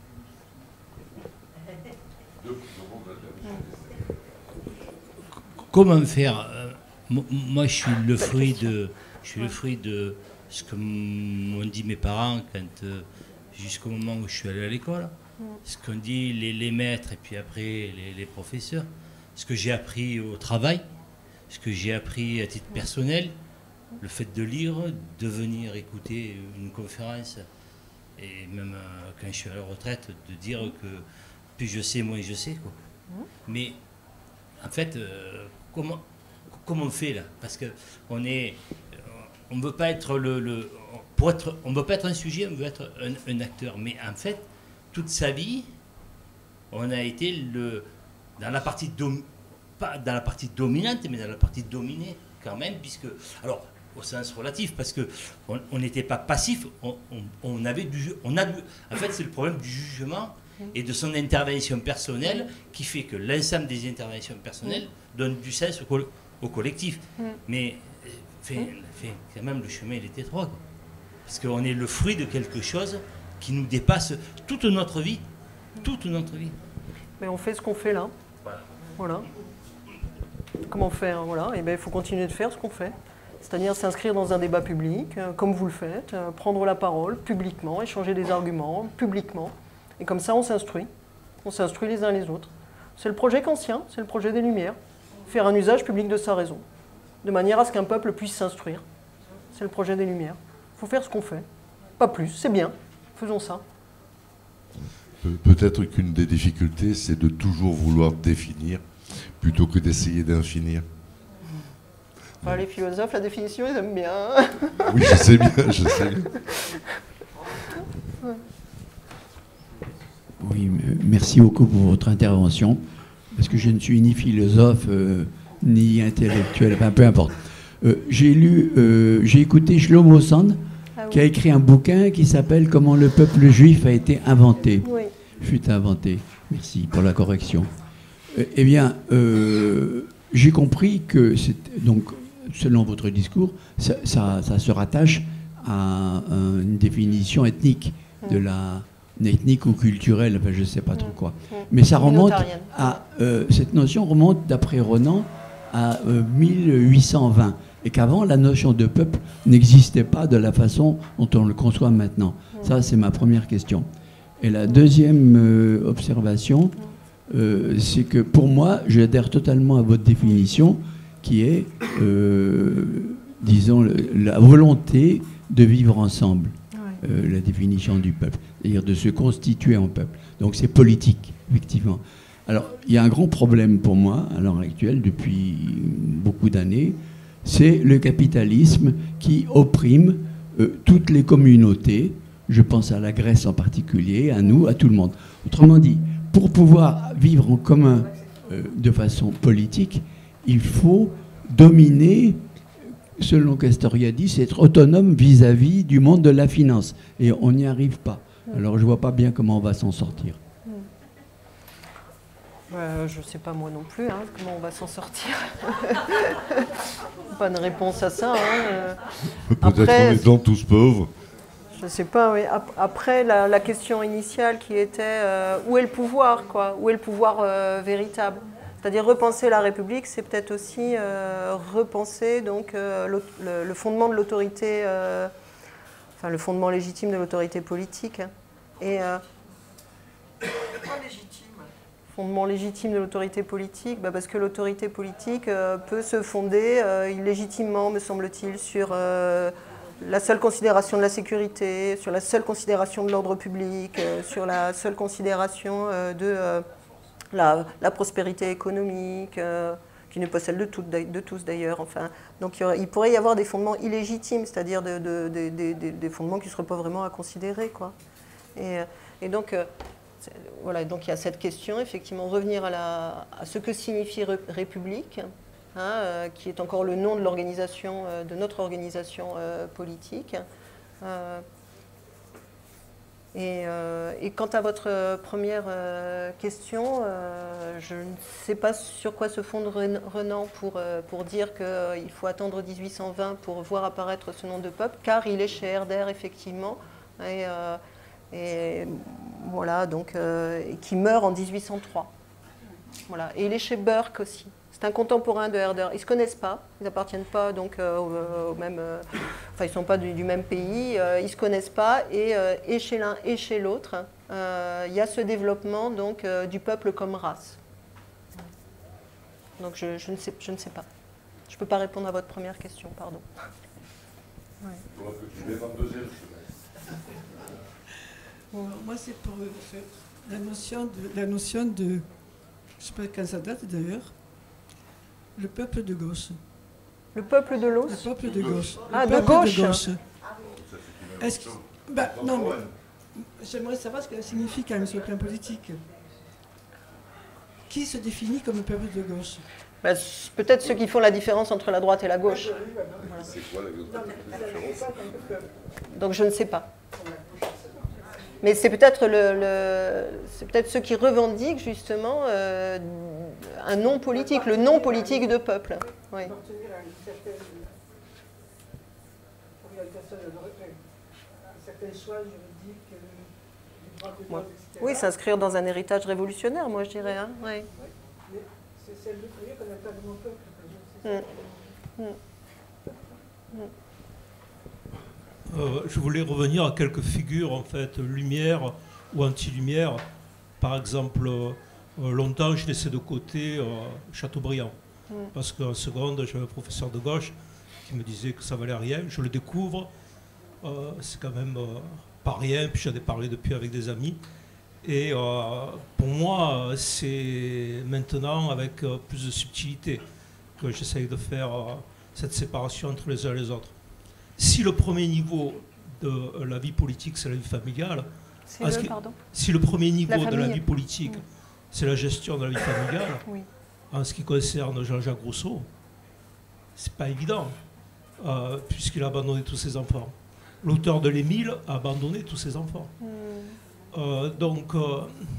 Comment faire? Moi, je suis le fruit de, je suis le fruit de ce que m'ont dit mes parents quand, euh, jusqu'au moment où je suis allé à l'école, ce qu'ont dit les, les maîtres et puis après les, les professeurs, ce que j'ai appris au travail, ce que j'ai appris à titre personnel, le fait de lire, de venir écouter une conférence et même euh, quand je suis à la retraite, de dire que plus je sais, moins je sais, quoi. Mais en fait, euh, comment Comment on fait là? Parce que on est, on veut pas être le, le pour être, on veut pas être un sujet, on veut être un, un acteur. Mais en fait, toute sa vie, on a été le dans la partie dom, pas dans la partie dominante, mais dans la partie dominée quand même, puisque alors au sens relatif, parce que on n'était pas passif, on, on, on avait du, on a, en fait, c'est le problème du jugement et de son intervention personnelle qui fait que l'ensemble des interventions personnelles donne du sens au au collectif, mm. mais fait, fait, quand même le chemin il est étroit, quoi. Parce qu'on est le fruit de quelque chose qui nous dépasse toute notre vie, toute notre vie. Mais on fait ce qu'on fait là, voilà. Voilà. Comment faire, voilà. Et ben il faut continuer de faire ce qu'on fait, c'est-à-dire s'inscrire dans un débat public, euh, comme vous le faites, euh, prendre la parole publiquement, échanger des arguments publiquement, et comme ça on s'instruit, on s'instruit les uns les autres. C'est le projet kantien, c'est le projet des Lumières. Faire un usage public de sa raison, de manière à ce qu'un peuple puisse s'instruire. C'est le projet des Lumières. Il faut faire ce qu'on fait, pas plus, c'est bien, faisons ça. Peut-être qu'une des difficultés, c'est de toujours vouloir définir, plutôt que d'essayer d'infinir. Enfin, les philosophes, la définition, ils aiment bien. Oui, je sais bien, je sais bien. Oui, merci beaucoup pour votre intervention. Parce que je ne suis ni philosophe, euh, ni intellectuel, enfin peu importe. Euh, j'ai lu, euh, j'ai écouté Shlomo Sand, ah oui. qui a écrit un bouquin qui s'appelle « Comment le peuple juif a été inventé oui. ». Fut inventé. Merci pour la correction. Euh, eh bien, euh, j'ai compris que, donc, selon votre discours, ça, ça, ça se rattache à, à une définition ethnique de la... ethnique ou culturelle, enfin, je ne sais pas trop quoi. Mais ça remonte à... Euh, cette notion remonte, d'après Renan, à euh, mille huit cent vingt. Et qu'avant, la notion de peuple n'existait pas de la façon dont on le conçoit maintenant. Ça, c'est ma première question. Et la deuxième euh, observation, euh, c'est que pour moi, j'adhère totalement à votre définition, qui est, euh, disons, le, la volonté de vivre ensemble. Euh, la définition du peuple, c'est-à-dire de se constituer en peuple. Donc c'est politique, effectivement. Alors, il y a un grand problème pour moi, à l'heure actuelle, depuis beaucoup d'années, c'est le capitalisme qui opprime euh, toutes les communautés. Je pense à la Grèce en particulier, à nous, à tout le monde. Autrement dit, pour pouvoir vivre en commun euh, de façon politique, il faut dominer, selon Castoriadis, c'est être autonome vis-à-vis du monde de la finance. Et on n'y arrive pas. Alors je ne vois pas bien comment on va s'en sortir. Euh, je ne sais pas moi non plus, hein, comment on va s'en sortir. Pas de réponse à ça. Hein. Peut-être en étant tous pauvres. Je ne sais pas, oui. Après, la, la question initiale qui était euh, où est le pouvoir, quoi ? Où est le pouvoir euh, véritable ? C'est-à-dire repenser la République, c'est peut-être aussi euh, repenser donc, euh, le, le fondement de l'autorité, euh, enfin le fondement légitime de l'autorité politique. Et, euh, légitime. Fondement légitime de l'autorité politique, bah parce que l'autorité politique euh, peut se fonder euh, illégitimement, me semble-t-il, sur euh, la seule considération de la sécurité, sur la seule considération de l'ordre public, euh, sur la seule considération euh, de... Euh, La, la prospérité économique, euh, qui n'est pas celle de, tout, de tous d'ailleurs. Enfin, donc il, y aurait, il pourrait y avoir des fondements illégitimes, c'est-à-dire de, de, de, de, de, des fondements qui ne seraient pas vraiment à considérer, quoi. Et, et donc, euh, voilà, donc il y a cette question, effectivement, revenir à, la, à ce que signifie ré, République, hein, euh, qui est encore le nom de l'organisation, euh, de notre organisation euh, politique. Euh, Et, euh, et quant à votre première euh, question, euh, je ne sais pas sur quoi se fonde Renan pour, euh, pour dire qu'il euh, faut attendre dix-huit cent vingt pour voir apparaître ce nom de peuple, car il est chez Herder, effectivement, et, euh, et voilà, donc, euh, et qui meurt en dix-huit cent trois. Voilà. Et il est chez Burke aussi. C'est un contemporain de Herder. Ils ne se connaissent pas, ils n'appartiennent pas donc, euh, au, au même... Euh, enfin, ils ne sont pas du, du même pays, euh, ils ne se connaissent pas, et, euh, et chez l'un et chez l'autre, euh, il y a ce développement donc, euh, du peuple comme race. Donc je, je, ne sais, je ne sais pas. Je ne peux pas répondre à votre première question, pardon. Ouais. Je vais faire deuxième. Bon, moi, c'est pour euh, la notion de... La notion de je ne sais pas quand ça date d'ailleurs. Le peuple de gauche. Le peuple de l'os ? Le peuple de gauche. Ah, le de gauche, de gauche. Est-ce que... bah, non, mais j'aimerais savoir ce que ça signifie quand même sur le plan politique. Qui se définit comme le peuple de gauche ? Bah, peut-être ceux qui font la différence entre la droite et la gauche. Voilà. C'est quoi la différence ? Donc je ne sais pas. Mais c'est peut-être le, le, c'est peut-être ceux qui revendiquent justement euh, un nom politique, le nom politique de peuple. Oui. Ouais. Oui, s'inscrire dans un héritage révolutionnaire, moi je dirais. Hein. Oui. C'est le premier qu'on appelle mon peuple. Mmh. Mmh. Euh, je voulais revenir à quelques figures, en fait, lumière ou anti-lumière. Par exemple, euh, longtemps, je laissais de côté euh, Chateaubriand. Mm. Parce qu'en seconde, j'avais un professeur de gauche qui me disait que ça valait rien. Je le découvre, euh, c'est quand même euh, pas rien. Puis j'en ai parlé depuis avec des amis. Et euh, pour moi, c'est maintenant avec euh, plus de subtilité que j'essaye de faire euh, cette séparation entre les uns et les autres. Si le premier niveau de la vie politique, c'est la vie familiale, c'est le, pardon si le premier niveau la de la vie politique, mmh. c'est la gestion de la vie familiale, oui. en ce qui concerne Jean-Jacques Rousseau, c'est pas évident, euh, puisqu'il a abandonné tous ses enfants. L'auteur de l'Émile a abandonné tous ses enfants. Mmh. Euh, donc, euh,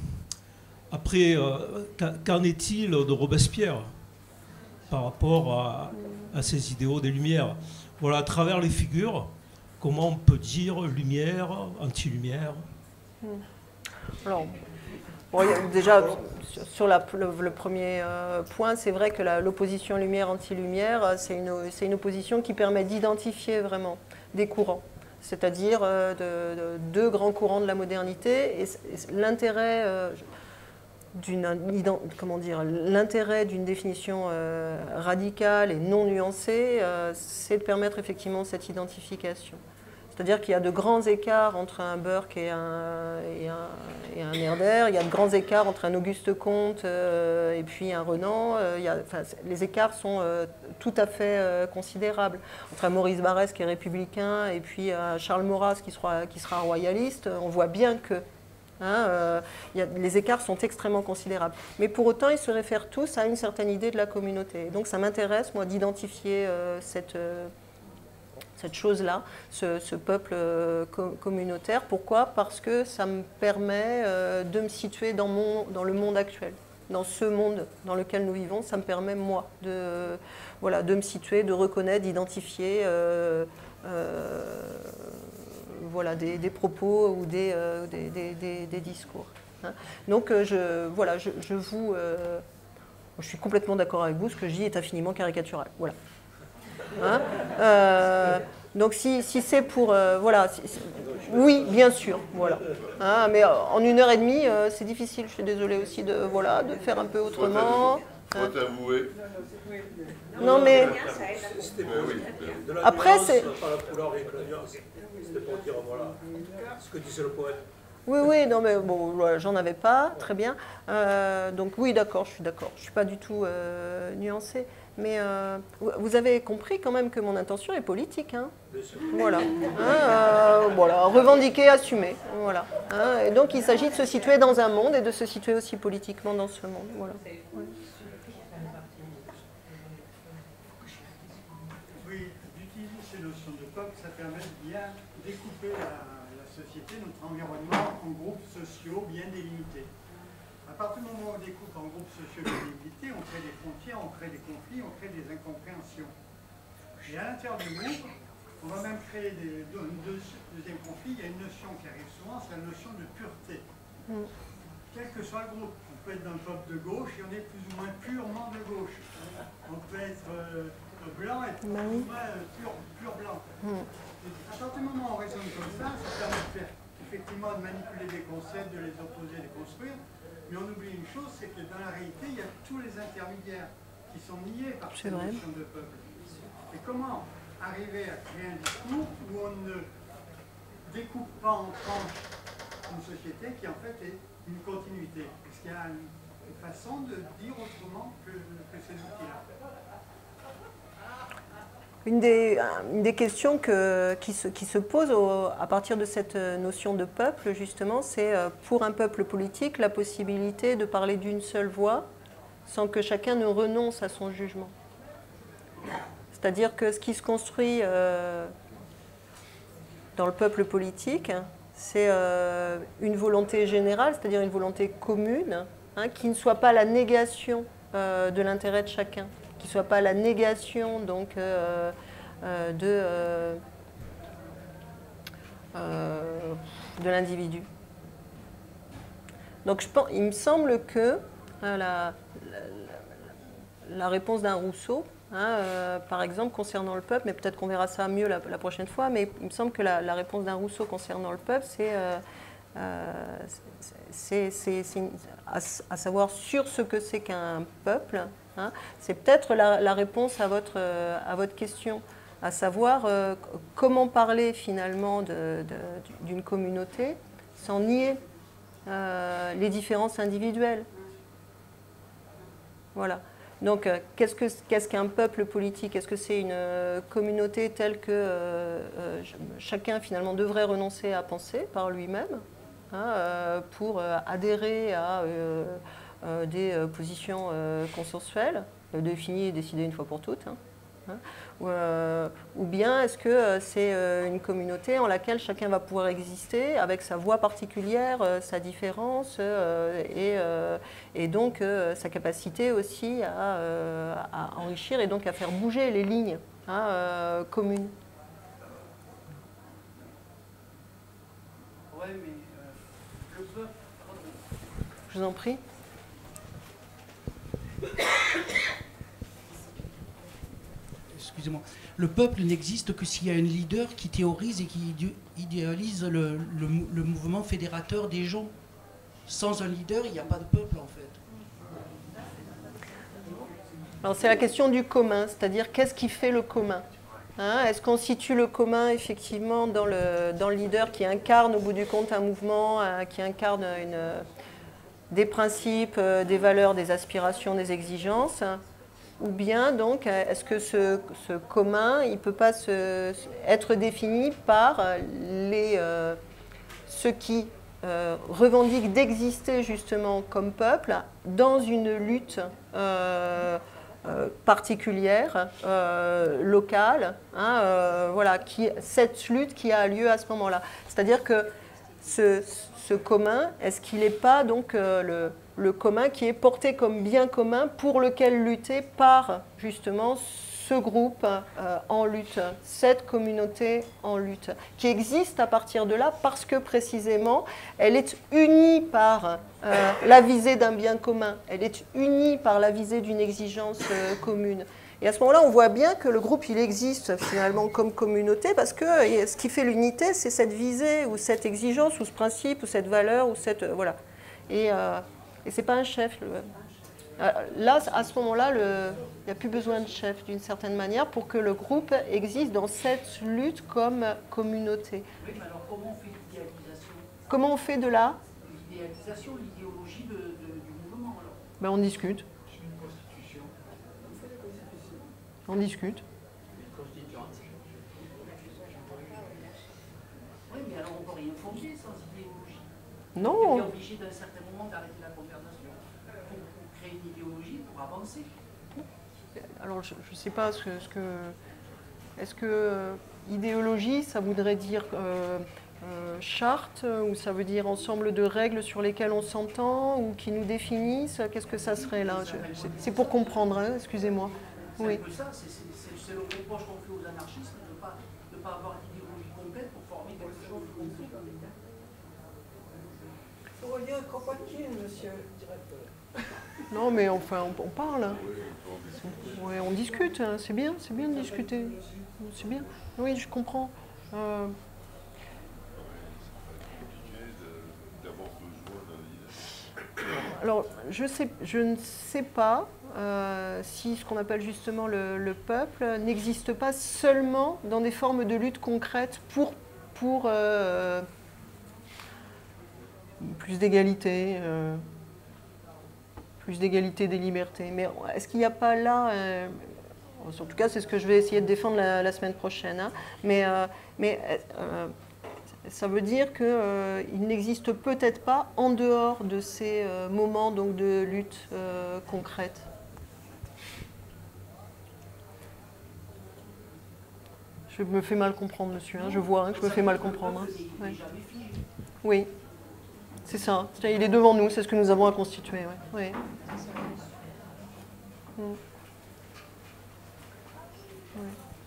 après, euh, qu'en est-il de Robespierre par rapport à, à ces idéaux des Lumières? Voilà, à travers les figures, comment on peut dire lumière, anti-lumière? Mmh. Alors, bon, il y a déjà, sur la, le, le premier euh, point, c'est vrai que l'opposition lumière-anti-lumière, c'est une, c'est une opposition qui permet d'identifier vraiment des courants, c'est-à-dire euh, de, de, deux grands courants de la modernité. Et, et l'intérêt euh, d'une comment dire, l'intérêt d'une définition euh, radicale et non nuancée, euh, c'est de permettre effectivement cette identification. C'est-à-dire qu'il y a de grands écarts entre un Burke et un, et un, et un Herder, il y a de grands écarts entre un Auguste Comte euh, et puis un Renan. Euh, il y a, enfin, les écarts sont euh, tout à fait euh, considérables. Entre un Maurice Barrès qui est républicain et puis un Charles Maurras qui sera, qui sera royaliste, on voit bien que hein, euh, il y a, les écarts sont extrêmement considérables. Mais pour autant, ils se réfèrent tous à une certaine idée de la communauté. Donc ça m'intéresse, moi, d'identifier euh, cette... Euh, cette chose-là, ce, ce peuple euh, com communautaire. Pourquoi? Parce que ça me permet euh, de me situer dans, mon, dans le monde actuel, dans ce monde dans lequel nous vivons. Ça me permet, moi, de, euh, voilà, de me situer, de reconnaître, d'identifier euh, euh, voilà, des, des propos ou des, euh, des, des, des, des discours. Hein. Donc, euh, je, voilà, je, je vous... Euh, je suis complètement d'accord avec vous, ce que je dis est infiniment caricatural. Voilà. Hein euh, donc si, si c'est pour... Euh, voilà, si, si, oui, bien sûr, voilà. Hein, mais en une heure et demie, euh, c'est difficile, je suis désolée aussi de, voilà, de faire un peu autrement. Faut t'avouer. Non, mais... Après, c'est... Ce que disait le poète. Oui, oui, non, mais bon, voilà, j'en avais pas, très bien. Euh, donc oui, d'accord, je suis d'accord. Je ne suis pas du tout euh, nuancée. Mais euh, vous avez compris quand même que mon intention est politique. Hein. Voilà. Hein, euh, voilà. Revendiquer, assumer. Voilà. Hein, et donc il s'agit de se situer dans un monde et de se situer aussi politiquement dans ce monde. Voilà. Ouais. Oui, d'utiliser ces notions de peuple, ça permet de bien découper la, la société, notre environnement, en groupes sociaux bien délimités. À partir du moment où on découpe en groupes sociaux bien délimités, on crée des frontières, on crée des conflits, on crée des incompréhensions. Et à l'intérieur du groupe, on va même créer des deux, deux, deuxième conflit. Il y a une notion qui arrive souvent, c'est la notion de pureté. Mm. Quel que soit le groupe, on peut être d'un peuple de gauche et on est plus ou moins purement de gauche. On peut être euh, blanc et plus ou moins euh, pur, pur blanc. Mm. Et à partir du moment où on raisonne comme ça, ça permet de faire, effectivement de manipuler des concepts, de les opposer, de les construire. Mais on oublie une chose, c'est que dans la réalité, il y a tous les intermédiaires qui sont niés par cette notion de peuple. Et comment arriver à créer un discours où on ne découpe pas en tranches une société qui en fait est une continuité? Est-ce qu'il y a une, une façon de dire autrement que, que ces outils-là? Une des, une des questions que, qui, se, qui se pose au, à partir de cette notion de peuple, justement, c'est pour un peuple politique la possibilité de parler d'une seule voix sans que chacun ne renonce à son jugement. C'est-à-dire que ce qui se construit euh, dans le peuple politique, c'est euh, une volonté générale, c'est-à-dire une volonté commune, hein, qui ne soit pas la négation euh, de l'intérêt de chacun. Qui ne soit pas la négation donc, euh, euh, de, euh, euh, de l'individu. Donc je pense, il me semble que euh, la, la, la réponse d'un Rousseau, hein, euh, par exemple concernant le peuple, mais peut-être qu'on verra ça mieux la, la prochaine fois, mais il me semble que la, la réponse d'un Rousseau concernant le peuple, c'est euh, euh, à, à savoir sur ce que c'est qu'un peuple. Hein, c'est peut-être la, la réponse à votre, euh, à votre question, à savoir euh, comment parler finalement d'une communauté sans nier euh, les différences individuelles. Voilà. Donc, euh, qu'est-ce que, qu'est-ce qu'un peuple politique? Est-ce que c'est une euh, communauté telle que euh, euh, chacun finalement devrait renoncer à penser par lui-même, hein, euh, pour euh, adhérer à... Euh, euh, des euh, positions euh, consensuelles, euh, définies et décidées une fois pour toutes, hein, hein, ou, euh, ou bien est-ce que euh, c'est euh, une communauté en laquelle chacun va pouvoir exister avec sa voix particulière, euh, sa différence euh, et, euh, et donc euh, sa capacité aussi à, euh, à enrichir et donc à faire bouger les lignes, hein, euh, communes. Ouais, mais euh, le peuple... Je vous en prie. Excusez-moi. Le peuple n'existe que s'il y a un leader qui théorise et qui idéalise le, le, le mouvement fédérateur des gens. Sans un leader, il n'y a pas de peuple, en fait. Alors c'est la question du commun, c'est-à-dire qu'est-ce qui fait le commun, hein? Est-ce qu'on situe le commun effectivement dans le, dans le leader qui incarne au bout du compte un mouvement, euh, qui incarne une, des principes, euh, des valeurs, des aspirations, des exigences, hein? Ou bien donc est-ce que ce, ce commun, il ne peut pas se, être défini par les, euh, ceux qui euh, revendiquent d'exister justement comme peuple dans une lutte euh, Euh, particulière, euh, locale, hein, euh, voilà, qui, cette lutte qui a lieu à ce moment-là. C'est-à-dire que ce, ce commun, est-ce qu'il n'est pas donc euh, le, le commun qui est porté comme bien commun pour lequel lutter par justement ce groupe euh, en lutte, cette communauté en lutte, qui existe à partir de là parce que précisément elle est unie par euh, la visée d'un bien commun, elle est unie par la visée d'une exigence euh, commune. Et à ce moment-là, on voit bien que le groupe, il existe finalement comme communauté parce que ce qui fait l'unité, c'est cette visée ou cette exigence ou ce principe ou cette valeur ou cette... Euh, voilà. Et, euh, et c'est pas un chef. Le, Là, à ce moment-là, il n'y a plus besoin de chef, d'une certaine manière, pour que le groupe existe dans cette lutte comme communauté. Oui, mais alors comment on fait l'idéalisation? Comment on fait de là? L'idéalisation, l'idéologie de, de, du mouvement, alors Ben, on discute. Une constitution. On fait la constitution. On discute. Une constituante. Oui, mais alors on ne peut rien fonder sans idéologie. Non. On est obligé d'un certain moment d'arrêter la conversation. Créer une idéologie pour avancer. Alors, je ne sais pas ce que... Ce que est-ce que euh, idéologie, ça voudrait dire euh, euh, charte, ou ça veut dire ensemble de règles sur lesquelles on s'entend, ou qui nous définissent? Qu'est-ce que ça serait là? C'est pour comprendre, hein, excusez-moi. Oui. C'est un peu ça, c'est le reproche qu'on fait aux anarchistes de ne pas, de pas avoir d'idéologie complète pour former quelque chose de complet. Il faut relire Kropotkin, monsieur le directeur. Non, mais enfin, on, on parle. Ouais, on discute, hein. C'est bien, c'est bien de discuter. C'est bien. Oui, je comprends. Euh... Alors, je, sais, je ne sais pas euh, si ce qu'on appelle justement le, le peuple n'existe pas seulement dans des formes de lutte concrètes pour, pour euh, plus d'égalité. Euh, plus d'égalité des libertés. Mais est-ce qu'il n'y a pas là, euh, en tout cas c'est ce que je vais essayer de défendre la, la semaine prochaine, hein, mais, euh, mais euh, ça veut dire qu'il euh, n'existe peut-être pas en dehors de ces euh, moments donc, de lutte euh, concrète. Je me fais mal comprendre, monsieur, hein, je vois hein, que je me fais mal comprendre. Hein. Ouais. Oui. C'est ça, il est devant nous, c'est ce que nous avons à constituer. Ouais. Oui. Mm. Ouais.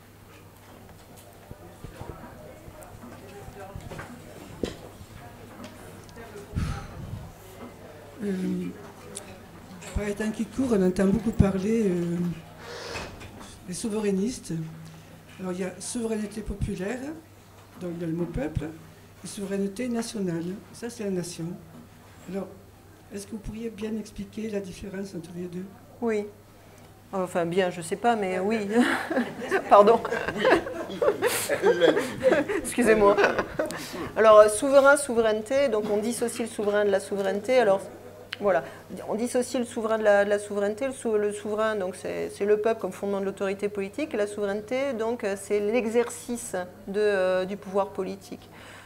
Euh, par les temps qui courent, on entend beaucoup parler euh, des souverainistes. Alors il y a souveraineté populaire, donc il y a le mot peuple, et souveraineté nationale. Ça, c'est la nation. Alors, est-ce que vous pourriez bien expliquer la différence entre les deux? Oui. Enfin, bien, je ne sais pas, mais oui. Pardon. Excusez-moi. Alors, souverain, souveraineté, donc on dissocie le souverain de la souveraineté. Alors, voilà, on dissocie le souverain de la, de la souveraineté. Le, sou, le souverain, donc c'est le peuple comme fondement de l'autorité politique. Et la souveraineté, donc, c'est l'exercice de, euh, du pouvoir politique.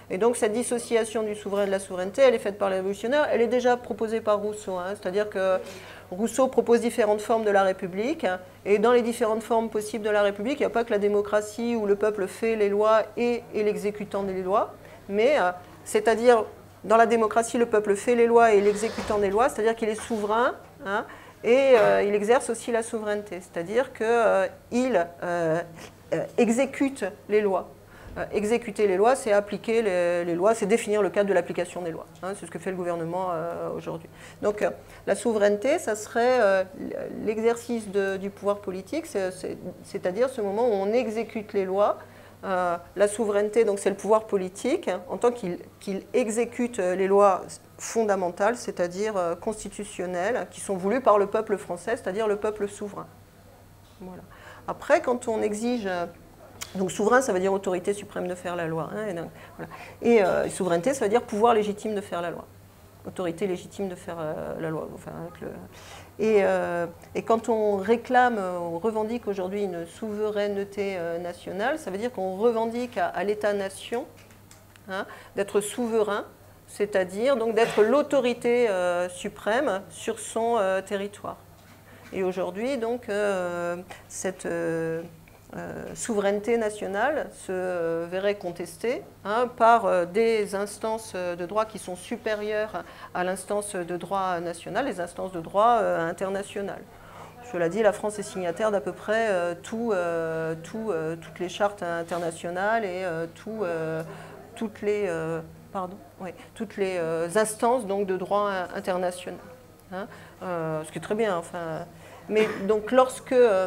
Et donc cette dissociation du souverain et de la souveraineté, elle est faite par les révolutionnaires, elle est déjà proposée par Rousseau, hein, c'est-à-dire que Rousseau propose différentes formes de la République, et dans les différentes formes possibles de la République, il n'y a pas que la démocratie où le peuple fait les lois et est l'exécutant des lois, mais euh, c'est-à-dire dans la démocratie, le peuple fait les lois et est l'exécutant des lois, c'est-à-dire qu'il est souverain, hein, et euh, il exerce aussi la souveraineté, c'est-à-dire qu'il euh, euh, euh, exécute les lois. Euh, exécuter les lois, c'est appliquer les, les lois, c'est définir le cadre de l'application des lois. Hein, c'est ce que fait le gouvernement euh, aujourd'hui. Donc euh, la souveraineté, ça serait euh, l'exercice du pouvoir politique, c'est-à-dire ce moment où on exécute les lois. Euh, la souveraineté, donc c'est le pouvoir politique, hein, en tant qu'il qu'il exécute les lois fondamentales, c'est-à-dire euh, constitutionnelles, qui sont voulues par le peuple français, c'est-à-dire le peuple souverain. Voilà. Après, quand on exige... Donc souverain, ça veut dire autorité suprême de faire la loi. Hein, et donc, voilà. et euh, souveraineté, ça veut dire pouvoir légitime de faire la loi. Autorité légitime de faire euh, la loi. Enfin, avec le... et, euh, et quand on réclame, on revendique aujourd'hui une souveraineté euh, nationale, ça veut dire qu'on revendique à, à l'État-nation hein, d'être souverain, c'est-à-dire donc d'être l'autorité euh, suprême sur son euh, territoire. Et aujourd'hui, donc, euh, cette... Euh, Euh, souveraineté nationale se euh, verrait contestée hein, par euh, des instances de droit qui sont supérieures à l'instance de droit national, les instances de droit euh, international. Cela dit, la France est signataire d'à peu près euh, tout, euh, tout, euh, toutes les chartes internationales et euh, tout, euh, toutes les, euh, pardon, oui, toutes les euh, instances donc, de droit international. Hein, euh, ce qui est très bien. Enfin, mais donc lorsque... Euh,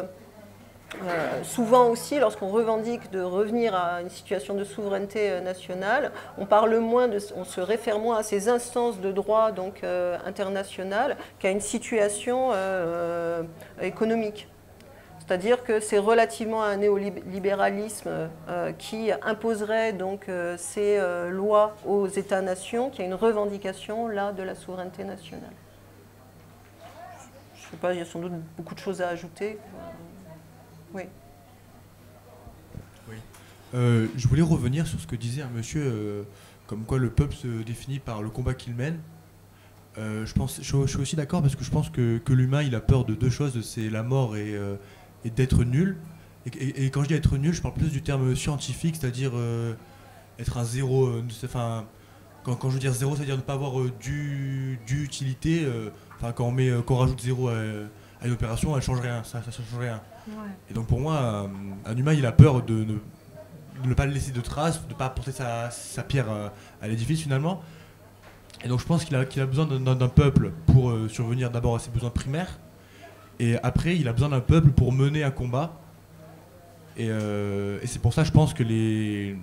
Euh, souvent aussi, lorsqu'on revendique de revenir à une situation de souveraineté euh, nationale, on parle moins, de, on se réfère moins à ces instances de droit donc euh, internationales qu'à une situation euh, économique. C'est-à-dire que c'est relativement à un néolibéralisme euh, qui imposerait donc euh, ces euh, lois aux États-nations, qu'il y a une revendication là de la souveraineté nationale. Je ne sais pas, il y a sans doute beaucoup de choses à ajouter. Oui. Oui. Euh, je voulais revenir sur ce que disait un monsieur, euh, comme quoi le peuple se définit par le combat qu'il mène. Euh, je, pense, je, je suis aussi d'accord parce que je pense que, que l'humain il a peur de deux choses, c'est la mort et, euh, et d'être nul. Et, et, et quand je dis être nul, je parle plus du terme scientifique, c'est-à-dire euh, être un zéro. Euh, enfin, quand, quand je veux dire zéro, c'est-à-dire ne pas avoir euh, d'utilité. Euh, enfin, quand on met, euh, quand on rajoute zéro à, à une opération, elle ne change rien. Ça, ça, ça change rien. Ouais. Et donc pour moi, un, un humain, il a peur de ne, de ne pas laisser de traces, de ne pas apporter sa, sa pierre à, à l'édifice finalement. Et donc je pense qu'il a, qu'il a besoin d'un, d'un peuple pour euh, survenir d'abord à ses besoins primaires. Et après, il a besoin d'un peuple pour mener un combat. Et, euh, et c'est pour ça, je pense que les,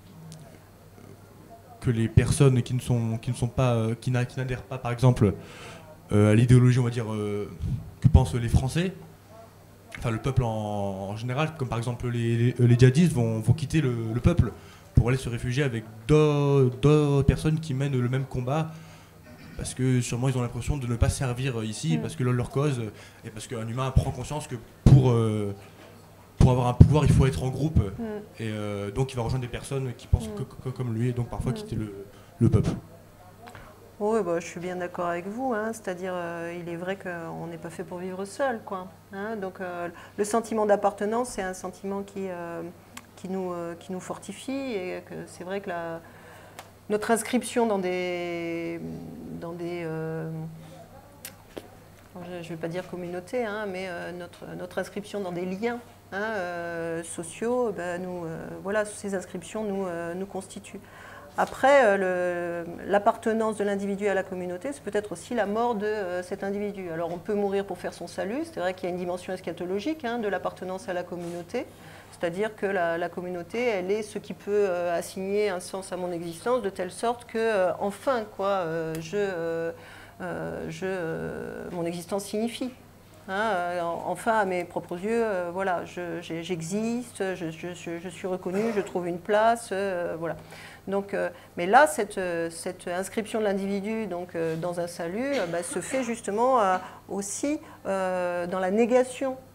que les personnes qui ne sont, qui ne sont pas, euh, qui n'adhèrent pas, par exemple, euh, à l'idéologie, on va dire, euh, que pensent les Français, enfin le peuple en, en général, comme par exemple les, les, les djihadistes vont, vont quitter le, le peuple pour aller se réfugier avec d'autres personnes qui mènent le même combat, parce que sûrement ils ont l'impression de ne pas servir ici, mmh. parce que leur cause, et parce qu'un humain prend conscience que pour, euh, pour avoir un pouvoir, il faut être en groupe, mmh. et euh, donc il va rejoindre des personnes qui pensent mmh. que, que, comme lui, et donc parfois mmh. quitter le, le peuple. Oui, bah, je suis bien d'accord avec vous, hein. C'est-à-dire euh, il est vrai qu'on n'est pas fait pour vivre seul, quoi. Hein. Donc euh, le sentiment d'appartenance, c'est un sentiment qui, euh, qui, nous, euh, qui nous fortifie, et que c'est vrai que la, notre inscription dans des, dans des euh, je ne vais pas dire communauté, hein, mais euh, notre, notre inscription dans des liens hein, euh, sociaux, ben, nous, euh, voilà, ces inscriptions nous, euh, nous constituent. Après, euh, l'appartenance de l'individu à la communauté, c'est peut-être aussi la mort de euh, cet individu. Alors on peut mourir pour faire son salut, c'est vrai qu'il y a une dimension eschatologique hein, de l'appartenance à la communauté, c'est-à-dire que la, la communauté, elle est ce qui peut euh, assigner un sens à mon existence, de telle sorte que, euh, enfin, quoi, euh, je, euh, je, euh, mon existence signifie. Hein, euh, enfin, à mes propres yeux, euh, voilà, j'existe, je, je, je, je suis reconnue, je trouve une place, euh, voilà. Donc, euh, mais là, cette, cette inscription de l'individu donc, euh, dans un salut euh, bah, se fait justement euh, aussi euh, dans la négation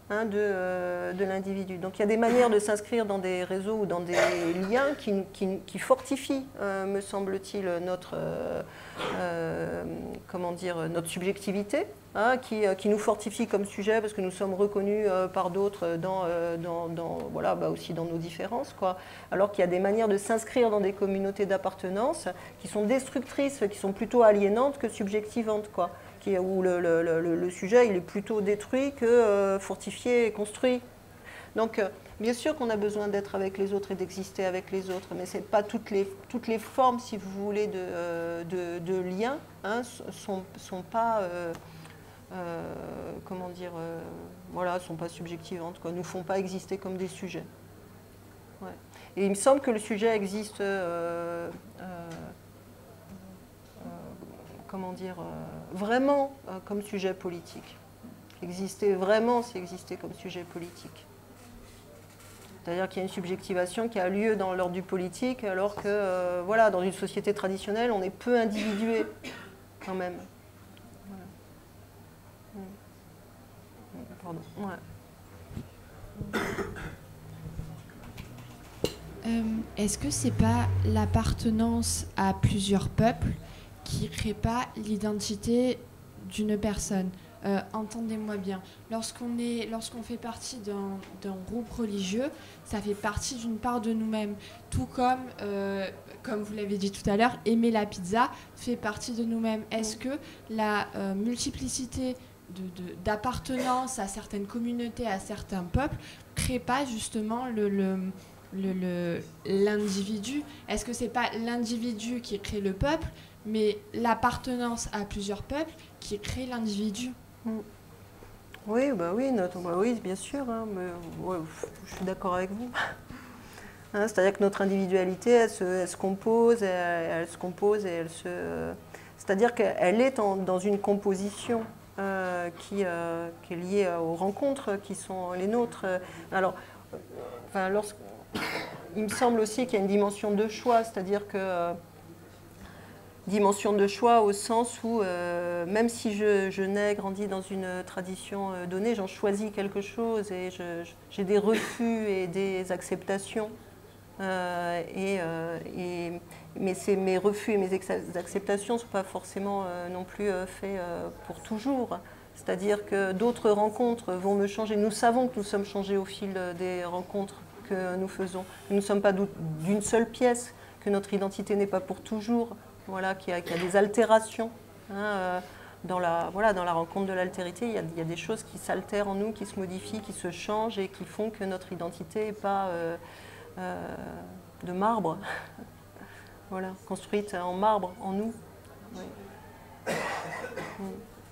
hein, de, euh, de l'individu. Donc il y a des manières de s'inscrire dans des réseaux ou dans des liens qui, qui, qui fortifient, euh, me semble-t-il, notre, euh, euh, comment dire, notre subjectivité, hein, qui, qui nous fortifie comme sujet parce que nous sommes reconnus euh, par d'autres dans, euh, dans, dans, voilà, bah aussi dans nos différences, quoi. Alors qu'il y a des manières de s'inscrire dans des communautés d'appartenance qui sont destructrices, qui sont plutôt aliénantes que subjectivantes, quoi. Qui, où le, le, le, le sujet il est plutôt détruit que euh, fortifié et construit. Donc euh, bien sûr qu'on a besoin d'être avec les autres et d'exister avec les autres, mais c'est pas toutes les, toutes les formes, si vous voulez, de, euh, de, de liens, hein, sont, sont pas, euh, euh, comment dire, euh, voilà, sont pas subjectivantes, quoi, nous font pas exister comme des sujets. Ouais. Et il me semble que le sujet existe, euh, euh, euh, comment dire, euh, vraiment euh, comme sujet politique. Exister vraiment, c'est exister comme sujet politique. C'est-à-dire qu'il y a une subjectivation qui a lieu dans l'ordre du politique, alors que, euh, voilà, dans une société traditionnelle, on est peu individué, quand même. Voilà. Pardon. Ouais. Euh, Est-ce que c'est pas l'appartenance à plusieurs peuples qui crée pas l'identité d'une personne? Euh, entendez-moi bien, lorsqu'on est, lorsqu'on fait partie d'un, d'un groupe religieux, ça fait partie d'une part de nous-mêmes. Tout comme, euh, comme vous l'avez dit tout à l'heure, aimer la pizza fait partie de nous-mêmes. Est-ce que la euh, multiplicité de, de, d'appartenance à certaines communautés, à certains peuples, crée pas justement le, le, le, le, l'individu? Est-ce que c'est pas l'individu qui crée le peuple, mais l'appartenance à plusieurs peuples qui crée l'individu? Oui, bah oui, notre, bah oui, bien sûr, hein, mais, ouais, je suis d'accord avec vous. Hein, c'est-à-dire que notre individualité, elle se, elle se compose, elle, elle se compose et elle se... C'est-à-dire qu'elle est en, dans une composition euh, qui, euh, qui est liée aux rencontres qui sont les nôtres. Alors, enfin, lorsque, il me semble aussi qu'il y a une dimension de choix, c'est-à-dire que... Euh, dimension de choix au sens où, euh, même si je, je n'ai grandi dans une tradition euh, donnée, j'en choisis quelque chose et je, je, j'ai des refus et des acceptations. Euh, et, euh, et, mais c'est, mes refus et mes ex- acceptations ne sont pas forcément euh, non plus euh, faits euh, pour toujours. C'est-à-dire que d'autres rencontres vont me changer. Nous savons que nous sommes changés au fil des rencontres que nous faisons. Nous ne sommes pas d'une seule pièce, que notre identité n'est pas pour toujours. Voilà, qu'il y a, qu'il y a des altérations. Hein, euh, dans, la, voilà, dans la rencontre de l'altérité, il y a, il y a des choses qui s'altèrent en nous, qui se modifient, qui se changent et qui font que notre identité n'est pas euh, euh, de marbre, voilà, construite en marbre, en nous. Oui. Mm.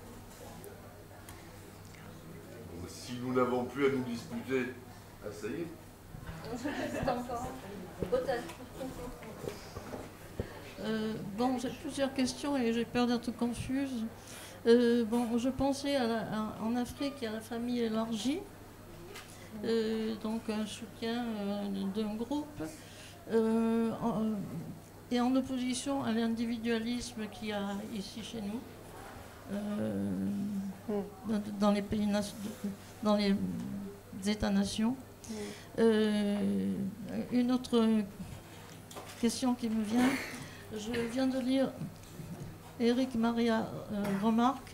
Si nous n'avons plus à nous disputer, ah, ça y est. C'est encore. Euh, bon, j'ai plusieurs questions et j'ai peur d'être confuse. Euh, bon, je pensais à la, à, en Afrique, il y a la famille élargie, euh, donc un soutien euh, d'un groupe, euh, en, et en opposition à l'individualisme qu'il y a ici chez nous, euh, dans, dans les pays, dans les États-nations. Euh, une autre question qui me vient. Je viens de lire Éric Maria euh, Remarque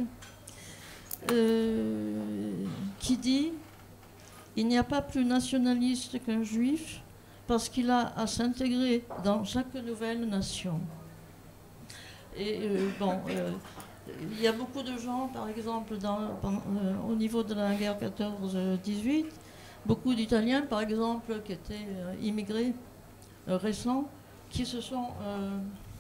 euh, qui dit « Il n'y a pas plus nationaliste qu'un juif parce qu'il a à s'intégrer dans chaque nouvelle nation. » Et euh, bon, euh, il y a beaucoup de gens, par exemple, dans, euh, au niveau de la guerre quatorze dix-huit, beaucoup d'Italiens, par exemple, qui étaient euh, immigrés euh, récents, qui se sont... Euh,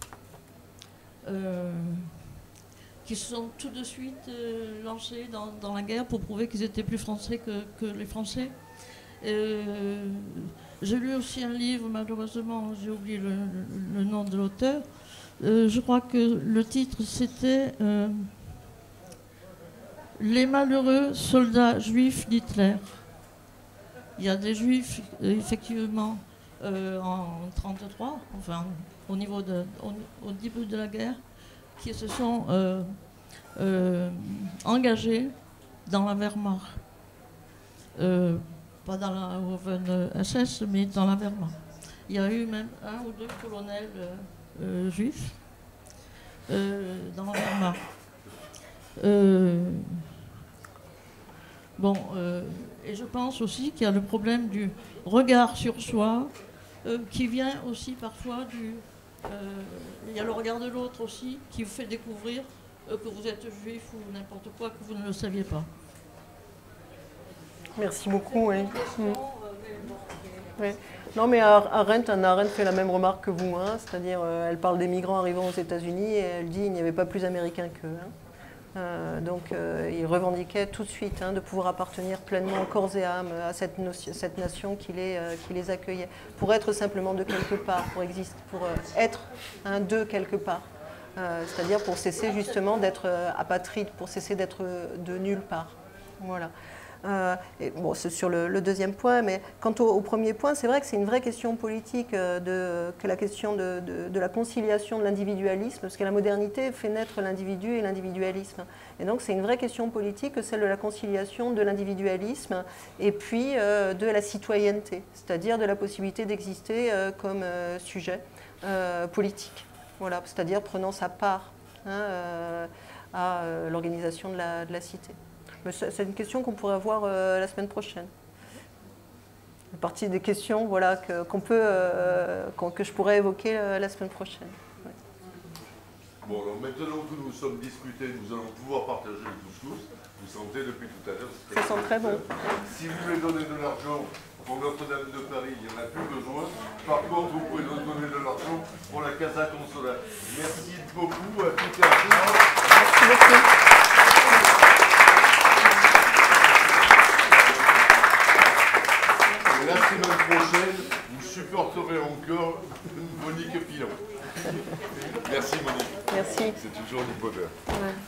Euh, qui se sont tout de suite euh, lancés dans, dans la guerre pour prouver qu'ils étaient plus français que, que les Français. Euh, j'ai lu aussi un livre, malheureusement, j'ai oublié le, le, le nom de l'auteur. Euh, je crois que le titre, c'était euh, « Les malheureux soldats juifs d'Hitler ». Il y a des juifs, euh, effectivement, euh, en trente-trois, enfin... Au, niveau de, au, au début de la guerre, qui se sont euh, euh, engagés dans la Wehrmacht. euh, pas dans la Oven S S, mais dans la Wehrmacht. Il y a eu même un ou deux colonels euh, euh, juifs euh, dans la Wehrmacht. Euh, bon, euh, et je pense aussi qu'il y a le problème du regard sur soi, euh, qui vient aussi parfois du... Euh, il y a le regard de l'autre aussi, qui vous fait découvrir euh, que vous êtes juif ou n'importe quoi, que vous ne le saviez pas. Merci beaucoup. Oui. Mmh. Oui. Non, mais Arendt, Hannah Arendt fait la même remarque que vous, hein, c'est-à-dire euh, elle parle des migrants arrivant aux États-Unis et elle dit qu'il n'y avait pas plus américains qu'eux. Hein. Euh, donc euh, il revendiquait tout de suite hein, de pouvoir appartenir pleinement corps et âme à cette, notion, cette nation qui les, euh, qui les accueillait, pour être simplement de quelque part, pour, exister, pour euh, être un de quelque part. Euh, c'est-à-dire pour cesser justement d'être euh, apatride, pour cesser d'être de nulle part. Voilà. Euh, et bon, c'est sur le, le deuxième point, mais quant au, au premier point, c'est vrai que c'est une vraie question politique euh, de, que la question de, de, de la conciliation de l'individualisme, parce que la modernité fait naître l'individu et l'individualisme. Et donc c'est une vraie question politique, celle de la conciliation de l'individualisme et puis euh, de la citoyenneté, c'est-à-dire de la possibilité d'exister euh, comme euh, sujet euh, politique, voilà, c'est-à-dire prenant sa part hein, euh, à euh, l'organisation de la, de la cité. C'est une question qu'on pourrait avoir euh, la semaine prochaine. Une partie des questions voilà, que, qu'on peut, euh, qu'on, que je pourrais évoquer euh, la semaine prochaine. Ouais. Bon, alors maintenant que nous sommes discutés, nous allons pouvoir partager le couscous. Vous sentez depuis tout à l'heure. Ça sent très bon. Si vous voulez donner de l'argent pour Notre-Dame de Paris, il n'y en a plus besoin. Par contre, vous pouvez nous donner de l'argent pour la Casa Consola. Merci beaucoup à toutes et à tous. Merci beaucoup. La semaine prochaine, vous supporterez encore Monique Pilon. Merci Monique. Merci. C'est toujours du bonheur. Ouais.